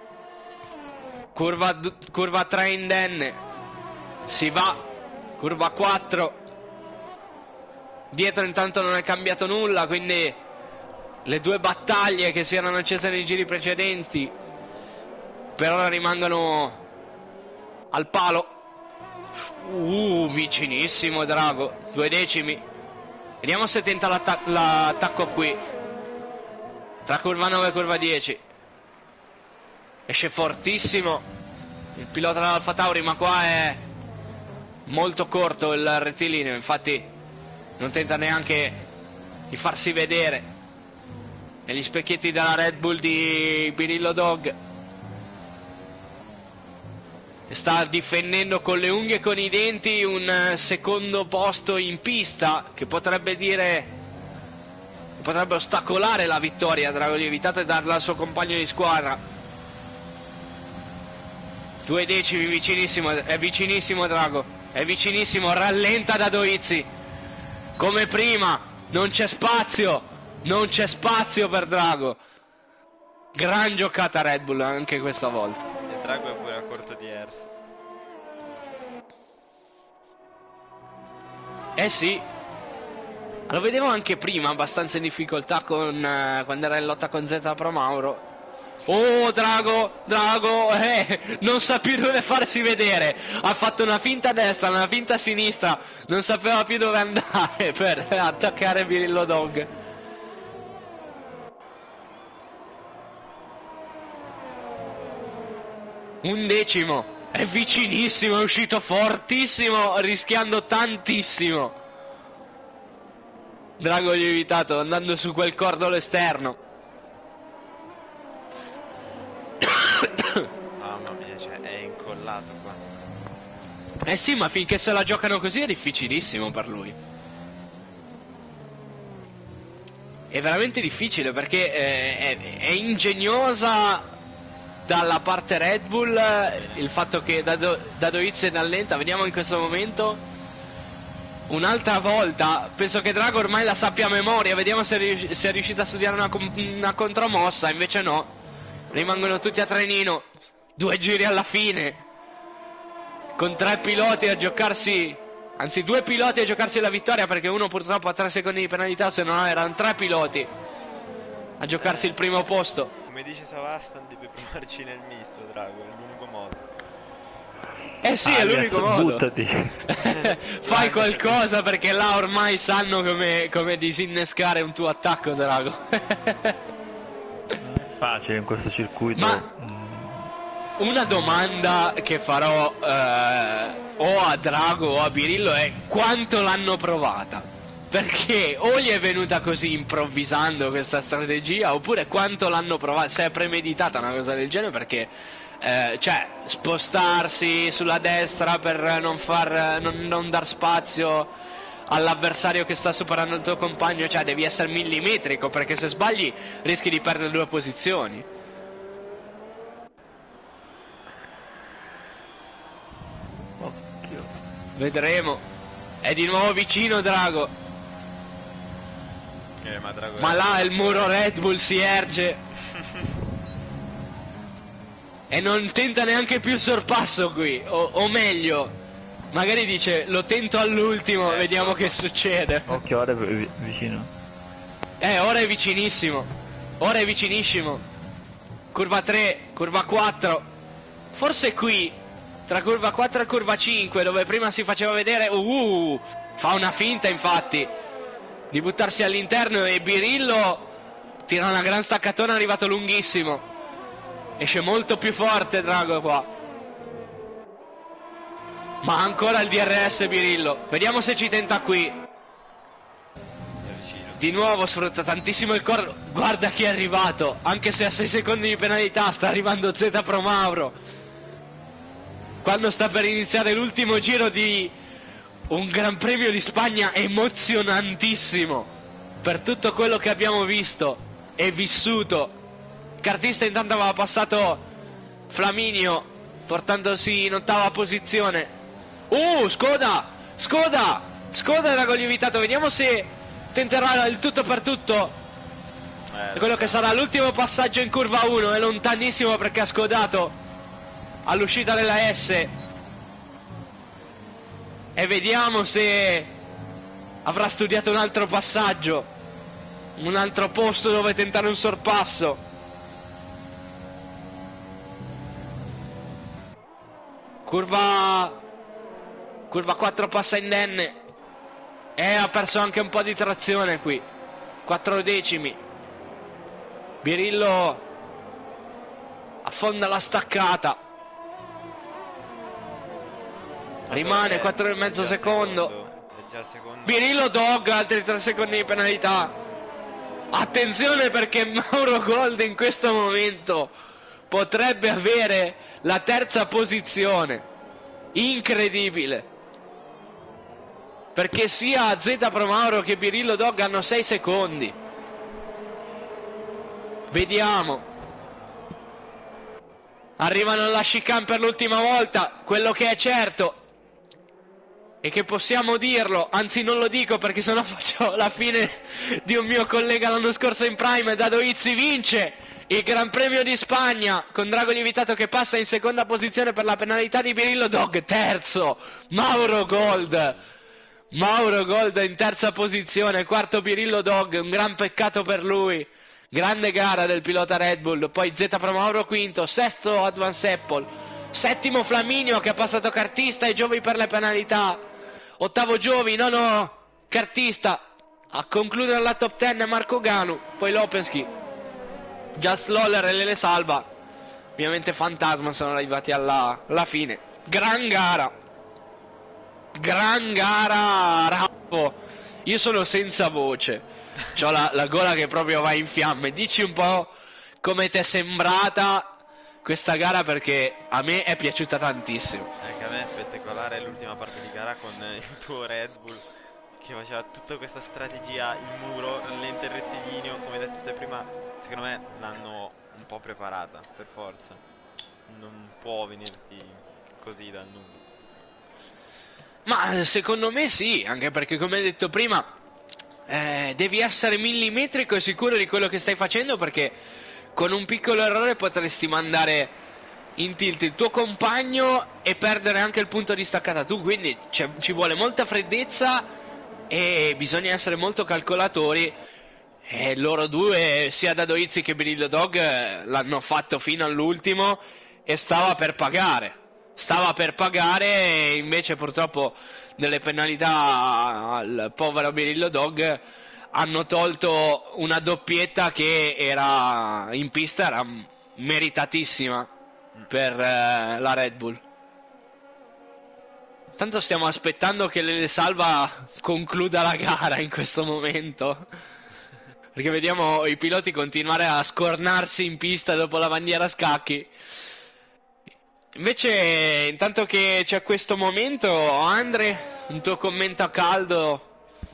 Curva 3 indenne. Si va. Curva 4. Dietro intanto non è cambiato nulla, quindi le due battaglie che si erano accese nei giri precedenti per ora rimangono al palo. Vicinissimo Drago, 2 decimi. Vediamo se tenta l'attacco qui tra curva 9 e curva 10. Esce fortissimo il pilota dell'Alfa Tauri, ma qua è molto corto il rettilineo, infatti non tenta neanche di farsi vedere negli specchietti della Red Bull di Birillo Dog, e sta difendendo con le unghie e con i denti un secondo posto in pista che potrebbe ostacolare la vittoria a Drago Lievitato e darla al suo compagno di squadra. 2 decimi, vicinissimo, è vicinissimo Drago, è vicinissimo, rallenta Dado Izzi come prima, non c'è spazio per Drago. Gran giocata Red Bull anche questa volta. E Drago è pure a corto di Ers. Eh sì, lo vedevo anche prima abbastanza in difficoltà quando era in lotta con Z Pro Mauro. Oh Drago, non sa più dove farsi vedere, ha fatto una finta a destra, una finta a sinistra, non sapeva più dove andare per attaccare Birillo Dog. 11°, è vicinissimo, è uscito fortissimo, rischiando tantissimo. Drago lievitato, andando su quel cordolo esterno. Mamma mia, cioè, è incollato qua. Eh sì, ma finché se la giocano così è difficilissimo per lui. È veramente difficile perché è ingegnosa dalla parte Red Bull il fatto che Dadoizen allenta. Vediamo in questo momento un'altra volta. Penso che Drago ormai la sappia a memoria. Vediamo se è riuscita a studiare una contromossa. Invece no, rimangono tutti a trenino. 2 giri alla fine, con 3 piloti a giocarsi, anzi 2 piloti a giocarsi la vittoria, perché uno purtroppo ha 3 secondi di penalità, se no erano 3 piloti a giocarsi il primo posto. Come dice Savastan, deve provarci nel misto, Drago, è l'unico modo. Eh sì, è l'unico modo. Buttati. Fai qualcosa, perché là ormai sanno come disinnescare un tuo attacco, Drago. Non è facile in questo circuito. Ma una domanda che farò o a Drago o a Birillo è: quanto l'hanno provata? Perché o gli è venuta così improvvisando questa strategia, oppure quanto l'hanno provata, se è premeditata una cosa del genere, perché cioè spostarsi sulla destra per non dar spazio all'avversario che sta superando il tuo compagno, cioè devi essere millimetrico, perché se sbagli rischi di perdere 2 posizioni. Occhio. Vedremo. È di nuovo vicino Drago. Ma Drago Ma là il muro Red Bull si erge. E non tenta neanche più il sorpasso qui. O meglio, magari dice: lo tento all'ultimo, vediamo che succede. Occhio, ora è vicino. Ora è vicinissimo. Ora è vicinissimo. Curva 3, curva 4. Forse qui, tra curva 4 e curva 5, dove prima si faceva vedere, fa una finta infatti di buttarsi all'interno, e Birillo tira una gran staccatona, è arrivato lunghissimo. Esce molto più forte Drago qua. Ma ancora il DRS Birillo. Vediamo se ci tenta qui. Di nuovo sfrutta tantissimo il corno. Guarda chi è arrivato. Anche se a 6 secondi di penalità sta arrivando Z Pro Mauro, quando sta per iniziare l'ultimo giro di un Gran Premio di Spagna emozionantissimo per tutto quello che abbiamo visto e vissuto. Cartista intanto aveva passato Flaminio, portandosi in 8ª posizione. Skoda Drago lievitato. Vediamo se tenterà il tutto per tutto. Quello che sarà l'ultimo passaggio in curva 1 è lontanissimo, perché ha scodato all'uscita della S. E vediamo se avrà studiato un altro passaggio, un altro posto dove tentare un sorpasso. Curva 4 passa indenne. E ha perso anche un po' di trazione qui. 4 decimi. Birillo affonda la staccata. Rimane 4,5 secondo. Birillo Dog, altri 3 secondi di penalità. Attenzione, perché Mauro Gold in questo momento potrebbe avere la 3ª posizione. Incredibile, perché sia Z Pro Mauro che Birillo Dog hanno 6 secondi. Vediamo. Arrivano alla chicane per l'ultima volta. Quello che è certo e che possiamo dirlo, anzi non lo dico perché sennò faccio la fine di un mio collega l'anno scorso in Prime. Dadoizzi vince il Gran Premio di Spagna con Drago lievitato che passa in 2ª posizione per la penalità di Birillo Dog. Terzo Mauro Gold in 3ª posizione, 4º Birillo Dog. Un gran peccato per lui. Grande gara del pilota Red Bull. Poi Z Pro Mauro quinto, 6º Advance Apple, 7º Flaminio che ha passato Cartista e Giovi per le penalità, 8º Giovi, 9º Cartista. A concludere la top 10 Marco Ganu, poi Lopeschi, Just Loller e Lele Salva ovviamente Fantasma sono arrivati alla fine. Gran gara, Raffo. Io sono senza voce, c'ho la gola che proprio va in fiamme. Dici un po' come ti è sembrata questa gara, perché a me è piaciuta tantissimo. Anche a me è spettacolare l'ultima parte di gara con il tuo Red Bull che faceva tutta questa strategia, il muro, rallenta il rettilineo, come detto te prima. Secondo me l'hanno un po' preparata, per forza. Non può venirti così dal nulla. Ma secondo me sì, anche perché come hai detto prima, devi essere millimetrico e sicuro di quello che stai facendo, perché con un piccolo errore potresti mandare in tilt il tuo compagno e perdere anche il punto di staccata tu, quindi ci vuole molta freddezza e bisogna essere molto calcolatori. E loro due, sia Dadoizzi che Birillo Dog, l'hanno fatto fino all'ultimo e stava per pagare e invece purtroppo delle penalità al povero Birillo Dog hanno tolto una doppietta che era in pista, era meritatissima per la Red Bull. Tanto stiamo aspettando che Lele Salva concluda la gara in questo momento, perché vediamo i piloti continuare a scornarsi in pista dopo la bandiera a scacchi. Invece, intanto che c'è questo momento, Andre, un tuo commento a caldo?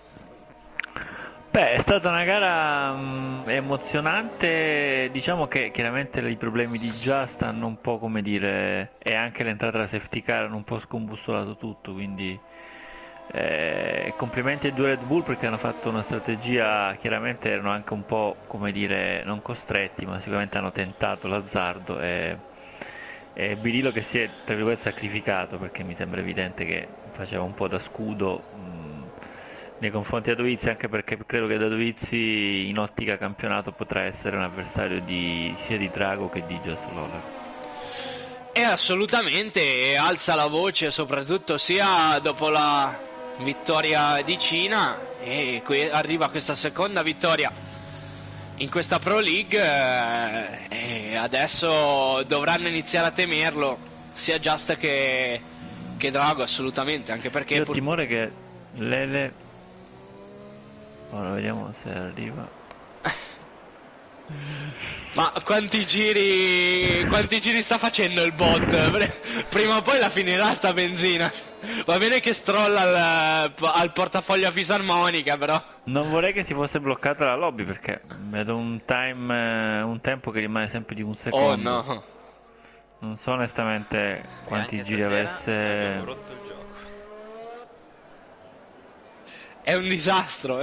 Beh, è stata una gara emozionante, diciamo che chiaramente i problemi di Just hanno un po', come dire, e anche l'entrata della safety car hanno un po' scombussolato tutto, quindi complimenti ai due Red Bull perché hanno fatto una strategia, chiaramente erano anche un po', come dire, non costretti, ma sicuramente hanno tentato l'azzardo e Birillo che si è, tra virgolette, sacrificato, perché mi sembra evidente che faceva un po' da scudo nei confronti di Dadoizzi, anche perché credo che Dadoizzi in ottica campionato potrà essere un avversario sia di Drago che di Just Lawler. E assolutamente alza la voce, soprattutto sia dopo la vittoria di Cina e arriva questa seconda vittoria in questa Pro League, e adesso dovranno iniziare a temerlo sia Just che Drago, assolutamente, anche perché io ho timore che Lele, ora vediamo se arriva. Ma quanti giri sta facendo il bot? Prima o poi la finirà sta benzina. Va bene che strolla al portafoglio a fisarmonica, però Non vorrei che si fosse bloccata la lobby perché vedo un tempo che rimane sempre di un oh secondo. no. Non so onestamente quanti anche giri stasera avesse. abbiamo rotto il gioco. È un disastro.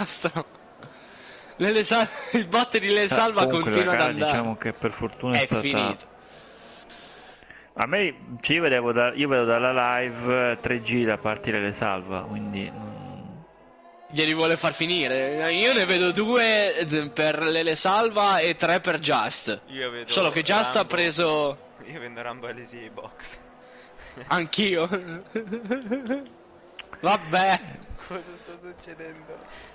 Il bot di Lele Salva Comunque continua la ad gara, andare. diciamo che per fortuna è È stata. finito. A me io vedo dalla live 3 giri da parte delle salva, quindi Glieli vuole far finire. Io ne vedo 2 per Lele Salva e 3 per Just. Io vedo Solo che Just ha Rambo. preso. Io vedo Rambo LSI box. Anch'io. Vabbè. Cosa sta succedendo?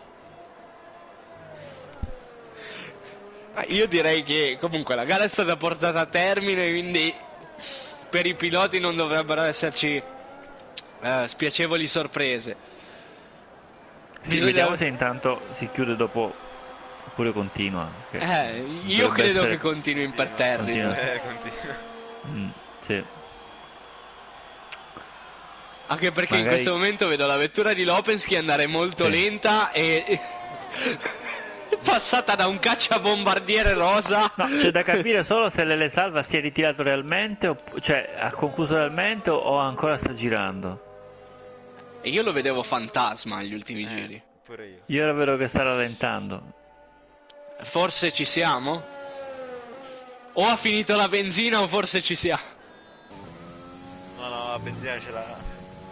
Io direi che comunque la gara è stata portata a termine, quindi per i piloti non dovrebbero esserci spiacevoli sorprese. sì, vediamo se intanto si chiude dopo oppure continua. Che Io dovrebbe credo essere- che continui imperterrito. Continua. Continua. Sì. Anche perché in Magari- questo momento vedo la vettura di Lopensky andare molto Sì. lenta e passata da un cacciabombardiere rosa. No, c'è da capire solo se Lele Salva si è ritirato realmente, cioè ha concluso realmente o ancora sta girando. E io lo vedevo fantasma agli ultimi giri. Pure io. Io la vedo che sta rallentando. Forse ci siamo? O ha finito la benzina o forse ci siamo. No, la benzina ce l'ha.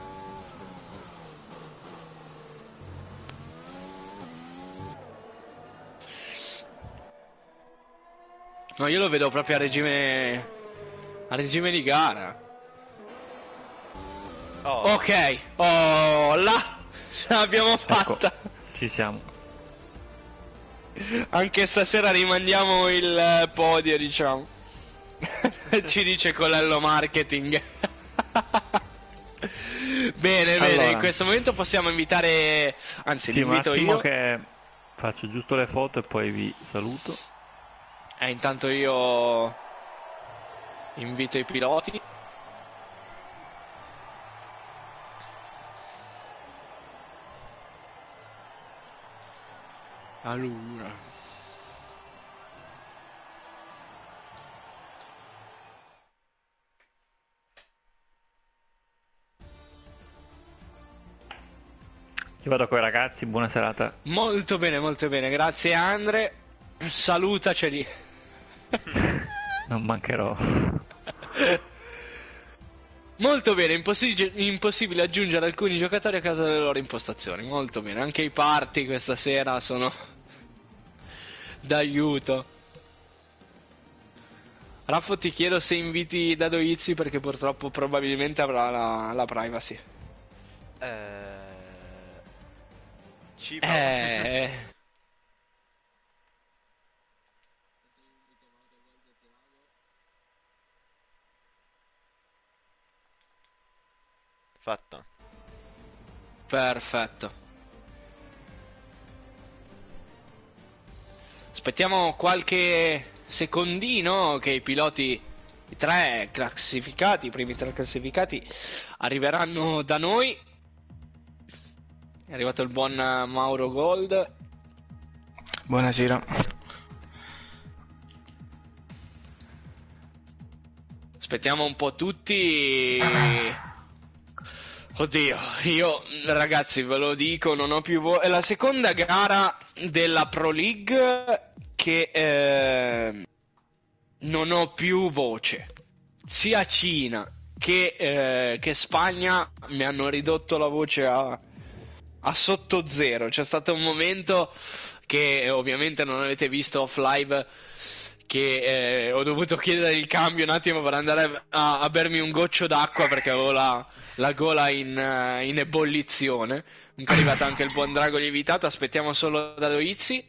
No, io lo vedo proprio a regime di gara. Oh, Ok, oh là, ce l'abbiamo fatta. Ci siamo. Anche stasera rimandiamo il podio, diciamo. Ci dice Colello Marketing. Bene, Allora, in questo momento possiamo invitare, anzi sì, li un invito attimo io. che faccio giusto le foto e poi vi saluto. Intanto io invito i piloti. Allora, Io vado con i ragazzi, buona serata. molto bene, grazie Andre. Salutaceli. Non mancherò. Molto bene, impossibile aggiungere alcuni giocatori a causa delle loro impostazioni. Molto bene, anche i party questa sera sono d'aiuto. Raffo, ti chiedo se inviti Dado Izzi perché purtroppo probabilmente avrà la privacy. Ci provo. Fatto. Perfetto. Aspettiamo qualche secondino che i piloti, i tre classificati, i primi tre classificati, arriveranno da noi. È arrivato il buon Mauro Gold. Buonasera. Aspettiamo un po' tutti. Oddio, io ragazzi ve lo dico, non ho più è la seconda gara della Pro League che non ho più voce. Sia Cina che Spagna mi hanno ridotto la voce a sotto zero. C'è stato un momento che ovviamente non avete visto off live, che ho dovuto chiedere il cambio un attimo per andare a bermi un goccio d'acqua perché avevo la gola in ebollizione. Comunque è arrivato anche il buon Drago lievitato. Aspettiamo solo da Doizzi.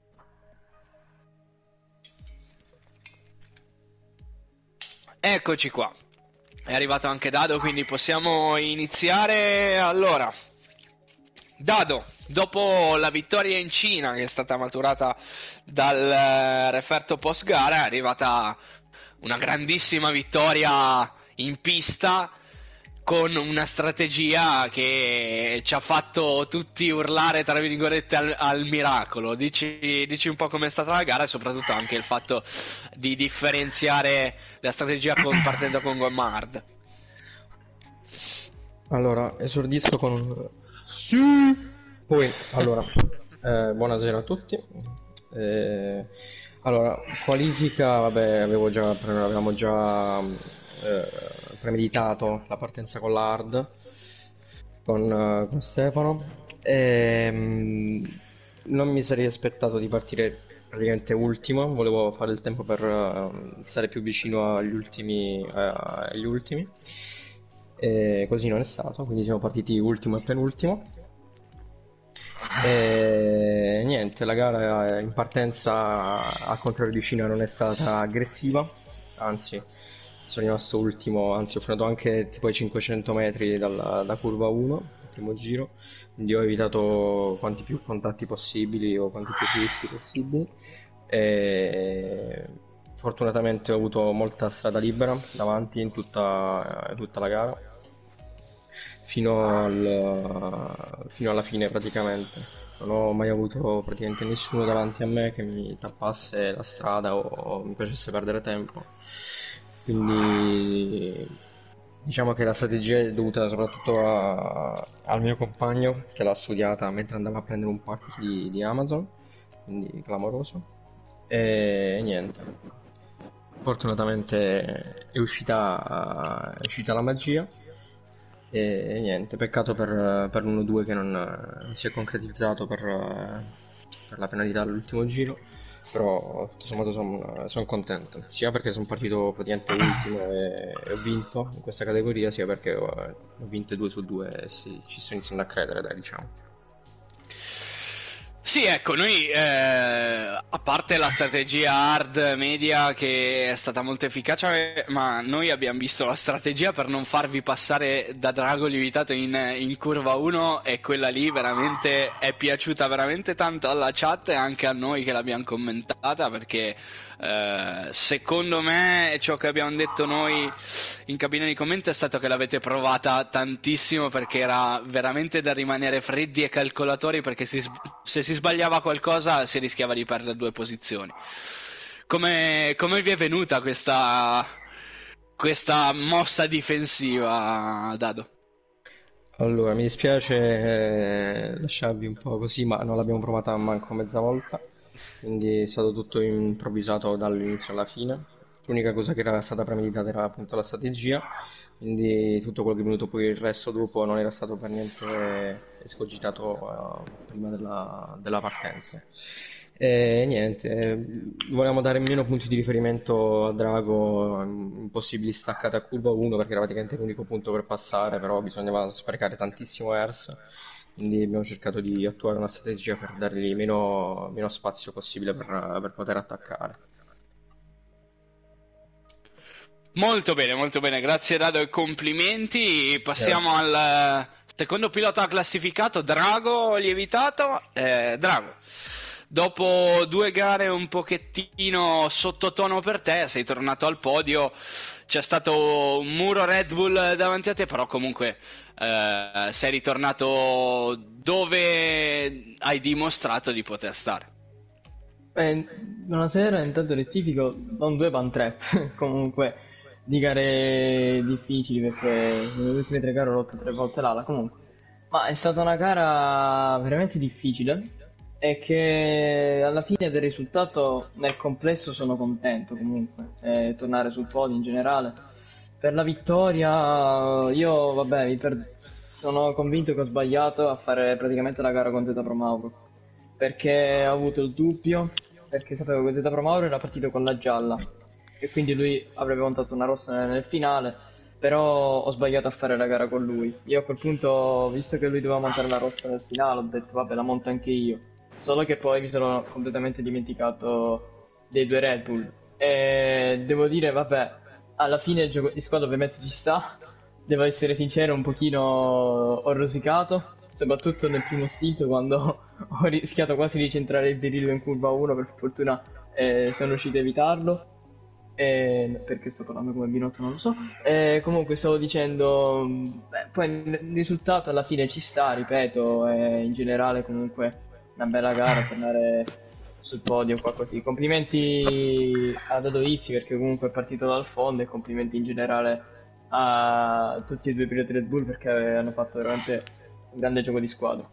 Eccoci qua. È arrivato anche Dado, quindi possiamo iniziare. Allora, Dado, dopo la vittoria in Cina che è stata maturata dal referto post gara, è arrivata una grandissima vittoria in pista con una strategia che ci ha fatto tutti urlare tra virgolette al miracolo. Dici un po' com'è stata la gara e soprattutto anche il fatto di differenziare la strategia partendo con Gomard. Allora, esordisco con un sì. Poi, allora, buonasera a tutti. Allora, qualifica, vabbè, avevamo già premeditato la partenza con l'hard con Stefano. Non mi sarei aspettato di partire praticamente ultimo, volevo fare il tempo per stare più vicino agli ultimi. E così non è stato, quindi siamo partiti ultimo e penultimo. E niente, la gara in partenza, al contrario di Cina, non è stata aggressiva, anzi sono rimasto ultimo, anzi ho frenato anche tipo ai 500 metri da curva 1, il primo giro, quindi ho evitato quanti più contatti possibili o quanti più rischi possibili. E fortunatamente ho avuto molta strada libera davanti in tutta la gara, fino alla fine praticamente. Non ho mai avuto praticamente nessuno davanti a me che mi tappasse la strada o mi facesse perdere tempo. Quindi diciamo che la strategia è dovuta soprattutto al mio compagno che l'ha studiata mentre andava a prendere un pacco di Amazon, quindi clamoroso. E niente, fortunatamente è uscita la magia. E niente, peccato per l'1-2 che non si è concretizzato per la penalità all'ultimo giro, però tutto sommato sono contento, sia perché sono partito praticamente ultimo e ho vinto in questa categoria, sia perché ho vinto 2 su 2 e ci sto iniziando a credere, dai, diciamo. Sì, ecco, noi a parte la strategia hard media che è stata molto efficace, ma noi abbiamo visto la strategia per non farvi passare da Drago lievitato in curva 1 e quella lì veramente è piaciuta veramente tanto alla chat e anche a noi che l'abbiamo commentata, perché secondo me ciò che abbiamo detto noi in cabina di commento è stato che l'avete provata tantissimo, perché era veramente da rimanere freddi e calcolatori, perché se si sbagliava qualcosa si rischiava di perdere 2 posizioni. Come vi è venuta questa mossa difensiva, Dado? Allora, mi dispiace lasciarvi un po' così, ma non l'abbiamo provata manco mezza volta, quindi è stato tutto improvvisato dall'inizio alla fine. L'unica cosa che era stata premeditata era appunto la strategia, quindi tutto quello che è venuto poi il resto dopo non era stato per niente escogitato prima della partenza. E niente, volevamo dare meno punti di riferimento a Drago in possibili staccate a curva 1, perché era praticamente l'unico punto per passare, però bisognava sprecare tantissimo ERS, quindi abbiamo cercato di attuare una strategia per dargli meno spazio possibile per poter attaccare. Molto bene, grazie Dado e complimenti. Passiamo al secondo pilota classificato, Drago lievitato. Drago, dopo 2 gare un pochettino sottotono per te, sei tornato al podio, c'è stato un muro Red Bull davanti a te, però comunque sei ritornato dove hai dimostrato di poter stare. Buonasera, intanto rettifico, non 2 ma 3, comunque di gare difficili, perché nelle ultime 3 gare ho rotto 3 volte l'ala, comunque. Ma è stata una gara veramente difficile e che alla fine del risultato nel complesso sono contento comunque, tornare sul podio in generale. Per la vittoria io vabbè sono convinto che ho sbagliato a fare praticamente la gara con Zeta Pro Mauro, perché ho avuto il dubbio, perché sapevo che Zeta Pro Mauro era partito con la gialla e quindi lui avrebbe montato una rossa nel finale, però ho sbagliato a fare la gara con lui. Io a quel punto, visto che lui doveva montare la rossa nel finale, ho detto vabbè, la monto anche io, solo che poi mi sono completamente dimenticato dei 2 Red Bull e devo dire vabbè, alla fine il gioco di squadra ovviamente ci sta, devo essere sincero, un pochino ho rosicato, soprattutto nel primo stint quando ho rischiato quasi di centrare il Berillo in curva 1, per fortuna sono riuscito a evitarlo. Perché sto parlando come Binotto non lo so. Comunque stavo dicendo, poi il risultato alla fine ci sta, ripeto, in generale comunque una bella gara, tornare sul podio qua così. Complimenti a Dado Izzi, perché comunque è partito dal fondo, e complimenti in generale a tutti e 2 piloti Red Bull, perché hanno fatto veramente un grande gioco di squadra.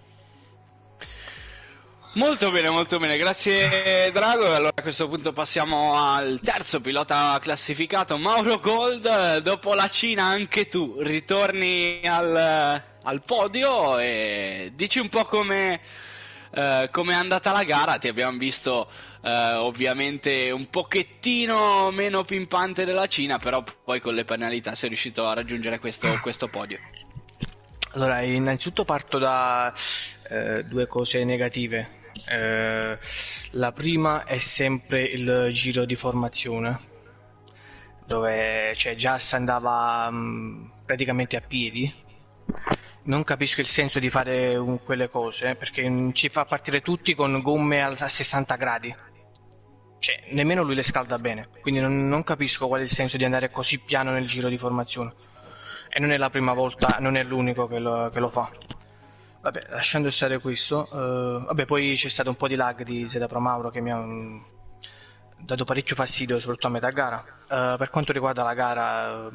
Molto bene, grazie Drago. Allora a questo punto passiamo al terzo pilota classificato, Mauro Gold. Dopo la Cina anche tu ritorni al podio e dici un po' come è andata la gara. Ti abbiamo visto ovviamente un pochettino meno pimpante della Cina, però poi con le penalità sei riuscito a raggiungere questo podio. Allora, innanzitutto parto da 2 cose negative. La prima è sempre il giro di formazione, dove già si andava praticamente a piedi. Non capisco il senso di fare quelle cose, perché ci fa partire tutti con gomme a 60 gradi, nemmeno lui le scalda bene, quindi non capisco qual è il senso di andare così piano nel giro di formazione, e non è la prima volta, non è l'unico che lo fa. Vabbè, lasciando stare questo, poi c'è stato un po' di lag di Zeta Pro Mauro che mi ha dato parecchio fastidio, soprattutto a metà gara. Per quanto riguarda la gara,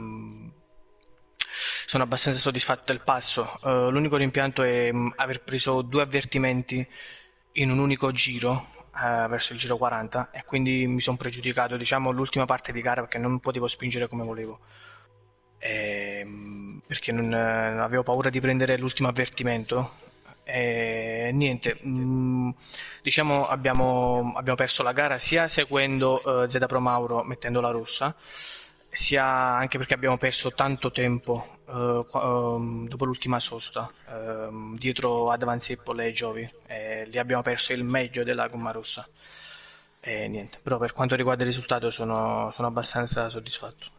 sono abbastanza soddisfatto del passo. L'unico rimpianto è aver preso 2 avvertimenti in un unico giro, verso il giro 40, e quindi mi sono pregiudicato, diciamo, l'ultima parte di gara, perché non potevo spingere come volevo. Perché non avevo paura di prendere l'ultimo avvertimento e niente, diciamo abbiamo perso la gara sia seguendo Zeta Pro Mauro mettendo la rossa, sia anche perché abbiamo perso tanto tempo dopo l'ultima sosta dietro ad Avanzepol e Giovi, lì abbiamo perso il meglio della gomma rossa e niente, però per quanto riguarda il risultato sono abbastanza soddisfatto.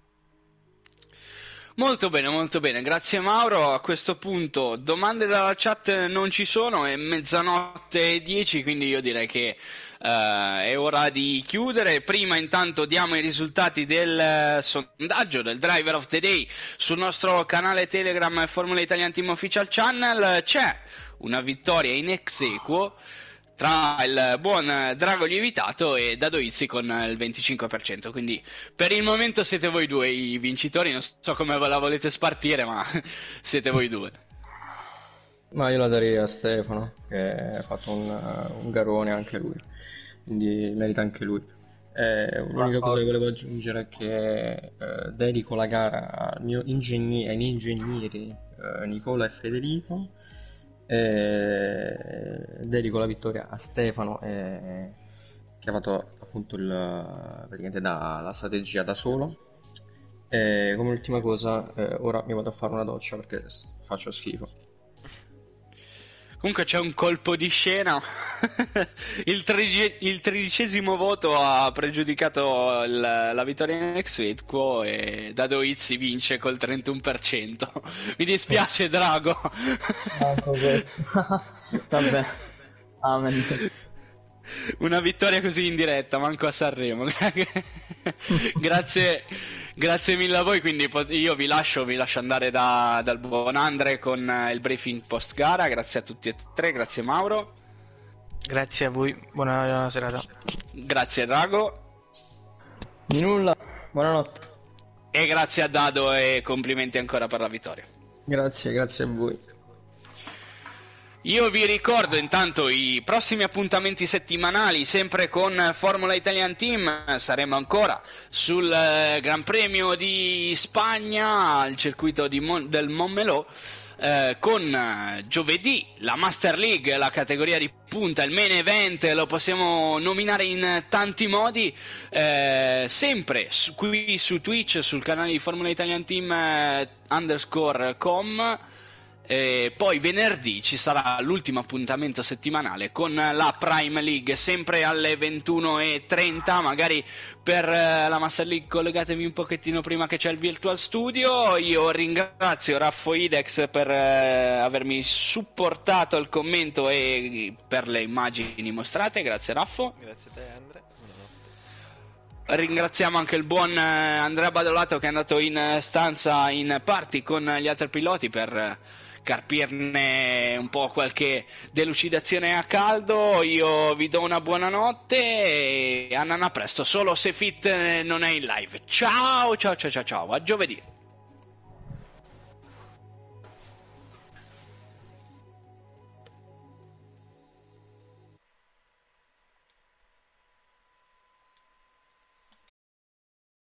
Molto bene, grazie Mauro. A questo punto domande dalla chat non ci sono, è mezzanotte e 10, quindi io direi che è ora di chiudere. Prima intanto diamo i risultati del sondaggio del Driver of the Day sul nostro canale Telegram Formula Italian Team Official Channel. C'è una vittoria in ex aequo tra il buon Drago Lievitato e Dado Izzi con il 25%, quindi per il momento siete voi due i vincitori, non so come ve la volete spartire, ma siete voi due. Ma io la darei a Stefano, che ha fatto un garone anche lui, quindi merita anche lui. L'unica cosa che volevo aggiungere è che dedico la gara ai miei ingegneri Nicola e Federico, e dedico la vittoria a Stefano, che ha fatto appunto praticamente la strategia da solo. E come ultima cosa, ora mi vado a fare una doccia perché faccio schifo. Comunque c'è un colpo di scena. Il 13° voto ha pregiudicato la vittoria in ex aequo e Dado Izzi vince col 31%. Mi dispiace Drago. Manco questo. Vabbè. Amen. Una vittoria così in diretta, manco a Sanremo. Grazie mille a voi, quindi io vi lascio andare dal buon Andre con il briefing post gara. Grazie a tutti e tre, grazie Mauro. Grazie a voi, buona serata. Grazie Drago. Di nulla. Buonanotte. E grazie a Dado e complimenti ancora per la vittoria. Grazie a voi. Io vi ricordo intanto i prossimi appuntamenti settimanali, sempre con Formula Italian Team. Saremo ancora sul Gran Premio di Spagna, al circuito del Montmeló, con giovedì la Master League, la categoria di punta, il main event, lo possiamo nominare in tanti modi, sempre qui su Twitch, sul canale di Formula Italian Team _com. E poi venerdì ci sarà l'ultimo appuntamento settimanale con la Prime League, sempre alle 21:30. Magari per la Master League collegatevi un pochettino prima, che c'è il Virtual Studio. Io ringrazio Raffo Idex per avermi supportato il commento e per le immagini mostrate. Grazie Raffo. Grazie a te Andre. Ringraziamo anche il buon Andrea Badolato, che è andato in stanza in party con gli altri piloti per carpirne un po' qualche delucidazione a caldo. Io vi do una buonanotte e a presto, solo se Fit non è in live. Ciao, a giovedì.